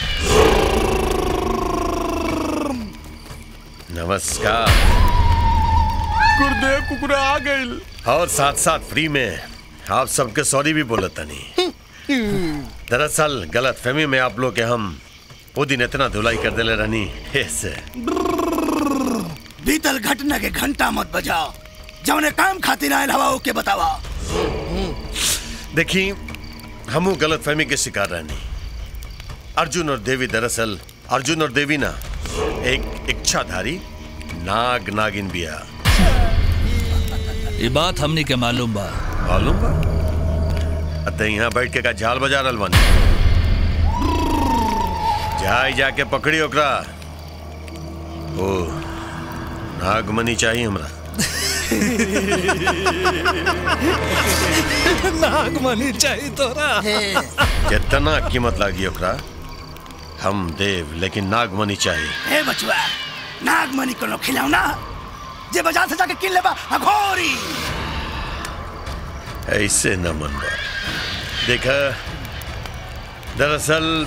नमस्कार। गुरुदेव कुकुरा आ गई। और साथ साथ फ्री में आप सबके सॉरी भी बोला तनी। दरअसल गलत फहमी में आप लोग के हम वो दिन इतना धुलाई कर देले रहनी ऐसे। बीतल घटना के घंटा मत बजाओ, जौने काम खातिर आयल हवा ओके बतावा। देखी हमू गलत फहमी के शिकार रहनी। अर्जुन और देवी, दरअसल अर्जुन और देवी ना एक इच्छाधारी नाग नागिन बिया। ये बात हमने के मालूम बा। मालूम बा? अतः यहाँ बैठ के का झाल बजा रहल बानी। जाई जाके पकड़ी ओकरा। ओ नागमणि चाहिए हमरा। नागमणि चाहिए तोरा। जितना कीमत लागी ओकरा हम देव, लेकिन नागमणि चाहिए। हे बचुआ, नागमणि को खिलौना जे बाजार से जाके किन लेबा अघोरी। ऐसे न मनवा। देखा, दरअसल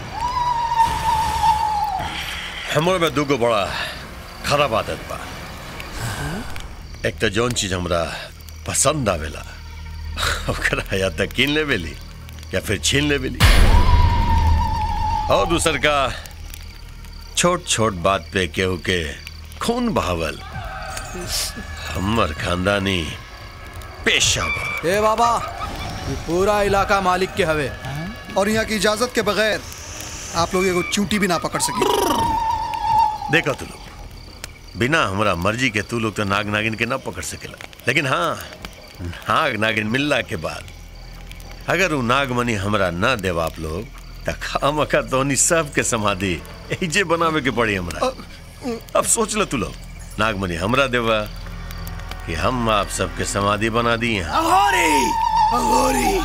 हमरो में दूगो बड़ा खराब आदत बा। एक तो जौन चीज हमरा पसंद आवेला ओकरा या तो किन लेवेली या फिर छीन लेवेली, और दूसर का छोट छोट बात पे केहू के खून बहावल हमर खानदानी पेशा बा। ए बाबा, ये पूरा इलाका मालिक के हवे और यहाँ की इजाजत के बगैर आप लोग एगो चूंटी भी ना पकड़ सके। देखो तू लोग, बिना हमरा मर्जी के तू लोग तो नाग नागिन के ना पकड़ सकेला, लेकिन हाँ, नाग नागिन मिलला के बाद अगर वो नागमणि हमरा ना देवा आप लोग, तो खामखा तोहनी सब के समाधि एजे बनावे के पड़ी हमरा। अब सोच लो तू लोग, नागमणि हमरा देवा कि हम आप सबके समाधि बना दी हैं। अघोरी, अघोरी।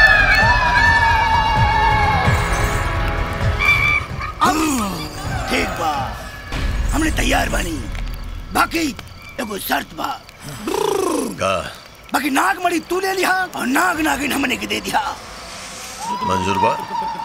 ठीक बा, हमने तैयार बानी। बाकी एगो शर्त बा। बाकी नागमणि तू ले लिया और नाग नागिन हमने के दे दिया। मंजूर बा।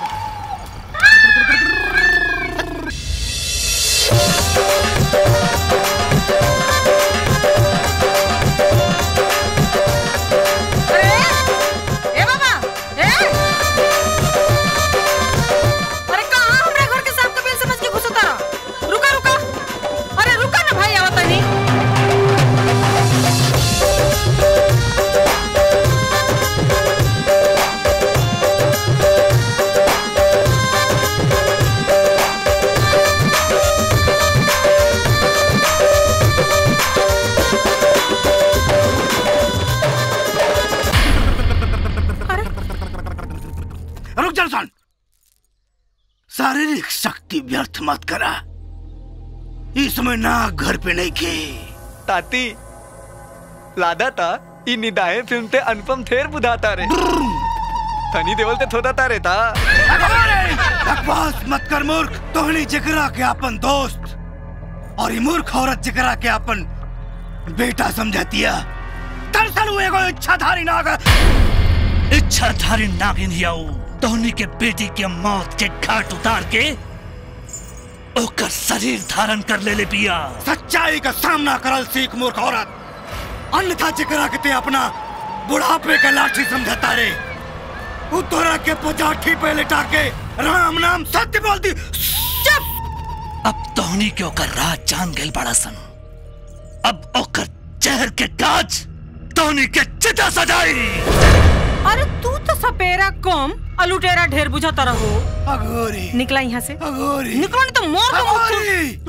शारीरिक शक्ति व्यर्थ मत करा। इस समय नाग घर पे नहीं खे। ताती लादा ता इ निदाए फिल्म ते अनुपम थेर बुधाता रे। तनी देवल ते थोड़ा रे ता। बकवास मत कर मूर्ख। तोहनी जिगरा के अपन दोस्त और ये मूर्ख औरत जिगरा के अपन बेटा समझतिया। दरअसल वो एगो इच्छाधारी नाग। इच्छाधारी नागिन हियाऊ तोहनी के बेटी के मौत के घाट उतार के ओकर शरीर धारण कर ले पिया। सच्चाई का सामना करल सीख मूर्ख औरत, अन्यथा जिगरा के ते अपना बुढ़ापे का लाठी समझता रे। तोरा के पजाठी पे लिटा के राम नाम सत्य बोलती। चुप। अब तोहनी के ओकर राज जान गइल बड़ा सन। अब ओकर जहर के काज तोहनी के चिता सजाई। अरे तू तो सपेरा कम अलुटेरा ढेर बुझाता रहो। अघोरी निकला यहाँ से। अघोरी निकलो नहीं तो मोर का मुख।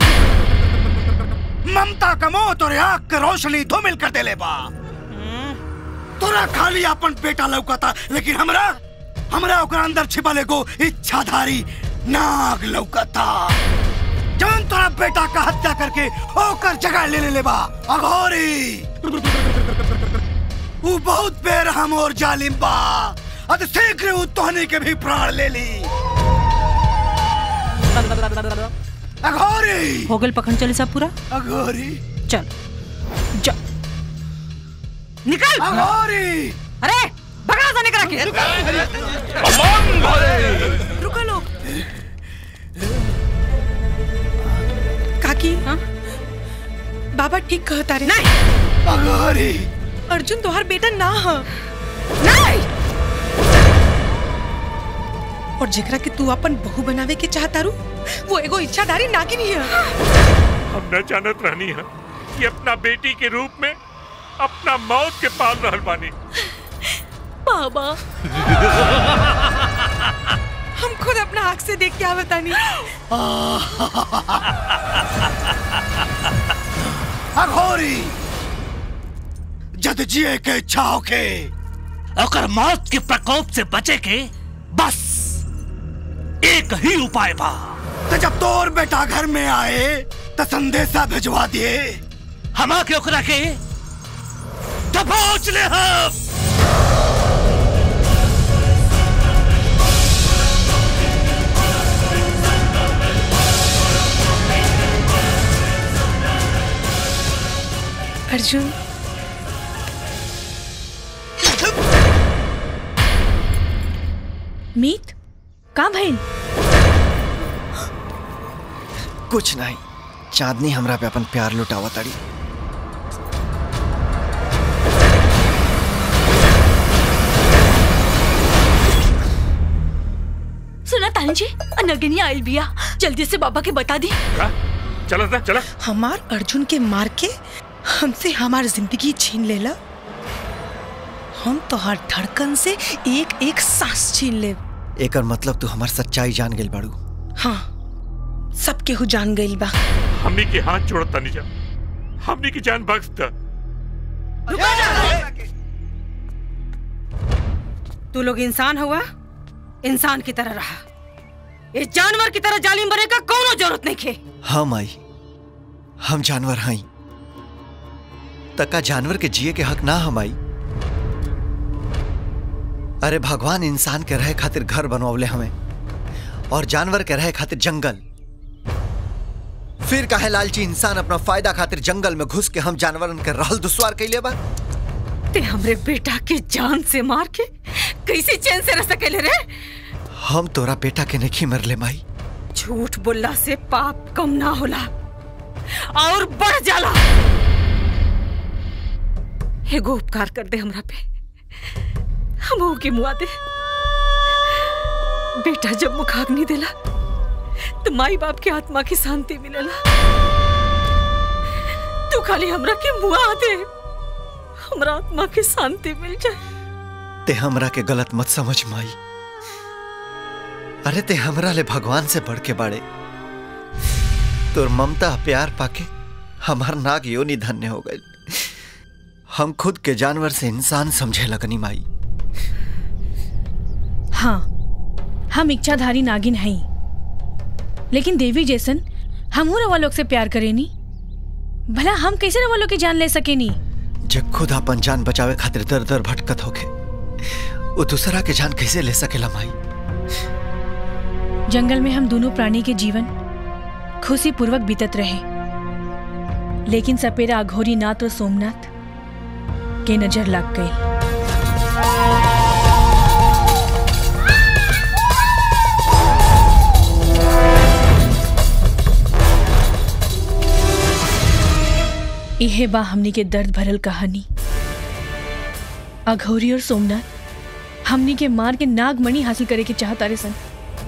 ममता का मोह तोरे आँख के रोशनी धूमिल कर देले बा। तोरा खाली अपन बेटा लौकता, लेकिन हमरा ओकरा अंदर छिपल एगो इच्छाधारी नाग लौकता। जौन तोरा बेटा का हत्या करके ओकर जगह ले ले बा। अघोरी वो बहुत बेरहम और जालिम बा। अत शीघ्र वो तोहनी के भी प्राण ले ली। अघोरी हो गल पखंड चले सब पूरा। अघोरी चल जा निकल। अघोरी अरे भगड़ा सा निकल के। रुको लोग। काकी हाँ? बाबा ठीक कहता रे। नहीं अघोरी अर्जुन तोहार बेटा ना है। नहीं। और जेकरा के तू अपन बहू बनावे के चाहता रू, वो एगो इच्छाधारी नागिन ही है। हम न जानत रहनी है कि अपना बेटी के रूप में अपना मौत के पाल रहल बानी। बाबा हम खुद अपना आँख से देख के आवत आनी। अघोरी जद जिए के इच्छा होके अगर मौत के प्रकोप से बचे के बस एक ही उपाय बा। तो जब तोर बेटा घर में आए तो संदेशा भिजवा दिए। हम आके ओकरा के दबोच ले हम। अर्जुन, मीत का भइल? कुछ नहीं, चांदनी हमरा पे अपन प्यार लुटावा ताड़ी। सुना तानी जी, नगिनी आइल बिया, जल्दी से बाबा के बता दी। चला चला। हमार अर्जुन के मार के हमसे हमार जिंदगी छीन लेला। हम तो हर धड़कन से एक एक सांस छीन ले। एकर मतलब तू हमार सच्चाई जान गेल बाड़ू। हाँ, सब केहू जान गइल बा। हमनी के हाथ जोड़ता नहीं जा, हमनी की जान बख्श दा। तू लोग इंसान हुआ, इंसान की तरह रहा। ये जानवर की तरह जालिम बने का कोनो जरूरत नहीं खे। हाँ माई, हम जानवर हई, तका जानवर के जिए के हक ना हमाई। अरे भगवान इंसान के रहे खातिर घर बनवावले हमें, और जानवर के रहे खातिर जंगल। फिर काहे लालची इंसान अपना फायदा खातिर जंगल में घुस के हम जानवरन के रहल दुश्वार कैले बा। ते हमरे बेटा के जान से मार के कैसे चैन से रह सकेले रे? हम तोरा बेटा के नहीं मरले माई। झूठ बोलला से पाप कम ना होला और बढ़ जाला। एगो उपकार कर दे हमरा पे, हम के मुआ दे। बेटा जब मुखाग्नि देला तो माई बाप के आत्मा की शांति मिलेला। तू खाली हमरा के मुआ दे, हमरा आत्मा की शांति मिल जाए। ते हमरा के गलत मत समझ माई। अरे ते हमरा ले भगवान से बढ़ के बाड़े। तोर ममता प्यार पाके हमार नाग योनि धन्य हो गए। हम खुद के जानवर से इंसान समझे लगनी माई। हाँ, हम इच्छाधारी नागिन हई, लेकिन देवी जैसन हमहू रवा लोग से प्यार करेनी। भला हम कैसे रवा लोग की जान ले सकेनी? जब खुद अपन जान बचावे खातिर दर दर भटकत होके, वो दूसरा के जान कैसे ले सकेला माई? जंगल में हम दोनों प्राणी के जीवन खुशी पूर्वक बीतत रहे, लेकिन सपेरा अघोरी नाथ और सोमनाथ के नजर लग गई। इहे बा हमनी के दर्द भरल कहानी। अघोरी और सोमनाथ हमनी के मार के नागमणि हासिल करे के चाहता रे सन।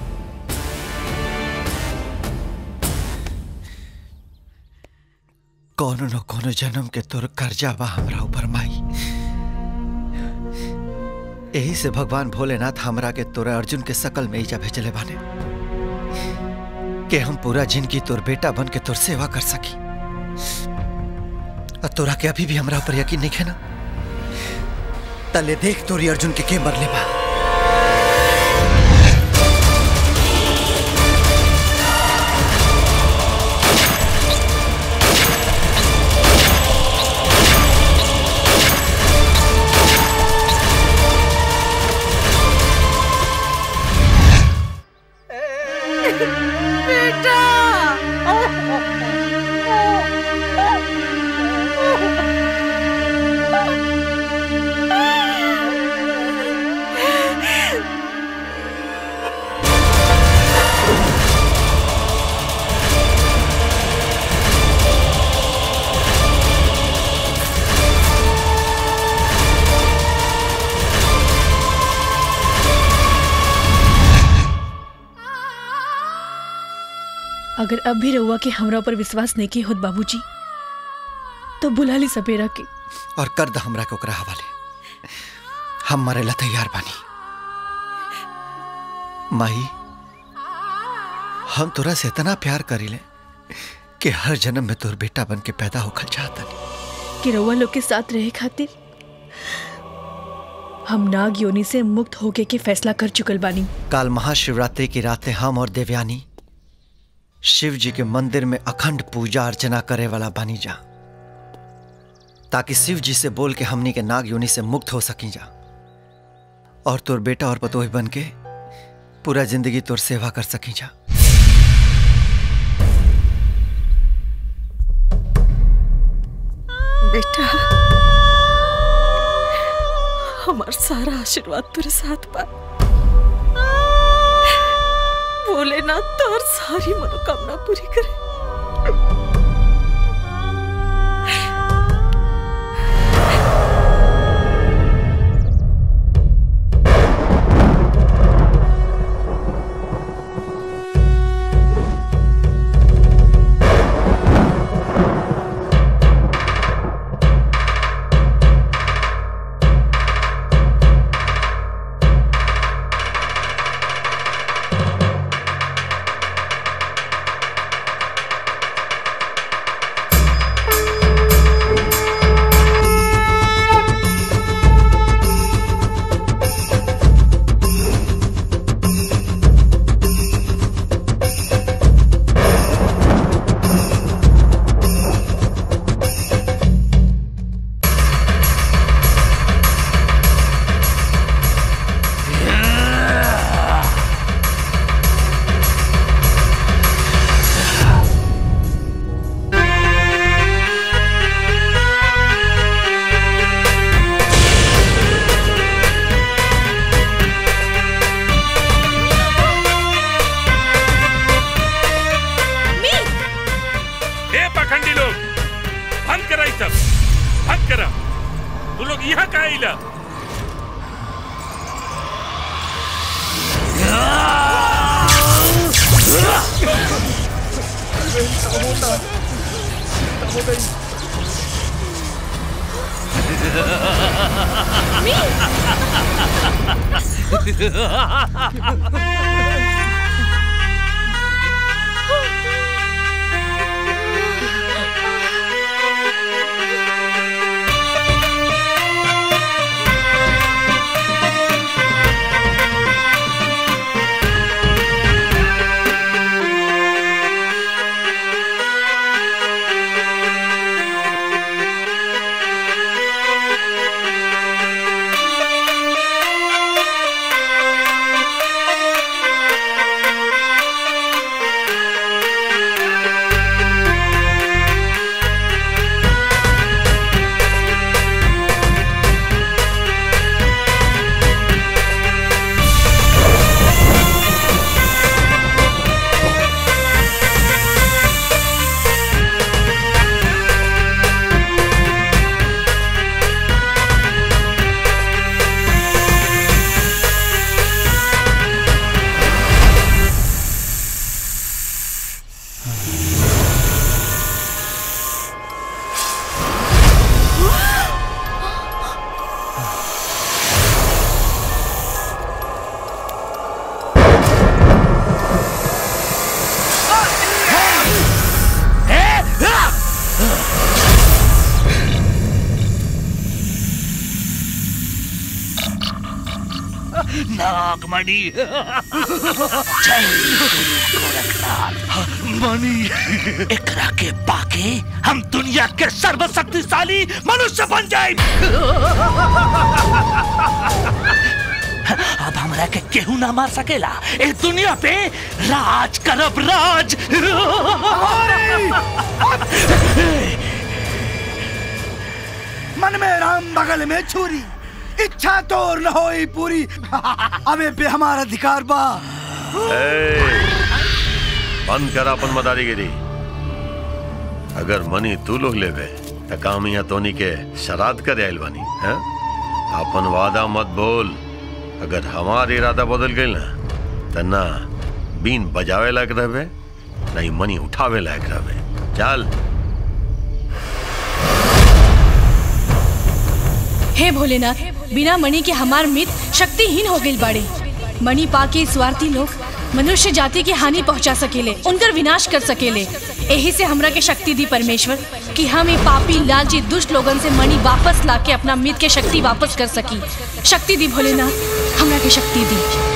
कोनो न कोनो जन्म के तोर कर्जा बा हमरा ऊपर माई। यही से भगवान भोलेनाथ हमरा के तोरा अर्जुन के शकल में इजा भेजले बाने कि हम पूरा जिंदगी तोर बेटा बन के तोर सेवा कर सकी। और तोरा के अभी भी हमरा ऊपर यकीन नहीं है ना? तले देख तोरी अर्जुन के मरले बा। अगर अब भी रहुआ के हमरा ऊपर विश्वास नहीं की होत बाबूजी, तो बुला ली सपेरा के और कर द हमरा के ओकरा हवाले। हम मरे ला तैयार बानी माही। हम तोरा से इतना प्यार करीले कि हर जन्म में तोर बेटा बन के पैदा होखल चाहता कि रहुआ लोग के साथ रहे खातिर हम नाग योनि से मुक्त होके के फैसला कर चुकल बानी। काल महाशिवरात्रि की रातें हम और देवयानी शिव जी के मंदिर में अखंड पूजा अर्चना करे वाला बानी जा, ताकि शिव जी से बोल के हमनी के नाग योनि से मुक्त हो सकी जा और तोर बेटा और पतोही बन के पूरा जिंदगी तोर सेवा कर सकी जा। बेटा, हमार सारा आशीर्वाद तेरे साथ बा। भोलेनाथ तोर सारी मनोकामना पूरी करे। नागमणि मणि एकरा के पाके हम दुनिया के सर्वशक्तिशाली मनुष्य बन जाए। अब हमरा के केहू ना मार सकेला। इस दुनिया पे राज करब राज। मन में राम बगल में छुरी, इच्छा तोर न होई पूरी। अबे पे हमारा अधिकार बा। बंद कर अपन मदारीगिरी। अगर मनी तू लोग लेवे तो काम यहाँ तोनी के शराद करे आइल बानी हैं? अपन वादा मत बोल। अगर हमार इरादा बदल गई ना तो ना बीन बजावे लायक रहे नहीं मनी उठावे लायक रहे। चल। हे भोलेनाथ, बिना मणि के हमार मित्र शक्तिहीन हो गई बाड़े। मणि पाके स्वार्थी लोग मनुष्य जाति की हानि पहुंचा सकेले, उनकर विनाश कर सकेले। यही से हमरा के शक्ति दी परमेश्वर कि हम ये पापी लालची दुष्ट लोगन से मणि वापस लाके अपना मित्र के शक्ति वापस कर सकी। शक्ति दी भोलेनाथ, हमरा के शक्ति दी।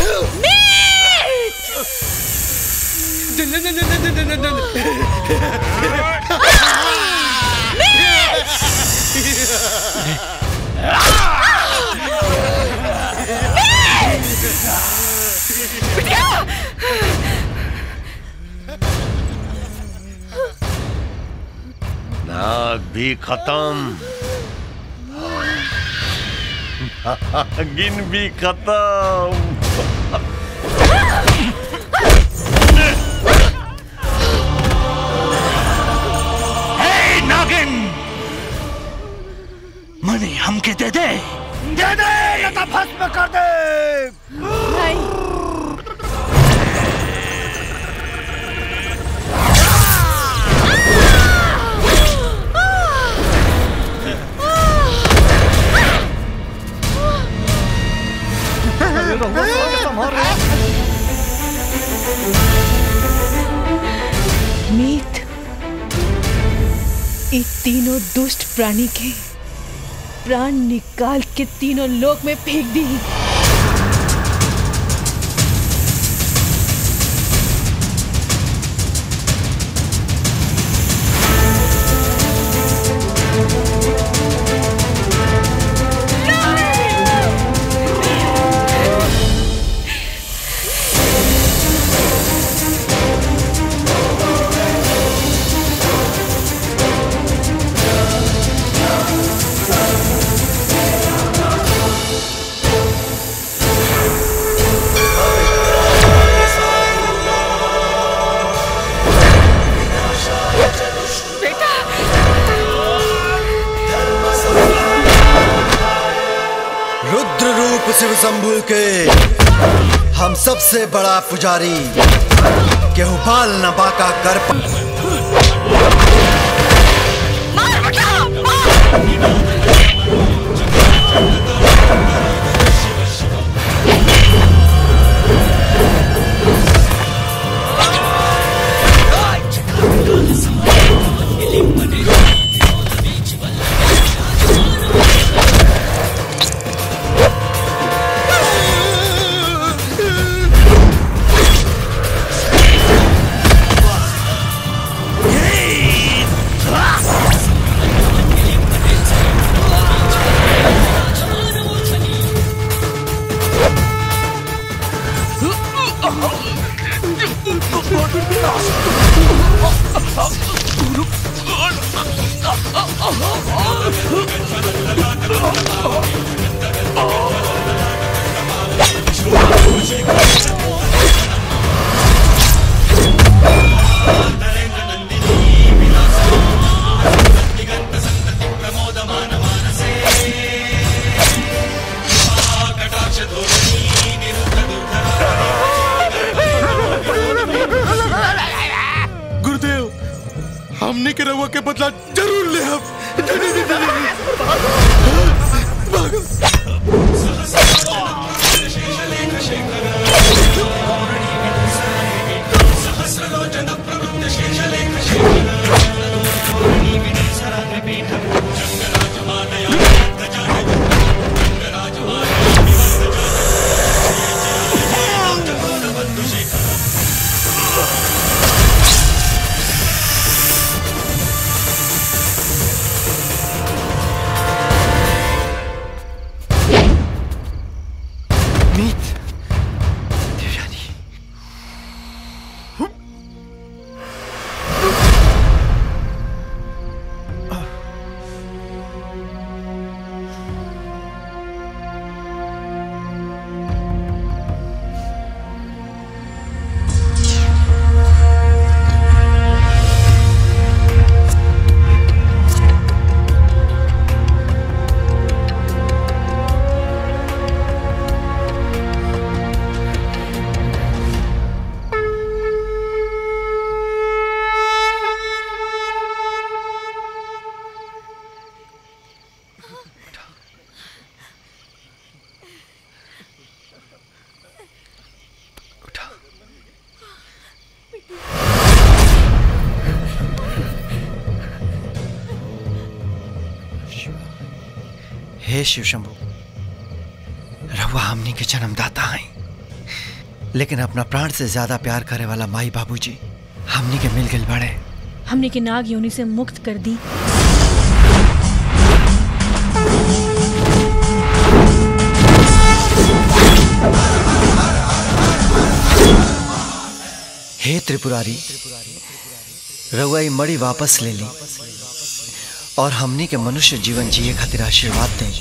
नाग भी खत्म, नागिन भी खत्म। हे नागिन, मनी हमके दे दे, दे दे, लता भस्म कर दे। मीत, इन तीनों दुष्ट प्राणी के प्राण निकाल के तीनों लोक में फेंक दी। शिव शंभू के हम सबसे बड़ा पुजारी केहू बाल न बाका कर हमने के रवा के बदला जरूर ले हम। हे शिव शंभू, रहुआ हमनी के जन्मदाता हैं। लेकिन अपना प्राण से ज्यादा प्यार करे वाला माई बाबूजी हमनी के मिल गए बड़े। हमने के नाग योनि से मुक्त कर दी। हे त्रिपुरारी, रउआ ई मड़ी वापस ले ली और हमनी के मनुष्य जीवन जिए खातिर आशीर्वाद दें।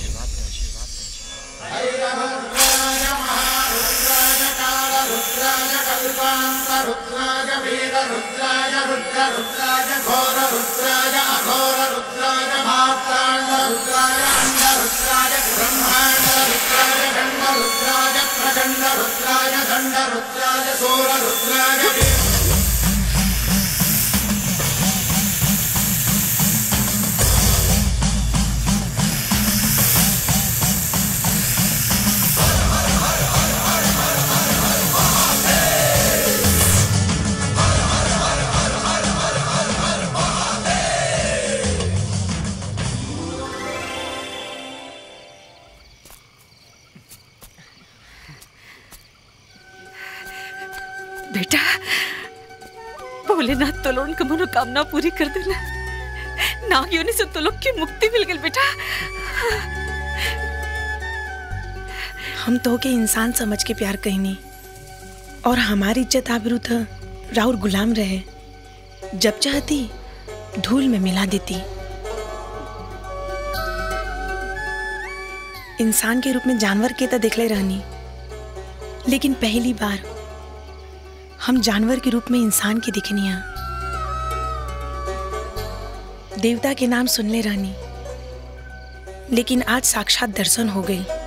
बेटा, भोलेनाथ तो लोगों की मनोकामना पूरी कर देना। नाग योनि से तो लोग की मुक्ति मिल गई बेटा। हम तो के इंसान समझ के प्यार कहनी और हमारी इज्जत आबरू था राउर गुलाम रहे। जब चाहती धूल में मिला देती। इंसान के रूप में जानवर के तो देखले रहनी, लेकिन पहली बार हम जानवर के रूप में इंसान की दिखनिया। देवता के नाम सुनले रहनी, लेकिन आज साक्षात दर्शन हो गई।